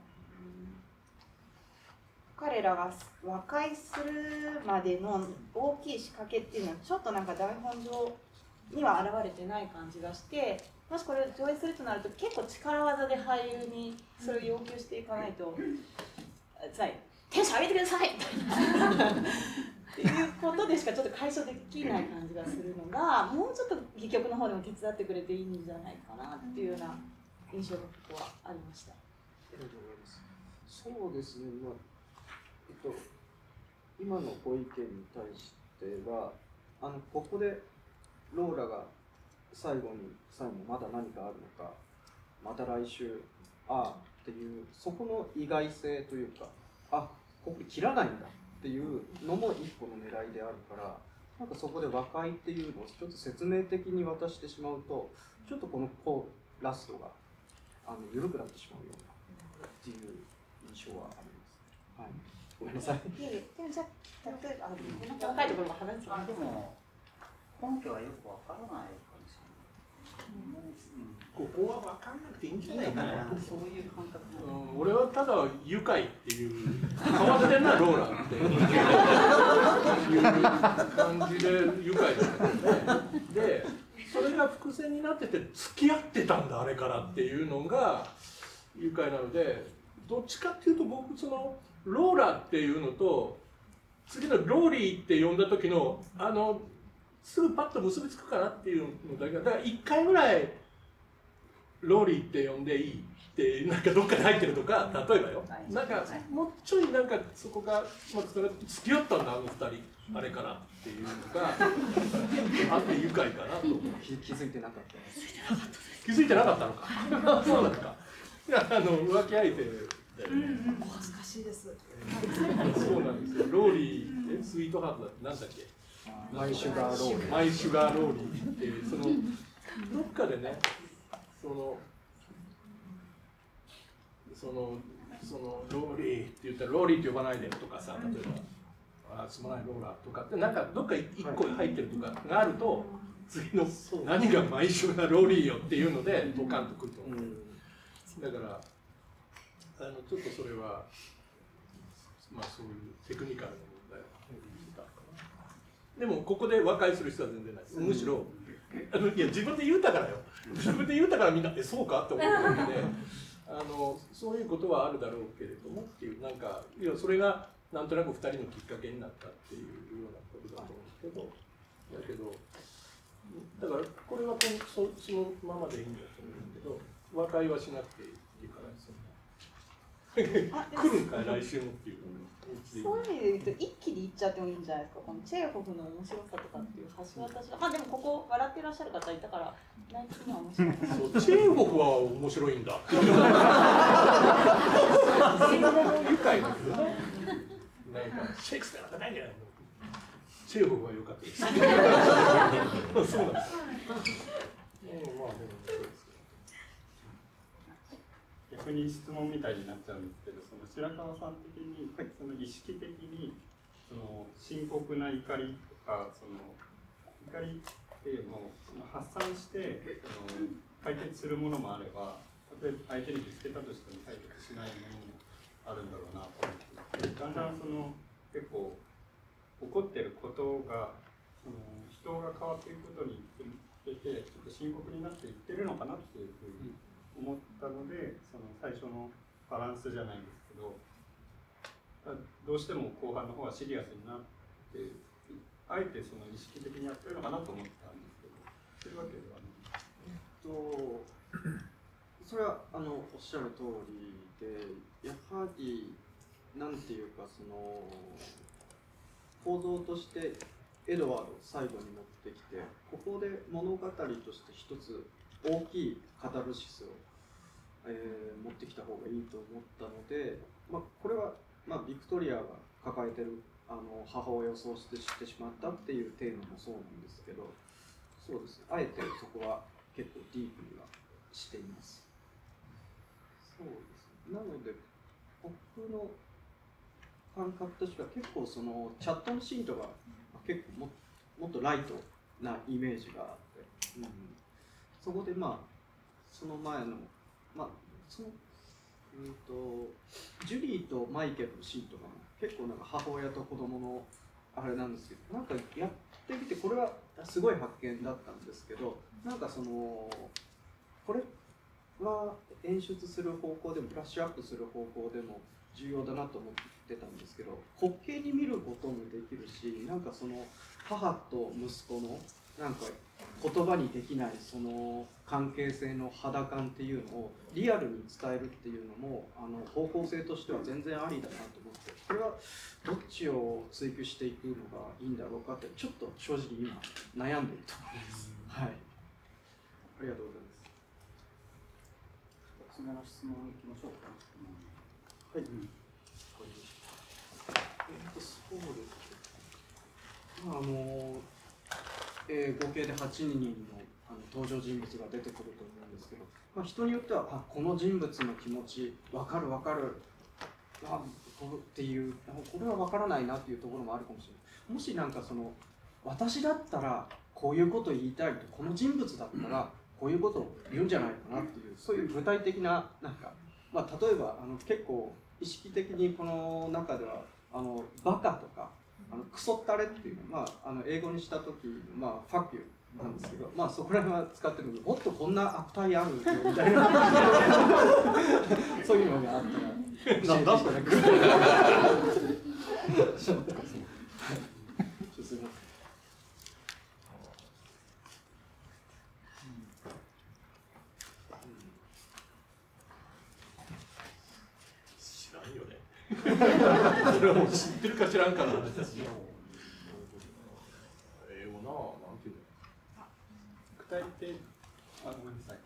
彼らが和解するまでの大きい仕掛けっていうのはちょっとなんか台本上には現れてない感じがして、もしこれを上映するとなると結構力技で俳優にそれを要求していかないと、つまりテンション上げてくださいっていうことでしかちょっと解消できない感じがするのが、もうちょっと戯曲の方でも手伝ってくれていいんじゃないかなっていうような印象がここはありました。 ありがとうございます。そうですね、今のご意見に対しては、ここでローラが最後にまだ何かあるのか、また来週、っていう、そこの意外性というか、ここで切らないんだっていうのも一個の狙いであるから、なんかそこで和解っていうのをちょっと説明的に渡してしまうと、ちょっとこのラストが緩くなってしまうようなっていう印象はあります。はい。 ごめんなさい。 でもじゃあ例えば細かいところも話すけど、 でも根拠はよくわからないかもしれない。 ここは分かんなくていいんじゃないかな。 そういう感覚。 俺はただ愉快っていう変わってんなローラっていう感じで愉快だったよね。でそれが伏線になってて付き合ってたんだあれからっていうのが愉快なので、どっちかっていうと僕そのローラっていうのと次のローリーって呼んだ時のすぐパッと結びつくかなっていうのだけだから1回ぐらいローリーって呼んでいいってなんかどっかに入ってるとか、例えばよ、なんかもうちょいなんかそこが付き合ったんだあの2人あれからっていうのがあって愉快かなと気づいてなかった気づいてなかったのかそうなんか浮気相手だよね。 お恥ずかしいです。 そうなんですよ。ローリースイートハートだってなんだっけ？ マイシュガーローリー。 マイシュガーローリーっていうそのどっかでね、そのローリーって言ったらローリーって呼ばないでとかさ、例えばすまないローラーとかってなんかどっか一個入ってるとかがあると、次の何がマイシュガーローリーよっていうのでドカンとくると思う。だからちょっとそれはまあそういうテクニカルな問題だかな。でもここで和解する必要は全然ないです。むしろいや自分で言うたからよ。自分で言うたからみんなそうかって思ったわけで、そういうことはあるだろうけれどもっていう、なんかいやそれがなんとなく2人のきっかけになったっていうようなことだと思うんですけど、だからこれはそのままでいいんだと思うんだけど、和解はしなくていいからですよね。来るんかい来週もっていう。 そういう意味で言うと一気にいっちゃってもいいんじゃないですか。このチェーホフの面白さとかっていう橋渡しが、まあでもここ笑ってらっしゃる方いたから内的には面白い。 そうチェーホフは面白いんだ。それも愉快だけどね。なんかシェイクスピアなんかないんじゃないの。チェーホフは良かったです。そうなんです。まあでもそうです。 逆に質問みたいになっちゃうんですけど、その白川さん的に、その意識的にその深刻な怒りとか、その怒りっていうのを発散して解決するものもあれば、例えば相手にぶつけたとしても解決しないものもあるんだろうなと思って、だんだんその結構起こってることが人が変わっていくことにつれてちょっと深刻になっていってるのかなっていうふうに思ったので、その最初のバランスじゃないんですけど、どうしても後半の方はシリアスになってあえてその意識的にやってるのかなと思ったんですけど、そういうわけではない。 それはおっしゃる通りで、やはりなんていうかその構造としてエドワードを最後に持ってきて、ここで物語として一つ大きいカタルシスを、持ってきた方がいいと思ったので、これは、ビクトリアが抱えてる母親を喪失してしまったっていうテーマもそうなんですけど、そうですね、あえてそこは結構ディープにはしています。そうですね、なので僕の感覚としては結構そのチャットのシーンとか結構もっとライトなイメージがあって、そこでその前のジュリーとマイケルのシーンとかも結構なんか母親と子供のあれなんですけど、なんかやってみてこれはすごい発見だったんですけど、なんかそのこれは演出する方向でもブラッシュアップする方向でも重要だなと思ってたんですけど、滑稽に見ることもできるし、なんかその母と息子のなんか言葉にできないその関係性の肌感っていうのをリアルに伝えるっていうのも方向性としては全然ありだなと思って、これはどっちを追求していくのがいいんだろうかってちょっと正直今悩んでいるところです。はい、ありがとうございます。 次の質問いきましょうか。 はい、そうです。合計で8人の登場人物が出てくると思うんですけど、人によってはこの人物の気持ち分かる分かるっっていうこれは分からないなっていうところもあるかもしれない。もしなんかその私だったらこういうことを言いたいと、この人物だったらこういうことを言うんじゃないかなっていう、そういう具体的ななんか、まあ、例えば結構意識的にこの中ではバカとかクソったれっていうのは、まあ、英語にした時、まあ、ファックユーなんですけど、まあ、そこら辺は使ってるので、もっとこんな悪態あるよみたいなそういうのがあったらなんだそれすいません。 知らんよね。それはもう知ってるか知らんかの話ですよ。英語な、なんていうの。 具体的、ごめんなさい。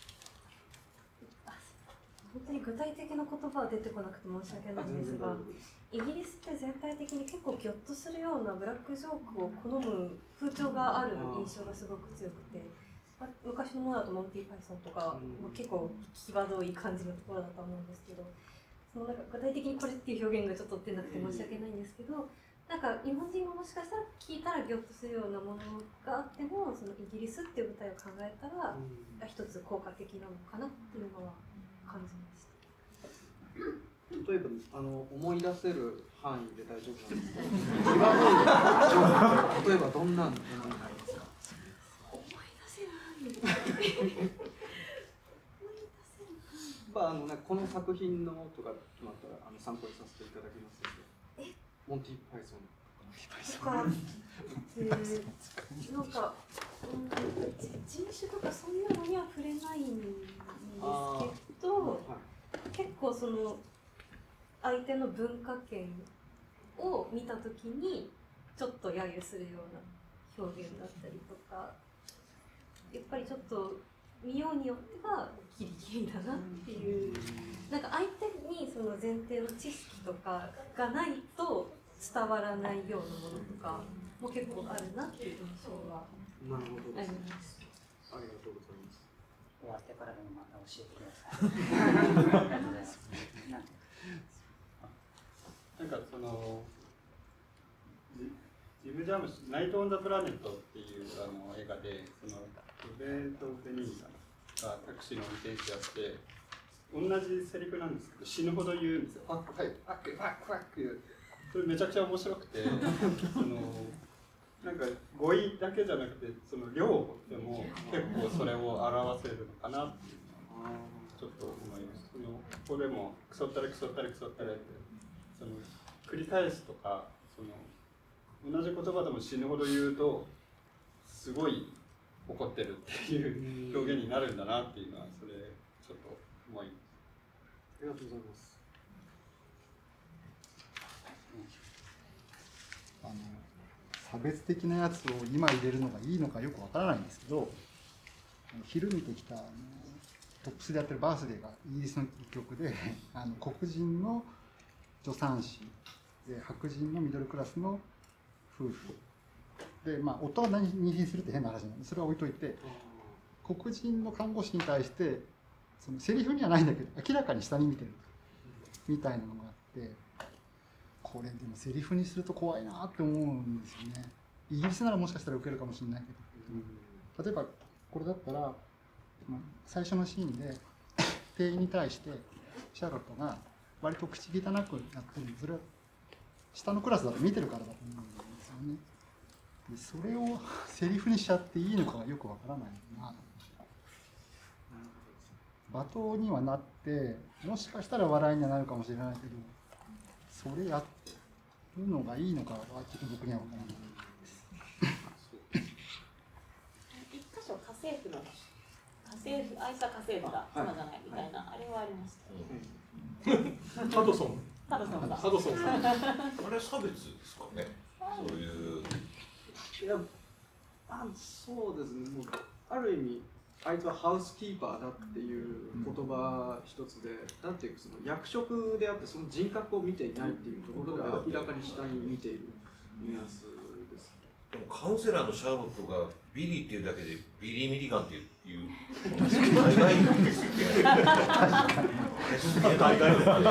本当に具体的な言葉は出てこなくて申し訳ないんですが、イギリスって全体的に結構ギョッとするようなブラックジョークを好む風潮がある印象がすごく強くて、昔のものだとモンティ・パイソンとか、結構際どい感じのところだと思うんですけど、そのなんか具体的にこれっていう表現がちょっと出なくて申し訳ないんですけど、なんか日本人がもしかしたら聞いたらギョッとするようなものがあっても、そのイギリスっていう舞台を考えたら、一つ効果的なのかなっていうのは感じました。 例えば思い出せる範囲で大丈夫なんですか？際どい例えばどんなのになりますか？ 思い出せる範囲。 この作品のとか決まったら参考にさせていただきますので。モンティ・パイソン。 なんか人種とかそういうのには触れないんですけど、結構その相手の文化圏を見た時にちょっと揶揄するような表現だったりとか、やっぱりちょっと見ようによってはキリキリだなっていう、なんか相手にその前提の知識とかがないと伝わらないようなものとかも結構あるなっていう印象はあります。 ありがとうございます。 終わってからでもまた教えてください。ありがとうございます。 なんかそのジム・ジャームシュナイト・オン・ザ・プラネットっていう映画で、そのロベート・ベニーさんがタクシーの運転手やって同じセリフなんですけど死ぬほど言うんですよ。ファックファックファックファックファック。それめちゃくちゃ面白くて、そのなんか語彙だけじゃなくてその量でも結構それを表せるのかなっていうのはちょっと思います。ここでもクソったれクソったれクソったれってその繰り返すとか、その同じ言葉でも死ぬほど言うとすごい怒ってるっていう表現になるんだなっていうのは、それちょっと思います。 ありがとうございます。 差別的なやつを今入れるのがいいのかよくわからないんですけど、昼見てきたトップスでやってるバースデーがイギリスの曲で黒人の助産師で白人のミドルクラスの夫婦で、まあ、夫が妊娠するって変な話なんでそれは置いといて、黒人の看護師に対してそのセリフにはないんだけど明らかに下に見てるみたいなのがあって、これでもセリフにすると怖いなって思うんですよね。イギリスならもしかしたら受けるかもしれないけど、例えばこれだったら最初のシーンで店員に対してシャーロットが割と口汚くやってる、それは下のクラスだと見てるからだと思うんですよね。でそれをセリフにしちゃっていいのかがよくわからないな。罵倒にはなってもしかしたら笑いにはなるかもしれないけど、それやるのがいいのかはちょっと僕には分からないです。 一箇所家政婦の愛さ家政婦だ妻じゃないみたいな、あれはありました。 ハドソン。 ハドソンだ。 ハドソンさん。 あれ差別ですかね。そういう。 いや、そうですね。もうある意味あいつはハウスキーパーだっていう言葉一つで、なんていうかその役職であってその人格を見ていないっていうところで明らかに下に見ているニュアンスです。 でもカウンセラーのシャーロットがビリーっていうだけでビリー・ミリガンっていう大概ですよね。大概ですね。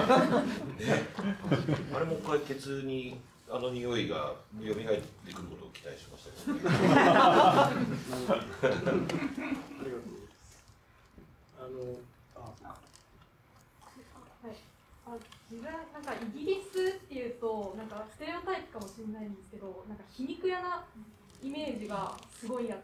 あれもう一回ケツにあの匂いが蘇ってくることを期待しましたけど、ね。 自分なんかイギリスっていうとなんかステレオタイプかもしれないんですけど、なんか皮肉屋なイメージがすごいあって、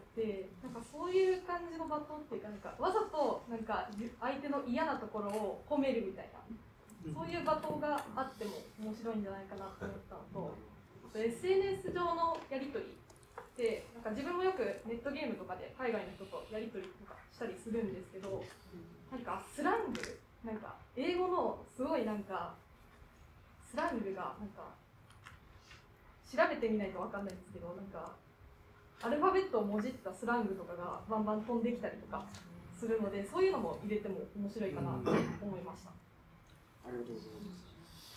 なんかそういう感じの罵倒っていうか、なんかわざとなんか相手の嫌なところを褒めるみたいな、そういう罵倒があっても面白いんじゃないかなと思ったのと、SNS 上のやり取りってなんか自分もよくネットゲームとかで海外の人とやり取りとかしたりするんですけど、なんかスラング、なんか英語のすごいなんかスラングがなんか調べてみないと分かんないんですけど、なんかアルファベットをもじったスラングとかがバンバン飛んできたりとかするので、そういうのも入れても面白いかなと思いました。 ありがとうございます。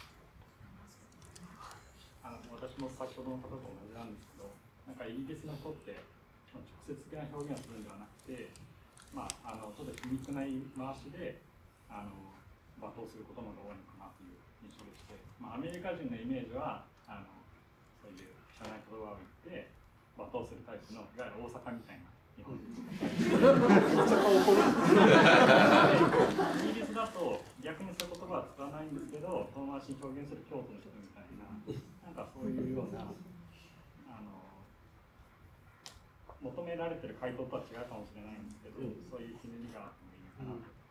私も先ほどの方と同じなんですけど、なんかイギリスの人って直接的な表現をするんではなくて、ちょっと皮肉な言い回しで罵倒することの方が多いのかなという印象でして、アメリカ人のイメージはそういう汚い言葉を言って罵倒するタイプのいわゆる大阪みたいな日本人大阪怒るイギリスだと逆にそういう言葉は使わないんですけど、遠回しに表現する京都の人みたいな、なんかそういうような求められてる回答とは違うかもしれないんですけど、そういうひねりがあってもいいのかなと。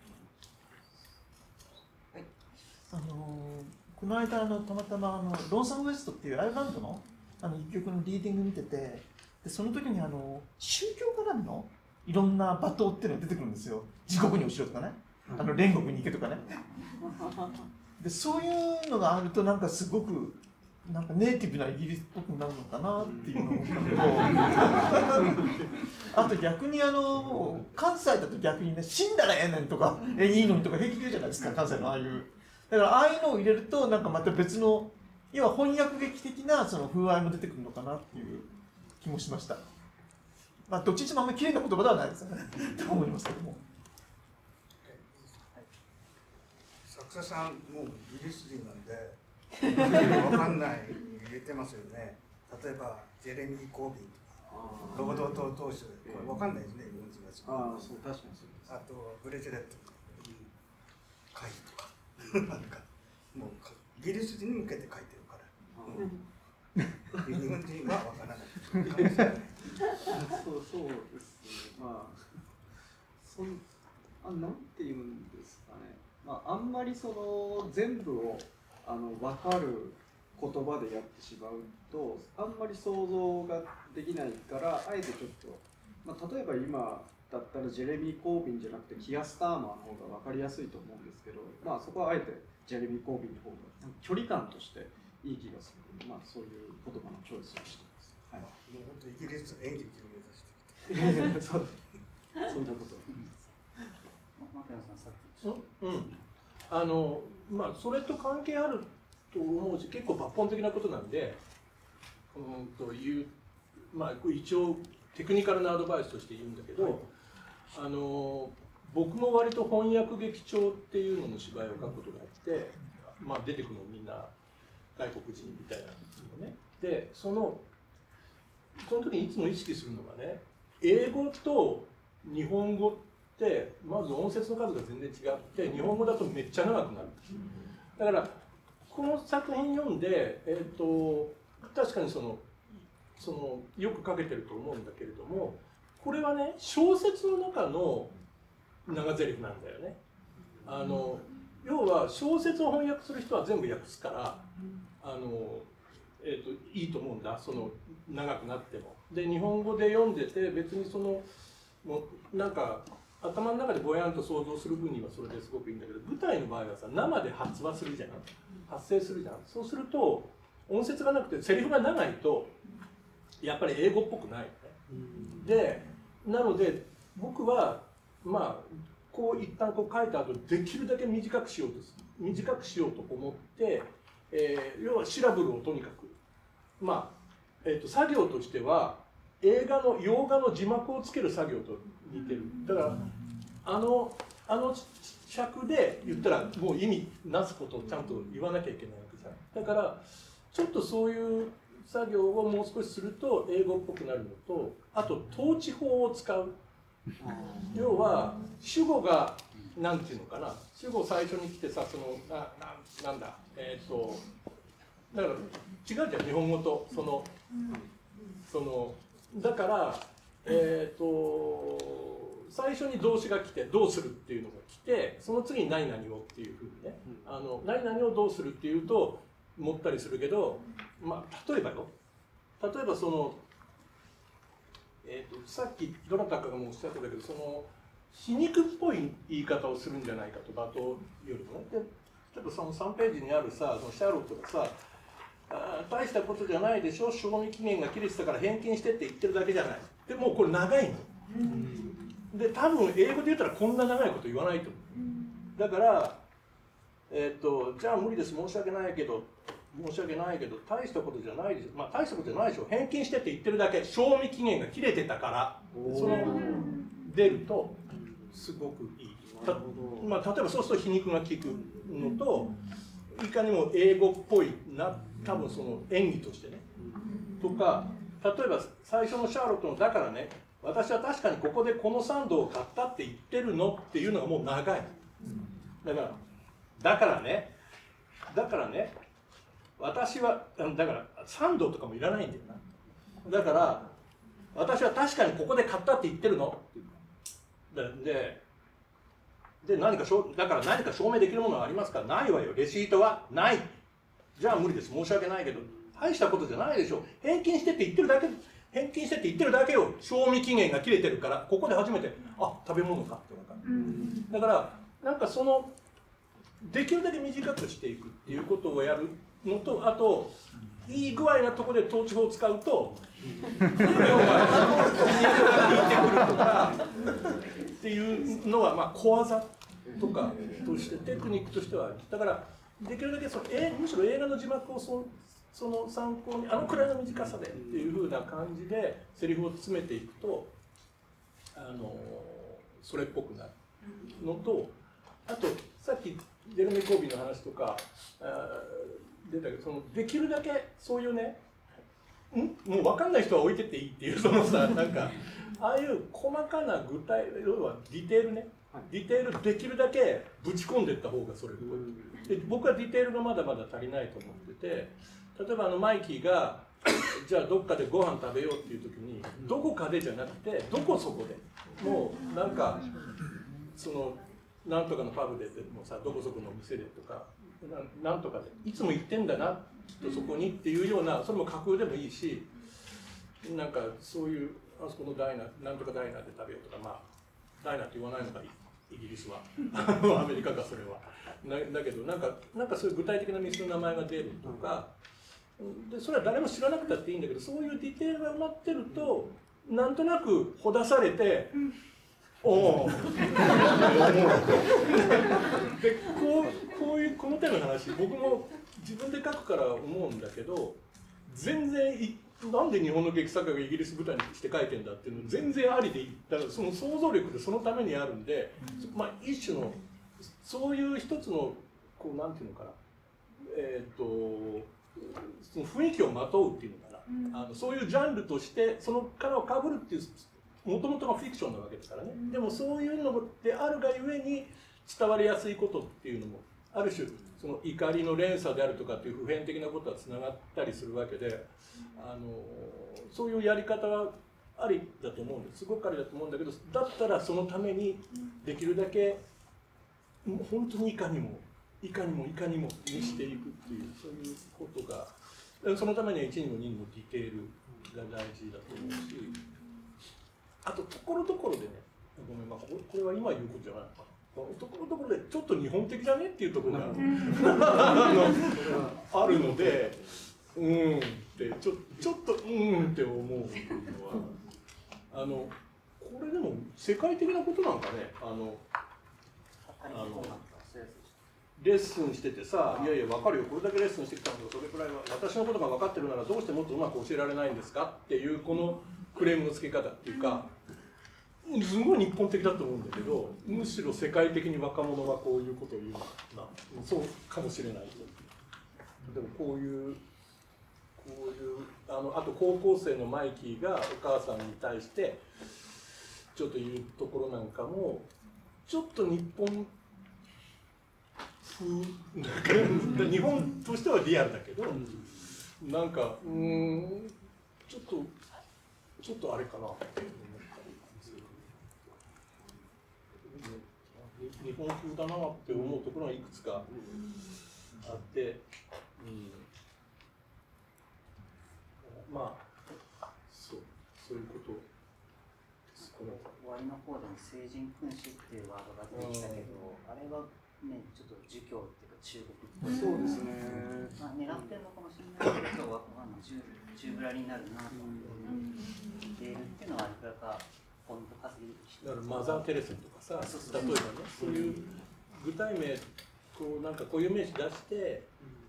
この間たまたまロンサム・ウェストっていうアイルランドの一曲のリーディング見てて、でその時に宗教絡みのいろんな罵倒っていうのが出てくるんですよ。地獄に落ちろとかね、煉獄に行けとかね。でそういうのがあるとなんかすごくなんかネイティブなイギリスっぽくなるのかなっていうのをあと逆に関西だと逆にね、死んだらええねんとかいいのにとか平気で言うじゃないですか、関西のああいう。だからああいうのを入れるとなんかまた別の、要は翻訳劇的なその風合いも出てくるのかなっていう気もしました。どっちにしてもあんまり綺麗な言葉ではないですよねと思いますけども。 作者さんもうイギリス人なんで分かんない入れてますよね。例えばジェレミー・コービンとか労働党党首、これ分かんないですね、日本人は。 そう、確かにそうです。 あとブレジェレット会議とかなんかもうイギリス人に向けて書いてるから、日本人は分からないそうですね。なんて言うんですかね。あんまり全部を分かる言葉でやってしまうとあんまり想像ができないから、あえてちょっと、例えば今だったらジェレミー・コービンじゃなくてキア・スターマーの方が分かりやすいと思うんですけど、そこはあえてジェレミー・コービンの方が距離感としていい気がするので、そういう言葉のチョイスをしてます。はい、 もう本当イギリス演劇を目指してきてそんなことそれと関係あると思うし、結構抜本的なことなんで、一応テクニカルなアドバイスとして言うんだけど、僕も割と翻訳劇調っていうのの芝居を書くことがあって、出てくるのみんな外国人みたいなんですよね。でその時にいつも意識するのがね、英語と日本語ってまず音節の数が全然違って、日本語だとめっちゃ長くなる。だからこの作品読んで、確かによく書けてると思うんだけれども、これはね、小説の中の長台詞なんだよね。要は小説を翻訳する人は全部訳すからいいと思うんだ、長くなっても。で日本語で読んでて別にもうなんか頭の中でぼやんと想像する分にはそれですごくいいんだけど、舞台の場合はさ、生で発話するじゃん、発声するじゃん。そうすると音節がなくてセリフが長いとやっぱり英語っぽくないよね。でなので僕はこう一旦こう書いた後できるだけ短くしようと思って、要はシラブルをとにかく作業としては洋画の字幕をつける作業と似てる。だからあの尺で言ったらもう意味なすことをちゃんと言わなきゃいけないわけじゃん。だからちょっとそういう作業をもう少しすると英語っぽくなるのと、あと統治法を使う。要は主語がなんていうのかな、主語最初に来てさ、そのなんだだから違うじゃん、日本語とそのだから最初に動詞が来てどうするっていうのが来て、その次に何々をっていうふうにね、何々をどうするっていうと持ったりするけど、まあ例えばそのさっきどなたかがもおっしゃってたけど、その皮肉っぽい言い方をするんじゃないかと、罵倒よりもね。でちょっとその3ページにあるさ、そのシャーロットがさ、大したことじゃないでしょ、賞味期限が切れてたから返金してって言ってるだけじゃない。でもうこれ長いの。で多分英語で言ったらこんな長いこと言わないと思う。だからじゃあ無理です、申し訳ないけど大したことじゃないでしょ、まあ大したことじゃないでしょ、返金してって言ってるだけ、賞味期限が切れてたから、その出るとすごくいい。まあ例えばそうすると皮肉が効くのと、いかにも英語っぽいな、多分その演技としてね、とか、例えば最初のシャーロットのだからね、私は確かにここでこのサンドを買ったって言ってるのっていうのがもう長い。だからね私はだからサンドとかもいらないんだよな。だから私は確かにここで買ったって言ってるので何かだから何か証明できるものはありますか？ないわよ。レシートはない。じゃあ無理です、申し訳ないけど大したことじゃないでしょ、返金してって言ってるだけよ。賞味期限が切れてるから、ここで初めて食べ物かって分かる。だからなんかそのできるだけ短くしていくっていうことをやるのと、あといい具合なところで統治法を使うと要は効いてくるとかっていうのは、まあ小技とかとしてテクニックとしてはある。だからできるだけむしろ映画の字幕をその参考にくらいの短さでっていうふうな感じでセリフを詰めていくとそれっぽくなるのと、あとさっきジェレミー・コービーの話とか出たけど、できるだけそういうね、もう分かんない人は置いてっていいっていうなんかああいう細かな具体、要はディテールね、ディテールできるだけぶち込んでいった方がそれっぽい。で僕はディテールがまだまだ足りないと思ってて、例えばマイキーがじゃあどっかでご飯食べようっていう時に、どこかでじゃなくてどこそこで、もうなんかなんとかのパブでもさ、どこそこの店でとかなんとかでいつも行ってんだなきっとそこにっていうような、それも架空でもいいし、なんかそういうあそこのダイナーなんとかダイナーで食べようとか、まあダイナーって言わないのがイギリスはアメリカかそれはだけどなんかそういう具体的な店の名前が出るとかで、それは誰も知らなくたっていいんだけど、そういうディテールが埋まってるとなんとなくほだされて、おおでこの手の話僕も自分で書くから思うんだけど、全然なんで日本の劇作家がイギリス舞台にして書いてんだっていうの全然ありでいい。だからその想像力でそのためにあるんで、まあ一種のそういう一つのなんていうのかな、その雰囲気をまとうっていうのかな、そういうジャンルとしてその殻をかぶるっていうもともとがフィクションなわけですからね。でもそういうのであるがゆえに伝わりやすいことっていうのもある種その怒りの連鎖であるとかっていう普遍的なことはつながったりするわけで、そういうやり方はありだと思うんです。すごくありだと思うんだけど、だったらそのためにできるだけ本当にいかにもにしていくっていうそういうことが、そのためには1にも2にもディテールが大事だと思うし、あとところどころでね、ごめん、これは今言うことじゃないのかな。ところどころでちょっと日本的じゃねっていうところがあるので、ってちょっとって思うのは、これでも世界的なことなんかね、 レッスンしててさ、いやいや分かるよ、これだけレッスンしてきたのとそれくらいは私のことが分かってるならどうしてもっとうまく教えられないんですかっていうこのクレームのつけ方っていうか、すごい日本的だと思うんだけど、むしろ世界的に若者はこういうことを言うな、そうかもしれない。でもこういうあと高校生のマイキーがお母さんに対してちょっと言うところなんかもちょっと日本風日本としてはリアルだけど、なんかちょっとあれかなって思ったりする。日本風だなって思うところがいくつかあって、まあそういうことです。 終わりの方でも聖人君主っていうワードが出てきたけど、あれはねちょっと儒教っていうか中国っぽい。 そうですね。 まあ狙ってるのかもしれないけど、中ぶらりになるなと思っているっていうのは、いくらかポイント稼ぎして。 だからマザー・テレサとかさ、例えばね、そういう具体名なんか固有名詞出して、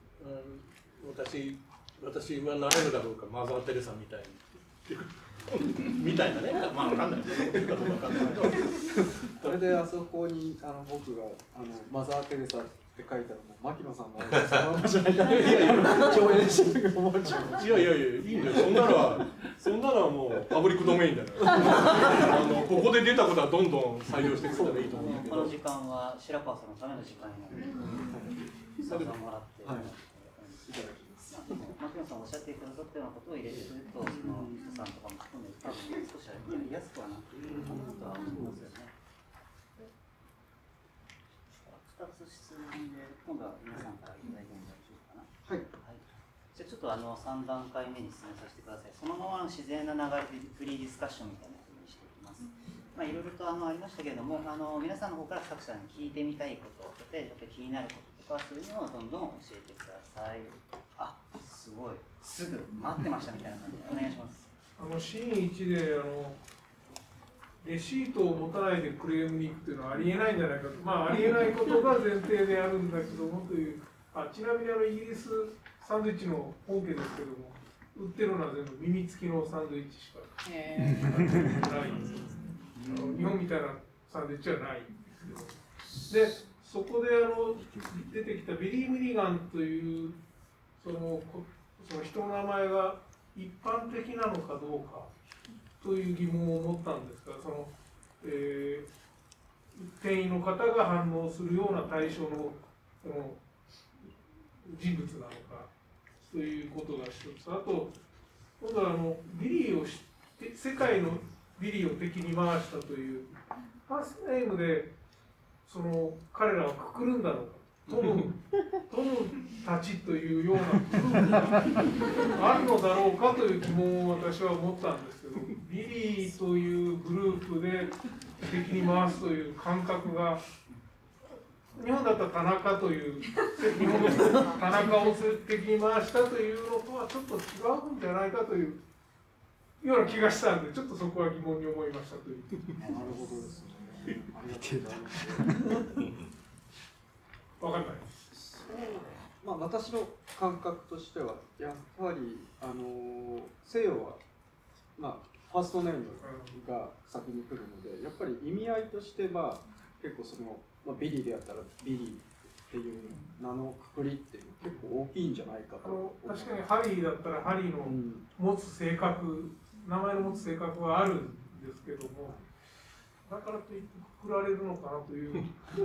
私はなれるだろうか、マザー・テレサみたいにみたいなね、まあ分かんないけど、 それであそこに僕がマザー・テレサって書いたら、牧野さんがそのままじゃないかな、共演してると思っちゃう。 いやいいんだよ、そんなのはもうパブリックドメインだからここで出たことはどんどん採用していくのがいいと思うんだけど、 この時間は白川さんのための時間になるので、さんもらって。牧野さんおっしゃってくださったようなことを入れてくると、その人さんとかも含めて、多分少しやりやすくはなっているかなとは思いますよね。2つ質問で、今度は皆さんからいただいても大丈夫かな。はい。じゃあちょっと3段階目に進めさせてください。そのままの自然な流れでフリーディスカッションみたいなふうにしていきます。いろいろとありましたけれども、皆さんの方から作者に聞いてみたいこと、例えば気になることとか、そういうのをどんどん教えてください。すごい、すぐ待ってましたみたいな感じでお願いします。 シーン1でレシートを持たないでクレームに行くっていうのはありえないんじゃないかと、ありえないことが前提であるんだけどもという、ちなみにイギリスサンドイッチの本家ですけども、売ってるのは全部耳付きのサンドイッチしかないんですよ。日本みたいなサンドイッチはないんですけど、でそこで出てきたビリー・ミリガンというその人の名前が一般的なのかどうかという疑問を持ったんですが、店員の方が反応するような対象の人物なのかということが一つ。あと今度はビリーを世界のビリーを敵に回したというファーストネームで彼らをくくるんだろうか、トムたちというような部分があるのだろうかという疑問を私は思ったんですけど、ビリーというグループで敵に回すという感覚が、日本だったら田中という日本の田中を敵に回したというのとはちょっと違うんじゃないかというような気がしたんで、ちょっとそこは疑問に思いましたという。 なるほどですね。ありがとうございます。 わかんない。 私の感覚としてはやはり西洋はファーストネームが先に来るので、やっぱり意味合いとして結構ビリーであったらビリーっていう名のくくりっていうの結構大きいんじゃないかと。 確かにハリーだったらハリーの持つ性格、名前の持つ性格はあるんですけども、だからといってくくられるのかなという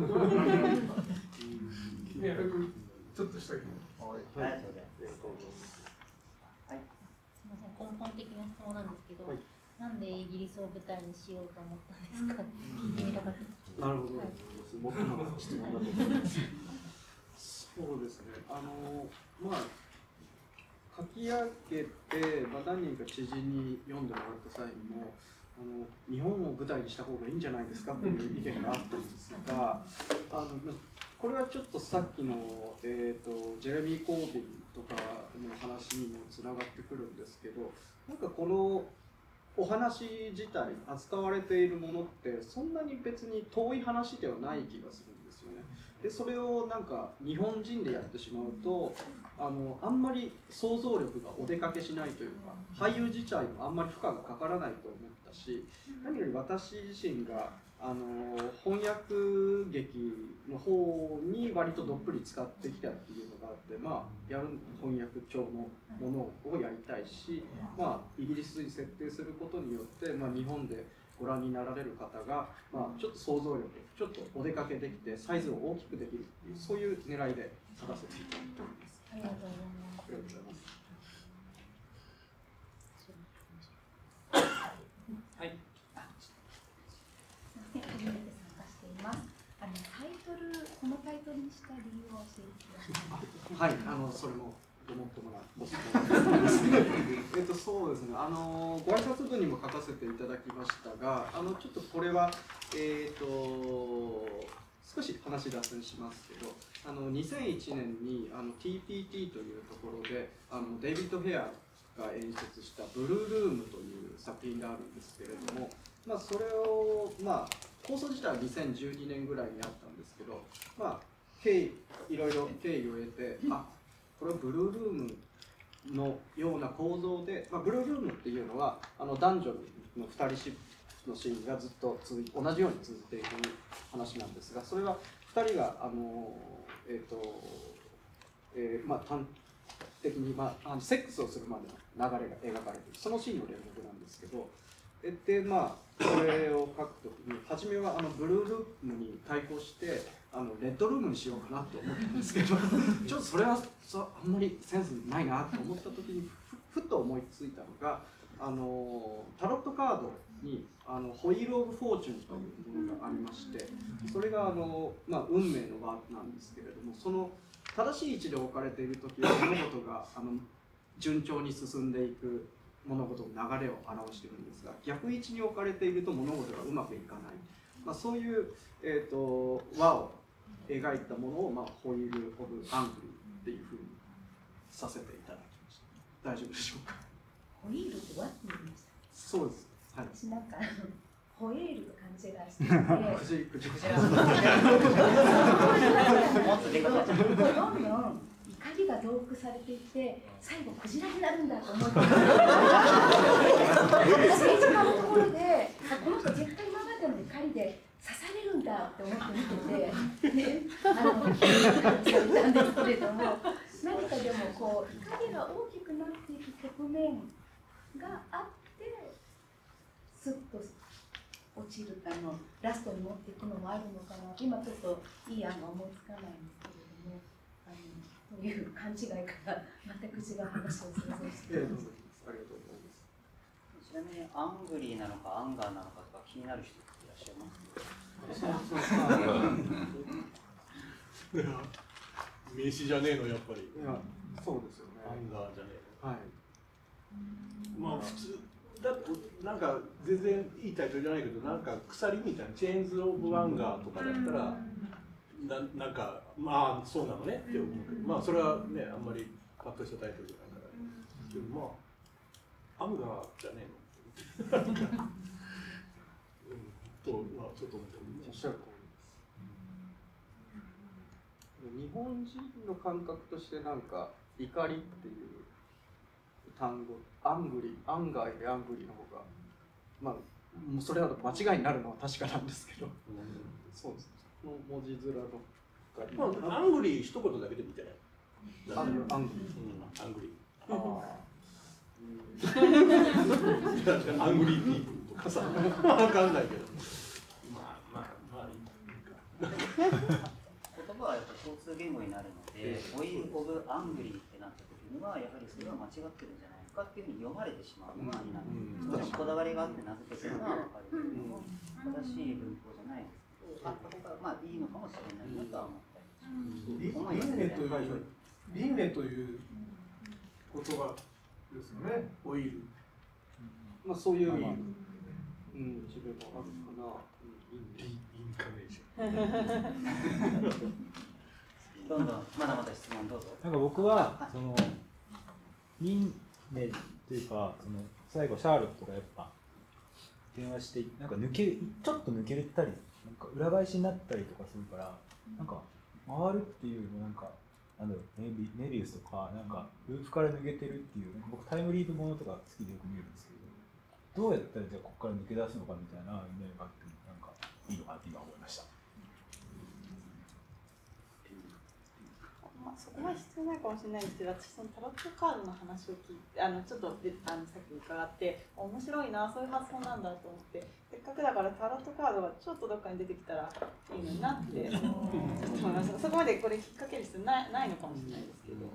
ちょっとした疑問。 ありがとうございます。 すみません、根本的な質問なんですけど、なんでイギリスを舞台にしようと思ったんですか。聞いてみたかった。 なるほど。もっとも質問だと思います。そうですね。書き上げて、何人か知人に読んでもらった際にも、日本を舞台にした方がいいんじゃないですかという意見があったんですが、これはちょっとさっきの、ジェレミー・コービンとかの話にもつながってくるんですけど、このお話自体扱われているものってそんなに別に遠い話ではない気がするんですよね。 でそれをなんか日本人でやってしまうとあんまり想像力がお出かけしないというか、俳優自体もあんまり負荷がかからないと思ったし、何より私自身が翻訳劇の方に割とどっぷり使ってきたっていうのがあって、やる翻訳調のものをやりたいし、イギリスに設定することによって、日本でご覧になられる方が、ちょっと想像力、ちょっとお出かけできてサイズを大きくできるっていう、そういう狙いで書かせていただいております。 ありがとうございます。 ありがとうございます。 はい。初めて参加しています。このタイトルにした理由を教えてください。 はい、それもごもっともなご質問です。そうですね。ご挨拶文にも書かせていただきましたが、ちょっとこれは少し話脱線しますけど、2001年にTPT というところでデイビッド・ヘアが演出した「ブルールーム」という作品があるんですけれども、それを放送自体は2012年ぐらいにあったんですけど、いろいろ経緯を得て、これはブルールームのような構造で、ブルールームっていうのは男女の2人のシーンがずっと同じように続いていく話なんですが、それは2人が端的に、セックスをするまでの流れが描かれている、そのシーンの連続なんですけど、でこれを書くときに初めはブルールームに対抗してレッドルームにしようかなと思ったんですけどちょっとそれはあんまりセンスないなと思ったときにふと思いついたのがタロットカードにホイール・オブ・フォーチュンというものがありまして、それが運命の輪なんですけれども、その正しい位置で置かれているときは物事が順調に進んでいく物事の流れを表しているんですが、逆位置に置かれていると物事がうまくいかない、そういう、輪を描いたものを、ホイール・オブ・アングリーっていうふうにさせていただきました。大丈夫でしょうか。 ホイールって輪って言いました。 そうです。はい。 私なんかホエールと勘違いしてて、どんどん怒りが増幅されていって最後クジラになるんだと思って政治家のところでこの人絶対今までの怒りで刺されるんだって思って見てて、されたんですけれども、何かでもこう怒りが大きくなっていく局面があってスッと落ちるラストに持っていくのもあるのかな。今ちょっといい案が思いつかないんですけれども、という勘違いから全く違う話を想像しています。 ありがとうございます。 ちなみにアングリーなのかアンガーなのかとか気になる人いらっしゃいます？ 名詞じゃねえのやっぱり。 いや、そうですよね。 アンガーじゃねえの。 はい。 普通だとなんか全然いいタイトルじゃないけど、なんか鎖みたいなチェーンズ・オブ・アンガーとかだったらなんかそうなのねって思うけど、それはねあんまりパッとしたタイトルじゃないからでもアンガーじゃねえのちょっと思っておっしゃる通りです。日本人の感覚としてなんか怒りっていう単語、アングリー、アンガーよりアングリーの方がもうそれは間違いになるのは確かなんですけど、そうです。の文字面のアングリー一言だけでもいいんじゃない？ アングリー。 アングリー。アングリーピープルとかさ、わかんないけど。 言葉はやっぱ共通言語になるので、ホイール・オブ・アングリーってなった時には、やはりそれは間違ってるんじゃないかっていうふうに読まれてしまうのがになる。少しこだわりがあって名付けてるのは分かるけれども、正しい文法じゃないですけど、あった方がいいのかもしれないなとは思ったり思いますね。 輪廻という言葉ですよね、ホイール。 そういう意味、自分もあるかな。 インカネーション。 どんどんまだまだ質問どうぞ。 なんか僕はその輪廻というか最後シャーロットがやっぱ電話してなんかちょっと抜けたりなんか裏返しになったりとかするからなんか回るっていうよりもなんかなんだろう、メビウスとかなんかループから抜けてるっていう、僕タイムリープものとか好きでよく見るんですけど、どうやったらじゃあここから抜け出すのかみたいなイメージがあってなんかいいのかなって今思いました。 まあ、そこは必要ないかもしれないんですけど、私そのタロットカードの話を聞いてちょっとさっき伺って面白いな、そういう発想なんだと思って、せっかくだからタロットカードがちょっとどっかに出てきたらいいのになってちょっと思いました。そこまでこれ引っ掛ける必要ないのかもしれないですけど。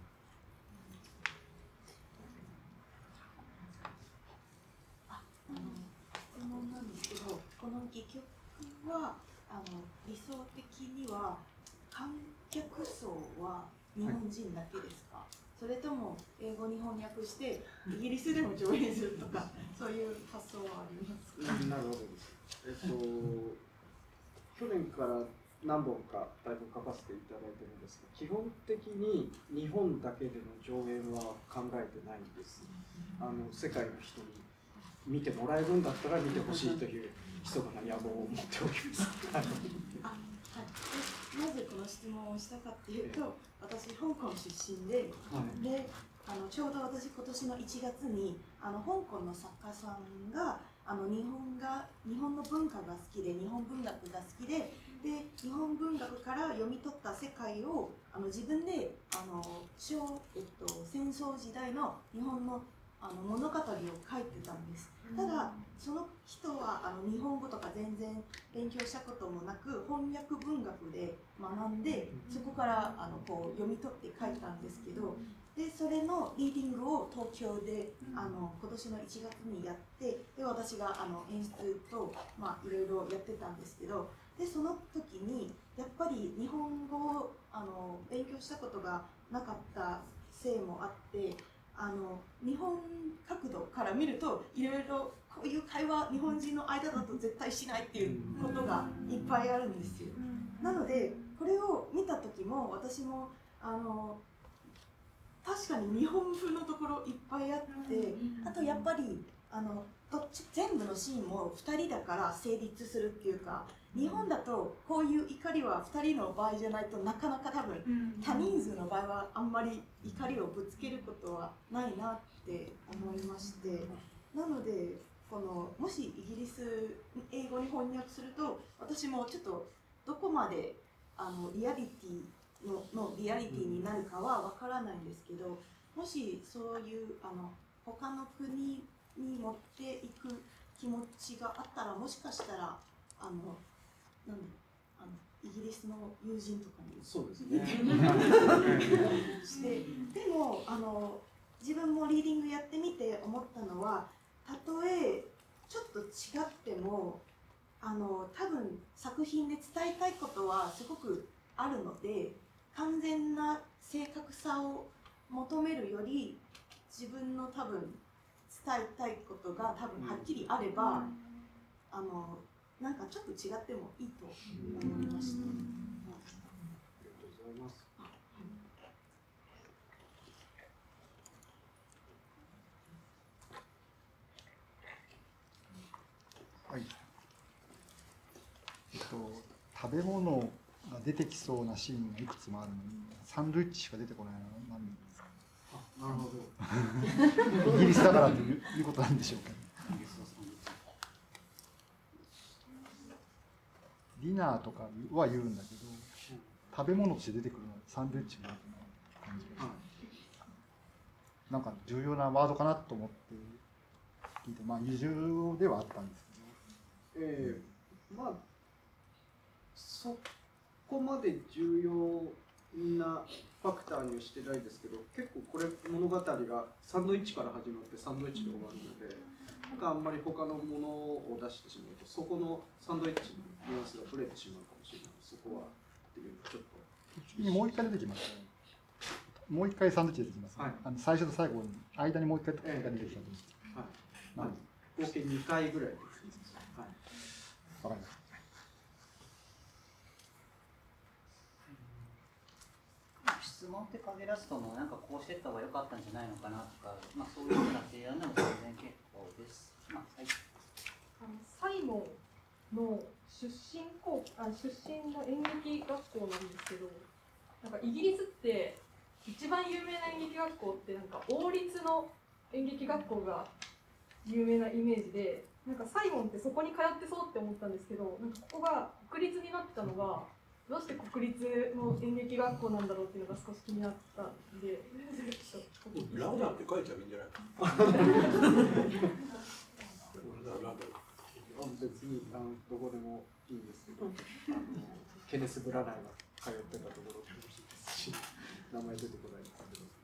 質問なんですけど、この戯曲は理想的には観客層は日本人だけですか、それとも英語に翻訳してイギリスでも上演するとかそういう発想はありますか？ なるほどです。去年から何本かだいぶ書かせていただいてるんですが、基本的に日本だけでの上演は考えてないんです。世界の人に見てもらえるんだったら見てほしいという密かな野望を持っております。 なぜこの質問をしたかっていうと、私香港出身で、ちょうど私今年の1月に香港の作家さんが日本の文化が好きで日本文学が好きで、日本文学から読み取った世界を自分で戦争時代の日本の物語を書いてたんです。ただその人は日本語とか全然勉強したこともなく翻訳文学で学んで、そこからこう読み取って書いたんですけど、でそれのリーディングを東京で今年の1月にやって、で私が演出といろいろやってたんですけど、でその時にやっぱり日本語を勉強したことがなかったせいもあって、日本角度から見るといろいろこういう会話日本人の間だと絶対しないっていうことがいっぱいあるんですよ。なのでこれを見た時も私も確かに日本風のところいっぱいあって、あとやっぱり全部のシーンも2人だから成立するっていうか、日本だとこういう怒りは2人の場合じゃないとなかなか多分多人数の場合はあんまり怒りをぶつけることはないなって思いまして、なのでもしイギリス英語に翻訳すると私もちょっとどこまでリアリティのリアリティになるかはわからないんですけど、もしそういう他の国に持っていく気持ちがあったら、もしかしたらイギリスの友人とかにそうですねしてでも自分もリーディングやってみて思ったのは、たとえちょっと違っても多分作品で伝えたいことはすごくあるので、完全な正確さを求めるより自分の多分伝えたいことが多分はっきりあれば、なんかちょっと違ってもいいと思いました。ありがとうございます。 はい。食べ物が出てきそうなシーンがいくつもあるのに、サンドイッチしか出てこないのは何ですか？ なるほど。 イギリスだからということなんでしょうかね。ディナーとかは言うんだけど、食べ物として出てくるのはサンドイッチが出てくる感じが、なんか重要なワードかなと思って聞いて、異重ではあったんですけど、 そこまで重要なファクターにはしてないですけど、結構これ物語がサンドイッチから始まってサンドイッチで終わるので、なんかあんまり他のものを出してしまうと、そこのサンドイッチのニュアンスがブレてしまうかもしれない。そこはっていうちょっと次にもう一回出てきますね。もう一回サンドイッチ出てきます、ね。最初と最後に間にもう一回出てきたと思う。 合計2回ぐらいです。 わかりました。 質問って限らずともなんかこうしていった方が良かったんじゃないのかなとか、そういうような提案でも全然結構です。 最後の出身の演劇学校なんですけど、なんかイギリスって一番有名な演劇学校ってなんか王立の演劇学校が有名なイメージで、なんかサイモンってそこに通ってそうって思ったんですけど、なんかここが国立になったのがどうして国立の演劇学校なんだろうっていうのが少し気になったんで、 ラダって書いちゃえばいいんじゃないか別にどこでもいいんですけど、ケネス・ブラナーが通ってたところでもいいですし、名前出てこないんですけど。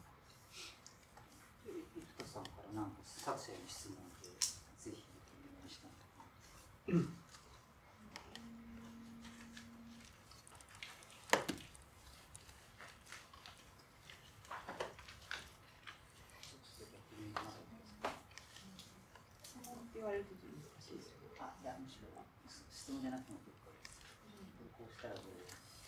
生田さんからなんか作者への質問でぜひお願いしたい。 言われると難しいですよ。 あ、いや、むしろ質問じゃなくても結構です。こうしたらどう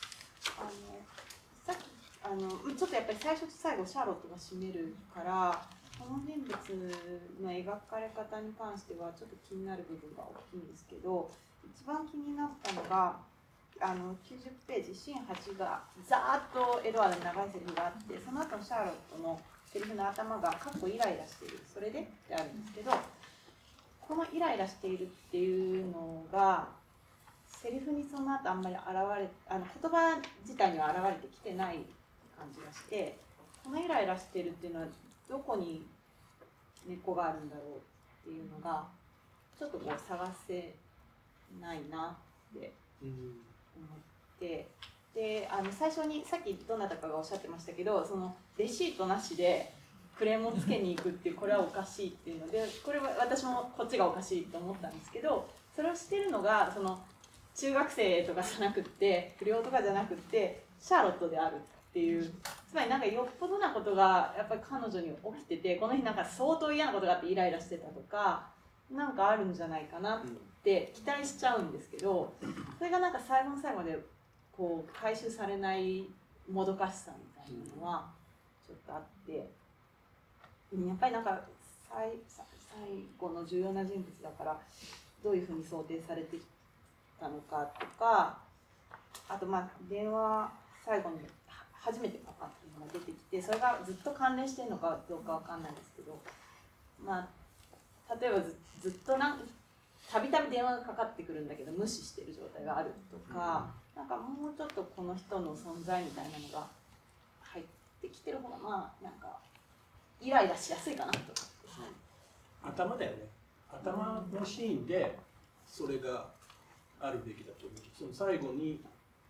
さっきちょっとやっぱり最初と最後シャーロットが占めるから、この人物の描かれ方に関してはちょっと気になる部分が大きいんですけど、一番気になったのが90ページシーン8がザーッとエドワードの長いセリフがあって、その後のシャーロットのセリフの頭がかっこイライラしている、それでってあるんですけど、このイライラしているっていうのがセリフにその後あんまり言葉自体には現れてきてない感じがして、このイライラしているっていうのはどこに根っこがあるんだろうっていうのがちょっとこう探せないなって思って、で最初にさっきどなたかがおっしゃってましたけど、そのレシートなしでクレームをつけに行くっていう、これはおかしいっていうので、これは私もこっちがおかしいと思ったんですけど、それをしてるのがその中学生とかじゃなくって不良とかじゃなくってシャーロットであるっていう、つまりなんかよっぽどなことがやっぱり彼女に起きてて、この日なんか相当嫌なことがあってイライラしてたとかなんかあるんじゃないかなって期待しちゃうんですけど、それがなんか最後の最後でこう回収されないもどかしさみたいなのはちょっとあって、やっぱりなんか最後の重要な人物だからどういうふうに想定されてきたのかとか、あと電話最後に初めてかかっていうのが出てきて、それがずっと関連してるのかどうかわかんないですけど、例えばずっとたびたび電話がかかってくるんだけど無視してる状態があるとか、なんかもうちょっとこの人の存在みたいなのが入ってきてる方がなんかイライラしやすいかなと。 頭だよね。頭のシーンでそれがあるべきだと思う。その最後に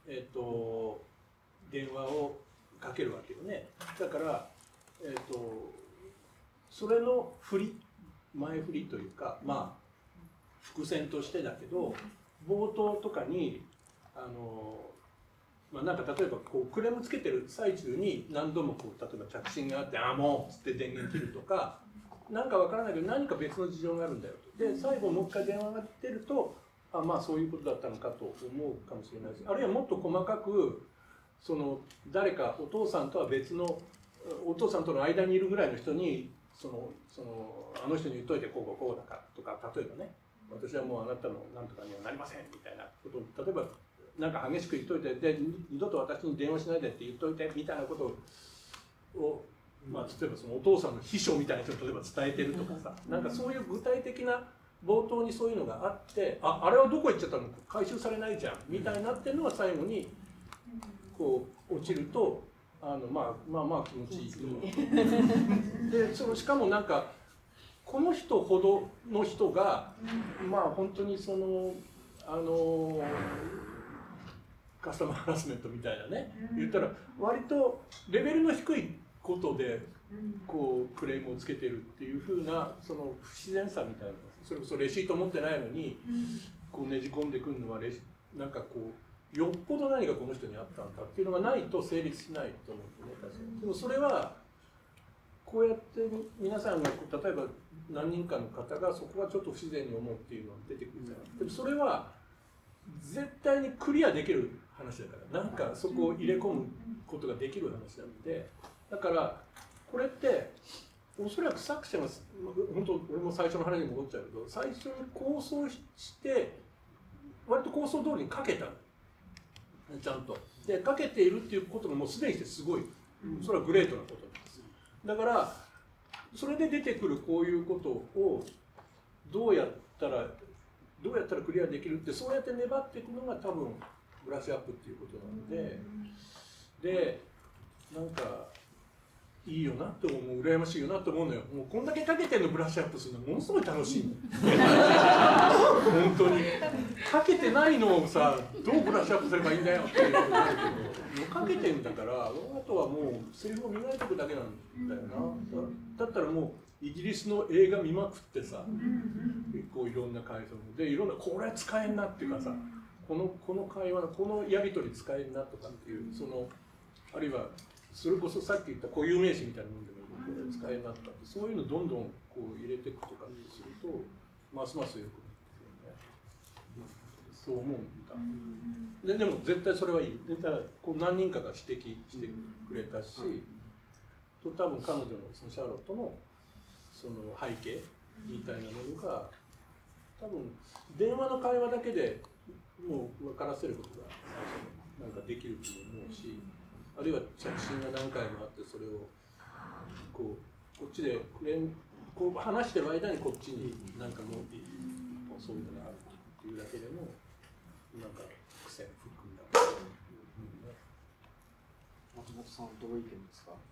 電話をかけるわけよね。だからそれの前振りというか、伏線としてだけど、冒頭とかになんか例えばこうクレームつけてる最中に何度もこう例えば着信があって「ああもう」っつって電源切るとか、なんかわからないけど何か別の事情があるんだよと。で最後もう一回電話が出るとそういうことだったのかと思うかもしれないし、あるいはもっと細かく誰かお父さんとは別のお父さんとの間にいるぐらいの人にあの人に言っといてこうこうだからとか、例えばね、私はもうあなたの何とかにはなりませんみたいなことを例えばなんか激しく言っといて、で二度と私に電話しないでって言っといてみたいなことを、例えばそのお父さんの秘書みたいな人に例えば伝えてるとかさ、なんかそういう具体的な冒頭にそういうのがあって、あれはどこ行っちゃったのか回収されないじゃんみたいになってるのが最後にこう落ちると気持ちいい。でしかもなんかこの人ほどの人が本当にカスタマーハラスメントみたいなね、言ったら割とレベルの低いことでこうクレームをつけてるっていう風なその不自然さみたいな、それこそレシート持ってないのにこうねじ込んでくるのはなんかこうよっぽど何がこの人にあったんだっていうのがないと成立しないと思うんですね、確かに。でもそれはこうやって皆さんが例えば何人かの方がそこがちょっと不自然に思うっていうのが出てくるじゃない。でもそれは絶対にクリアできる話だから、なんかそこを入れ込むことができる話なので、だからこれっておそらく作者が本当俺も最初の話に戻っちゃうけど、最初に構想して割と構想通りに書けたのちゃんと。で書けているっていうことがもうすでにしてすごい、それはグレートなことなんです。だからそれで出てくるこういうことをどうやったらクリアできるって、そうやって粘っていくのが多分ブラッシュアップっていうことなので、でなんかいいよなって思う、羨ましいよなって思うのよ。もうこんだけかけてるのブラッシュアップするのものすごい楽しいの本当にかけてないのをさ、どうブラッシュアップすればいいんだよっていうことになるけど、もうかけてんだから、あとはもうセリフを磨いていくだけなんだよな。だったらもうイギリスの映画見まくってさ、結構いろんな回想でいろんな、これ使えんなっていうかさ、この会話のこのやり取り使えんなとかっていう、そのあるいはそれこそさっき言った固有名詞みたいなもんでもこれ使えんなとかって、そういうのどんどんこう入れていくとかってするとますますよくなってくるよね。そう思うんだ。でも絶対それはいい。でただこう何人かが指摘してくれたし、多分彼女のそのシャーロットのその背景みたいなものが多分電話の会話だけでもう分からせることがなんかできると思うし、あるいは着信が何回もあって、それをこっちでこう話してる間にこっちに何かもそういうのがあるっていうだけでもなんか癖含んだ。 松本さんどういう意見ですか？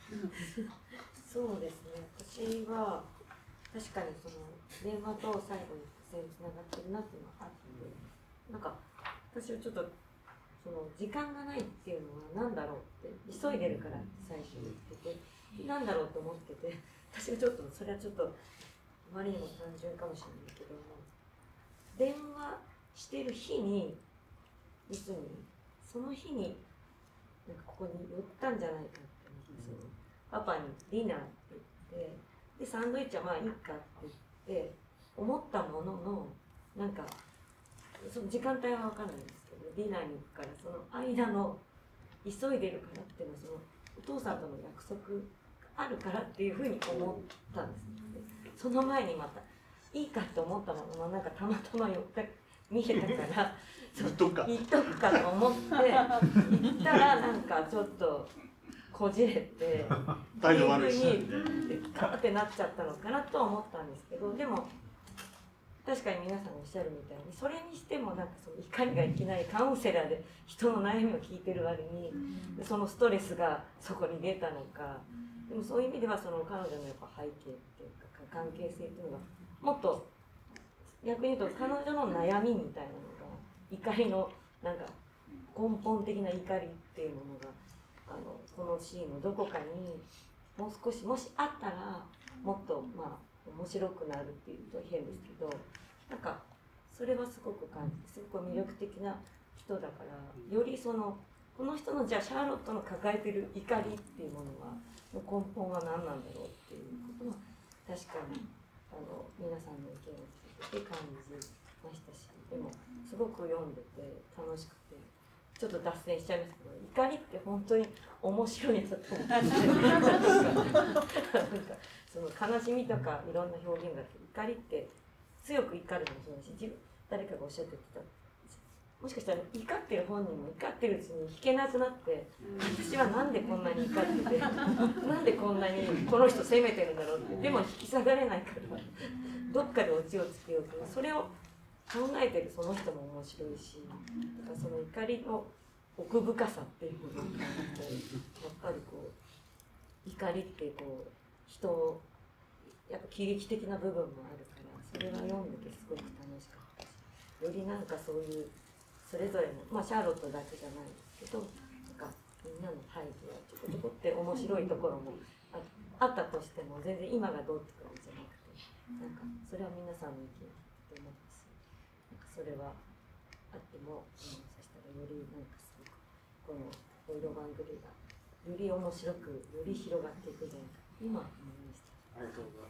そうですね。私は確かにその電話と最後に線つながってるなっていうのがあって、なんか私はちょっとその時間がないっていうのは何だろうって、急いでるからって最初に言ってて、何だろうと思ってて、私がちょっとそれはちょっとあまりにも単純かもしれないけども、電話してる日に要するにその日になんかここに寄ったんじゃないかって思って、そのパパにディナーって言って、でサンドイッチはまあいいかって言って思ったものの、なんかその時間帯は分かんないんですけど、ディナーに行くからその間の急いでるからっていうのは、そのお父さんとの約束があるからっていうふうに思ったんです。その前にまたいいかって思ったものの、なんかたまたま見えたから言っとくかと思って行ったら、なんかちょっとこじれて態度悪いしガーってなっちゃったのかなと思ったんですけど、でも確かに皆さんおっしゃるみたいに、それにしてもなんかその怒りがいきなりカウンセラーで人の悩みを聞いてる割に、そのストレスがそこに出たのか、でもそういう意味ではその彼女のやっぱ背景っていうか関係性っていうのがもっと逆に言うと彼女の悩みみたいなのが、怒りのなんか根本的な怒りっていうものがこのシーンのどこかにもう少しもしあったら、もっとまあ面白くなるっていうと変ですけど、なんかそれはすごく感じて、すごく魅力的な人だから、よりそのこの人のじゃあシャーロットの抱えてる怒りっていうものはの根本は何なんだろうっていうことは確かに皆さんの意見を聞いて感じましたし、でもすごく読んでて楽しくて、ちょっと脱線しちゃいますけど、怒りって本当に面白いなと思ってなんかその悲しみとかいろんな表現があって、怒りって強く怒るのもそうだし、誰かがおっしゃってた、もしかしたら怒ってる本人も怒ってるうちに弾けなくなって、私はなんでこんなに怒っててなんでこんなにこの人責めてるんだろうって、でも引き下がれないからどっかでオチをつけようと、それを考えてるその人も面白いし、だからその怒りの奥深さっていうものを考えて、やっぱりこう怒りってこう人をやっぱ喜劇的な部分もあるから、それは読んでてすごく楽しかったし、よりなんかそういうそれぞれの、まあシャーロットだけじゃないですけど、なんかみんなの背景はちょこちょこって面白いところもあったとしても、全然今がどうって感じじゃなくて、なんかそれは皆さんの意見と思ったし、なんかそれはあっても、そしたらよりなんかすごくこのオイロバングリーがより面白くより広がっていくんじゃないか今思いました。 ありがとうございます。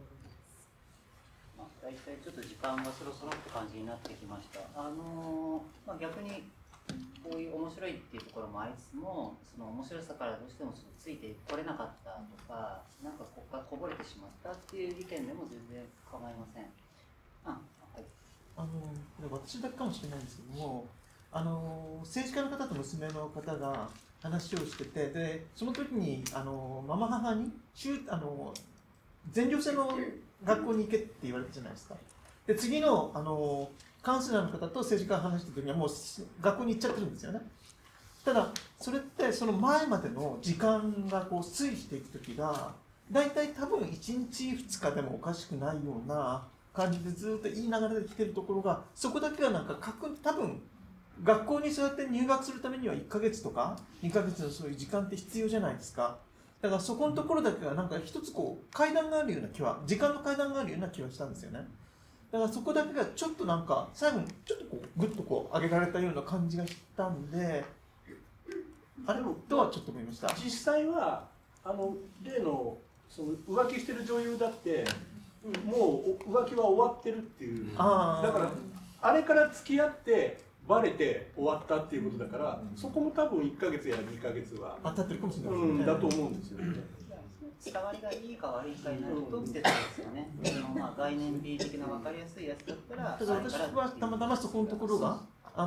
まあ、大体ちょっと時間がそろそろって感じになってきました。まあ、逆にこういう面白いっていうところもありつつも、その面白さからどうしてもそのついてこれなかったとか、なんかここがこぼれてしまったっていう意見でも全然構いません。はい。 私だけかもしれないんですけども、政治家の方と娘の方が話をしてて、でその時にママ母に全寮制の学校に行けって言われたじゃないですか。で次のカウンセラーの方と政治家が話した時にはもう学校に行っちゃってるんですよね。ただそれってその前までの時間がこう推移していく時が大体多分1日2日でもおかしくないような感じでずっと言いながらできてるところが、そこだけがなんか多分学校にそうやって入学するためには1ヶ月とか2ヶ月のそういう時間って必要じゃないですか。だからそこのところだけがなんか一つこう階段があるような気は、時間の階段があるような気はしたんですよね。だからそこだけがちょっとなんか最後にちょっとこうグッとこう上げられたような感じがしたんで、あれとはちょっと思いました。 実際は例のその浮気してる女優だってもう浮気は終わってるっていう、だからあれから付き合ってバレて終わったっていうことだから、そこも多分1ヶ月や2ヶ月は当たってるかもしれないですね。 だと思うんですよね。 伝わりがいいか悪いかになるとってたんですよね。概念美的な分かりやすいやつだったら。 ただ私はたまたまそこのところが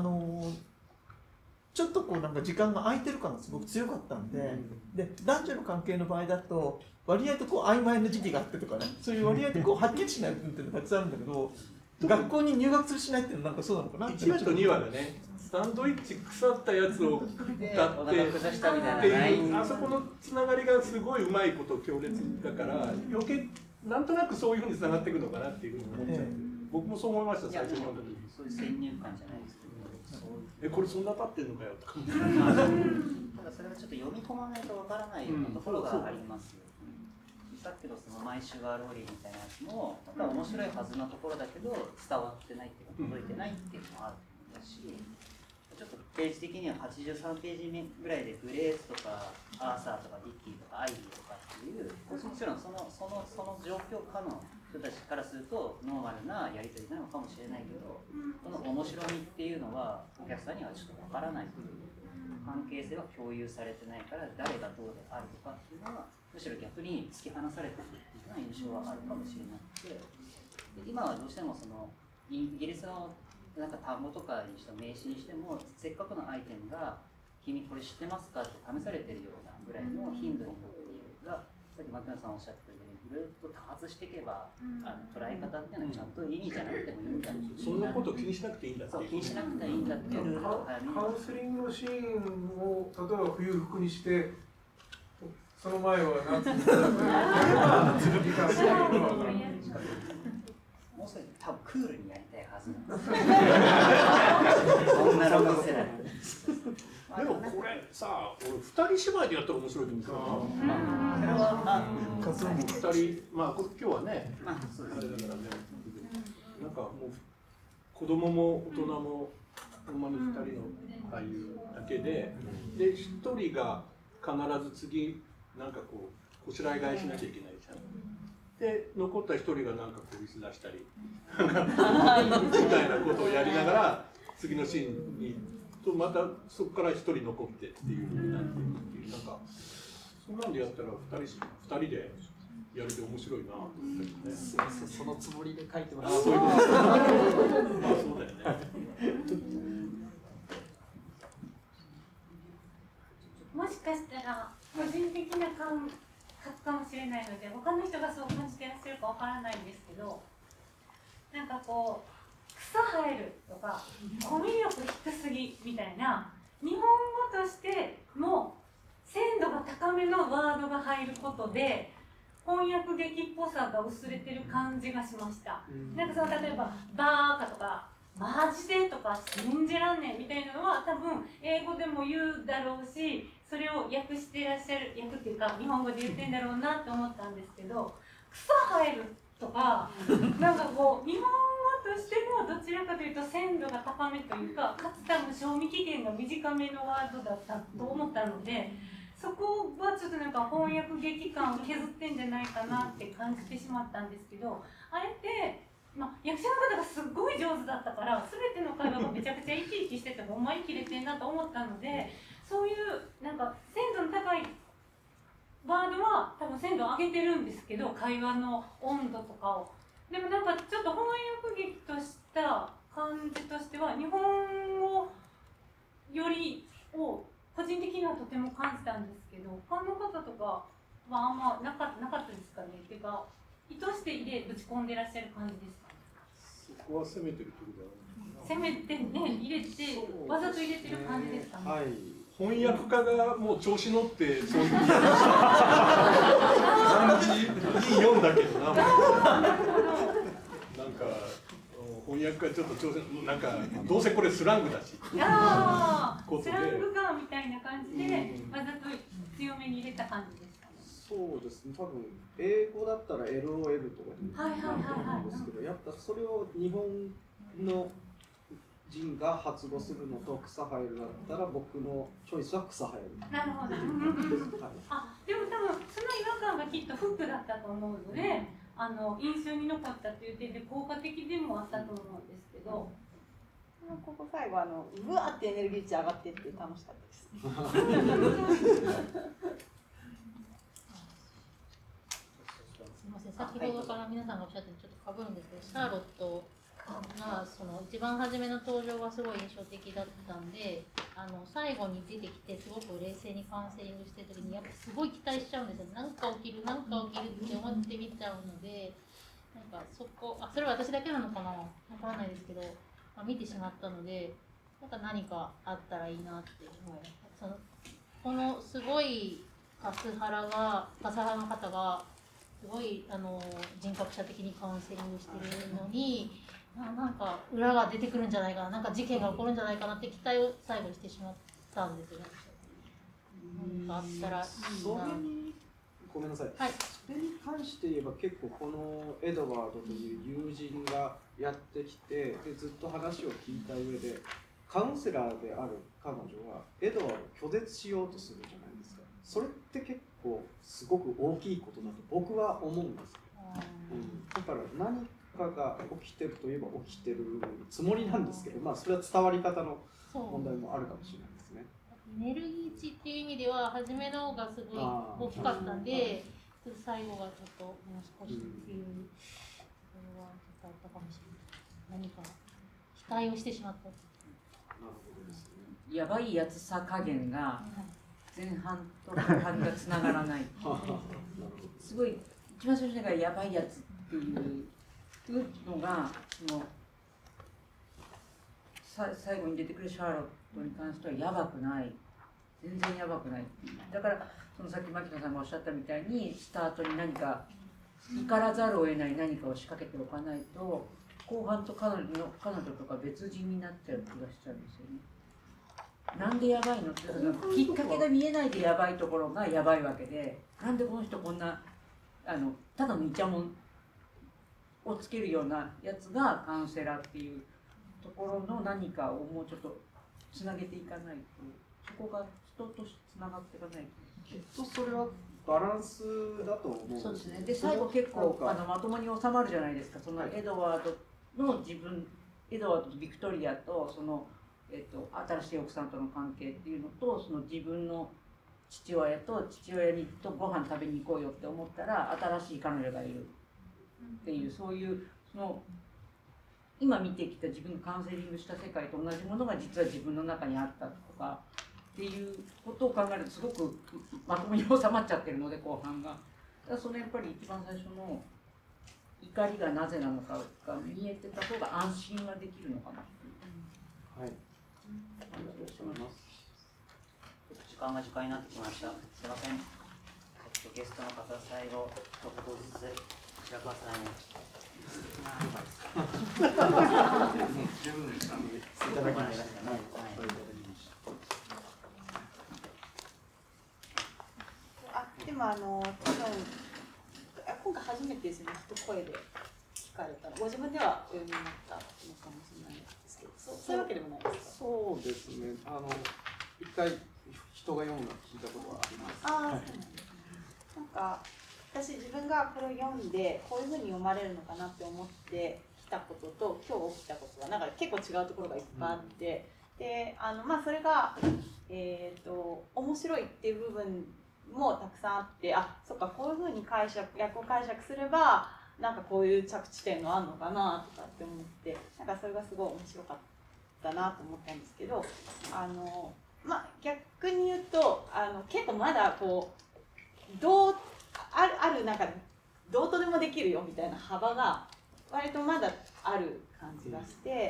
ちょっとこうなんか時間が空いてる感がすごく強かったんで、で男女の関係の場合だと割合とこう曖昧な時期があってとかね、そういう割合とこうはっきりしない部分っていうのがたくさんあるんだけど、学校に入学するしないっていうのはなんかそうなのかな。 1話と2話がね、サンドイッチ腐ったやつを食ったってあそこのつながりがすごいうまいこと強烈だから余計なんとなくそういうふうにつながっていくのかなっていうふうに思っちゃう、僕もそう思いました。最初の時にそういう先入観じゃないですけど、 これそんな経ってんのかよとかただそれはちょっと読み込まないとわからないようなところがありますよ。さっきのその毎週はローリーみたいなやつもまた面白いはずなところだけど伝わってないっていうか届いてないっていうのもあるんだし、ちょっとページ的には83ページ目ぐらいでグレースとかアーサーとかディッキーとかアイビーとかっていうもちろんその状況下の人たちからするとノーマルなやり取りなのかもしれないけど、この面白みっていうのはお客さんにはちょっとわからないという、関係性は共有されてないから誰がどうであるとかっていうのはむしろ逆に突き放されているっていうような印象はあるかもしれなくて、今はどうしてもそのイギリスのなんか単語とかにしても名詞にしてもせっかくのアイテムが「君これ知ってますか?」って試されてるようなぐらいの頻度になっているが、さっき牧野さんおっしゃったようにぐるっと多発していけば、捉え方っていうのはちゃんと意味じゃなくてもいいんだっていう、 そんなこと気にしなくていいんだって気にしなくていいんだっていうルールを早めにカウンセリングのシーンを例えば冬服にしてその前は夏にもうそれ多分クールにやりたいはずなんですそんなロゴ世代でもこれさ、俺2人芝居でやったら面白いと思うんですよ。 それは 2人、まあ今日はね、あれだからね、なんかもう子供も大人もほんまに2人の俳優だけで、で1人が必ず次なんかこうこしらえ返しなきゃいけないじゃん。で残った1人がなんかこう椅子出したりみたいなことをやりながら次のシーンにとまたそこから1人残ってっていう風になっていくっていう、なんかそんなんでやったら2人でやるで面白いなと思ってね。 すみません、そのつもりで書いてます。 そういうこと。まあそうだよね。 もしかしたら個人的な感覚かもしれないので他の人がそう感じてらっしゃるかわからないんですけど、なんかこう草生えるとかコミュ力低すぎみたいな日本語としても鮮度が高めのワードが入ることで翻訳劇っぽさが薄れてる感じがしました。なんかその例えばバーカとかマジでとか信じらんねんみたいなのは多分英語でも言うだろうし、それを訳してらっしゃる、訳っていうか日本語で言ってんだろうなって思ったんですけど、草生えるとかなんかこう日本語としてもどちらかというと鮮度が高めというか、かつ多分賞味期限が短めのワードだったと思ったので、そこはちょっとなんか翻訳劇感を削ってんじゃないかなって感じてしまったんですけど、あれって役者の方がすっごい上手だったから全ての会話がめちゃくちゃ生き生きしててほんまにキレてんなと思ったので、そういうなんか鮮度の高いワードは多分鮮度を上げてるんですけど、会話の温度とかを。でもなんかちょっと翻訳劇とした感じとしては日本語よりを個人的にはとても感じたんですけど、他の方とかはあんまなかったですかね。っていうか意図してぶち込んでらっしゃる感じですかね。 そこは攻めてるというか、 攻めてね入れてわざと入れてる感じですかね。 はい。翻訳家がもう調子乗ってそういう感じいい読んだけどな。なんか翻訳家ちょっと調子なんかどうせこれスラングだし。 スラングかみたいな感じでわざと強めに入れた感じですかね。 そうですね。多分英語だったら LOL とかになると思うんですけど、やっぱそれを日本の人が発語するのと草生えるだったら僕のチョイスは草生える。 なるほど。あ、でも多分その違和感がきっとフックだったと思うので、印象に残ったという点で効果的でもあったと思うんですけど。 ここ最後うわってエネルギー値上がってって楽しかったです。 すみません、先ほどから皆さんがおっしゃってちょっとかぶるんですけど、シャーロットがその一番初めの登場がすごい印象的だったんで、最後に出てきてすごく冷静にカウンセリングしてる時にやっぱすごい期待しちゃうんですよ。なんか起きるって思って見ちゃうので、なんかそれは私だけなのかな、わからないですけど、見てしまったので、なんか何かあったらいいなって思います。このすごいカスハラの方がすごい人格者的にカウンセリングしてるのに、なんか裏が出てくるんじゃないかな、なんか事件が起こるんじゃないかなって期待を最後にしてしまったんですよね。何かあったらいいな。 ごめんなさい。 はい。 それに関して言えば結構このエドワードという友人がやってきて、でずっと話を聞いた上でカウンセラーである彼女はエドワードを拒絶しようとするじゃないですか。それって結構すごく大きいことだと僕は思うんです。だから何かが起きてるといえば起きてるつもりなんですけど、それは伝わり方の問題もあるかもしれないですね。 エネルギー値っていう意味では初めの方がすごい大きかったんで、最後がちょっともう少しっていう、それはちょっとあったかもしれない。何か期待をしてしまった。 やばいやつさ加減が前半と後半がつながらない。すごい一番最初がやばいやつっていうのが最後に出てくるシャーロットに関してはやばくない、全然やばくない。だからさっき牧野さんがおっしゃったみたいにスタートに何か怒らざるを得ない何かを仕掛けておかないと後半と彼女とか別人になっちゃう気がしちゃうんですよね。なんでやばいのってきっかけが見えないでやばいところがやばいわけで、なんでこの人こんなただのイチャモンをつけるようなやつがカウンセラーっていうところの何かをもうちょっとつなげていかないと、そこが人としてつながっていかないと。 きっとそれはバランスだと思うんです。 そうですね。で最後結構まともに収まるじゃないですか。そのエドワードとビクトリアと新しい奥さんとの関係っていうのと、その自分の父親とご飯食べに行こうよって思ったら新しい彼女がいるっていう、そういう今見てきた自分のカウンセリングした世界と同じものが実は自分の中にあったとかっていうことを考えるとすごくまともに収まっちゃってるので後半が。だからそのやっぱり一番最初の怒りがなぜなのかが見えてた方が安心はできるのかなっていう。 はい。時間が時間になってきました。すみません。ゲストの方最後一言ずつ白川さんに。 十分です。 いただきましたね。 でも多分今回初めてですね、一声で聞かれたら、ご自分ではお読みになったのかもしれないですけど、そういうわけでもないですか。 そうですね。一回人が読むのを聞いたことはあります。 そうなんですね。なんか私自分がこれを読んでこういうふうに読まれるのかなって思ってきたことと今日起きたことはなんか結構違うところがいっぱいあって、でそれが面白いっていう部分もたくさんあって、そっかこういうふうに訳を解釈すればなんかこういう着地点があるのかなとかって思って、なんかそれがすごい面白かったなと思ったんですけど、まあ、逆に言うと結構まだこうあるなんかどうとでもできるよみたいな幅が割とまだある感じがして、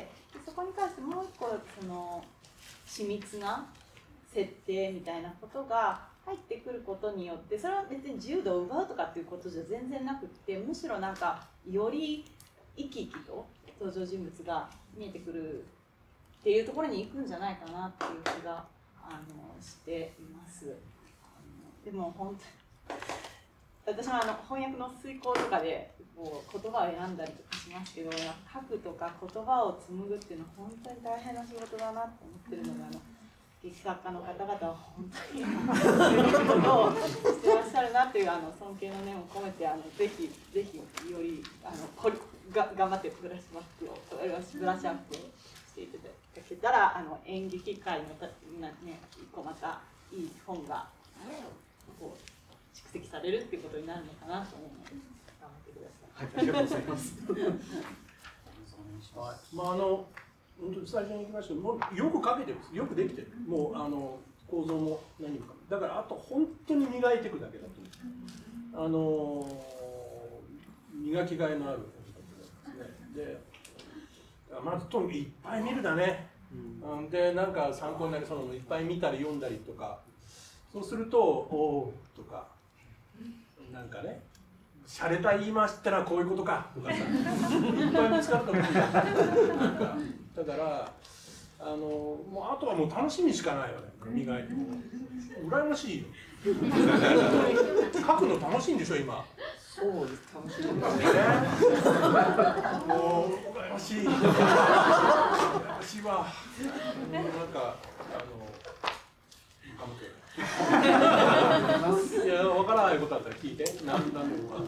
そこに関してもう一個その緻密な設定みたいなことが入ってくることによって、それは別に自由度を奪うとかっていうことじゃ全然なくって、むしろなんかより生き生きと登場人物が見えてくるっていうところに行くんじゃないかなっていう気がしています。でも本当に私も翻訳の遂行とかでこう言葉を選んだりとかしますけど、書くとか言葉を紡ぐっていうのは本当に大変な仕事だなと思ってるので、劇作家の方々は本当にそういうことをしてらっしゃるなっていう尊敬の念を込めてぜひより頑張ってブラッシュアップをしていただけたら演劇界の一個またいい本がこう蓄積されるっていうことになるのかなと思うので頑張ってください。 はい、ありがとうございます。はい、まあ本当に最初に言いましたけど、もうよく書けてるんです。よくできてる。もう構造も何もかも。だからあと本当に磨いていくだけだと思う。磨きがいのある本ですね。で、まずとにかくいっぱい見るだね。でなんか参考になりそうなのいっぱい見たり読んだりとか。そうするとおーとかなんかね。洒落た言い回しってのはこういうことかとかさ、いっぱい見つかると思うんだよ。だからもうあとはもう楽しみしかないよね。磨いても羨ましいよ。書くの楽しいんでしょ今。 そうです、楽しいですね。 もう羨ましい。羨ましいわ。なんかいや、分からないことあったら聞いて。何でもまあ、はい。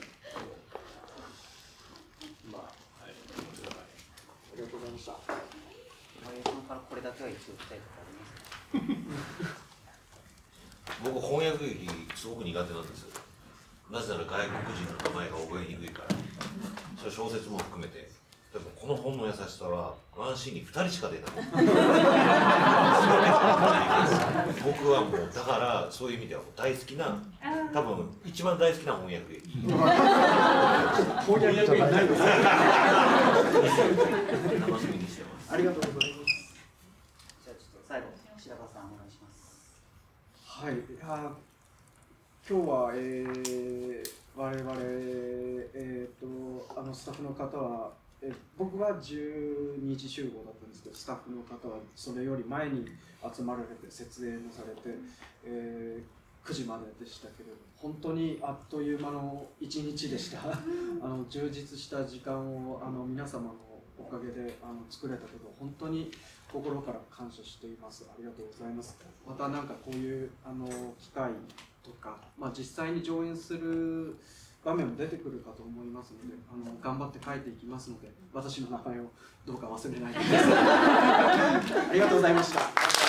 ありがとうございました。 森江さんからこれだけは一応聞きたいことありますか？ 僕翻訳劇すごく苦手なんですよ。なぜなら外国人の名前が覚えにくいから。それ小説も含めて。でもこの本の優しさはワンシーンに2人しか出ない僕はもうだからそういう意味では大好きな多分一番大好きな翻訳劇翻訳劇ないです楽しみにしてます。 ありがとうございます。 じゃあちょっと最後白川さんお願いします。 はい、今日は、我々スタッフの方は僕は12時集合だったんですけど、スタッフの方はそれより前に集まられて設営もされて、9時まででしたけれど、本当にあっという間の一日でした充実した時間を皆様のおかげで作れたことを本当に心から感謝しています。ありがとうございます。またなんかこういう機会とか、実際に上演する場面も出てくるかと思いますので、頑張って書いていきますので、私の名前をどうか忘れないでください。ありがとうございました。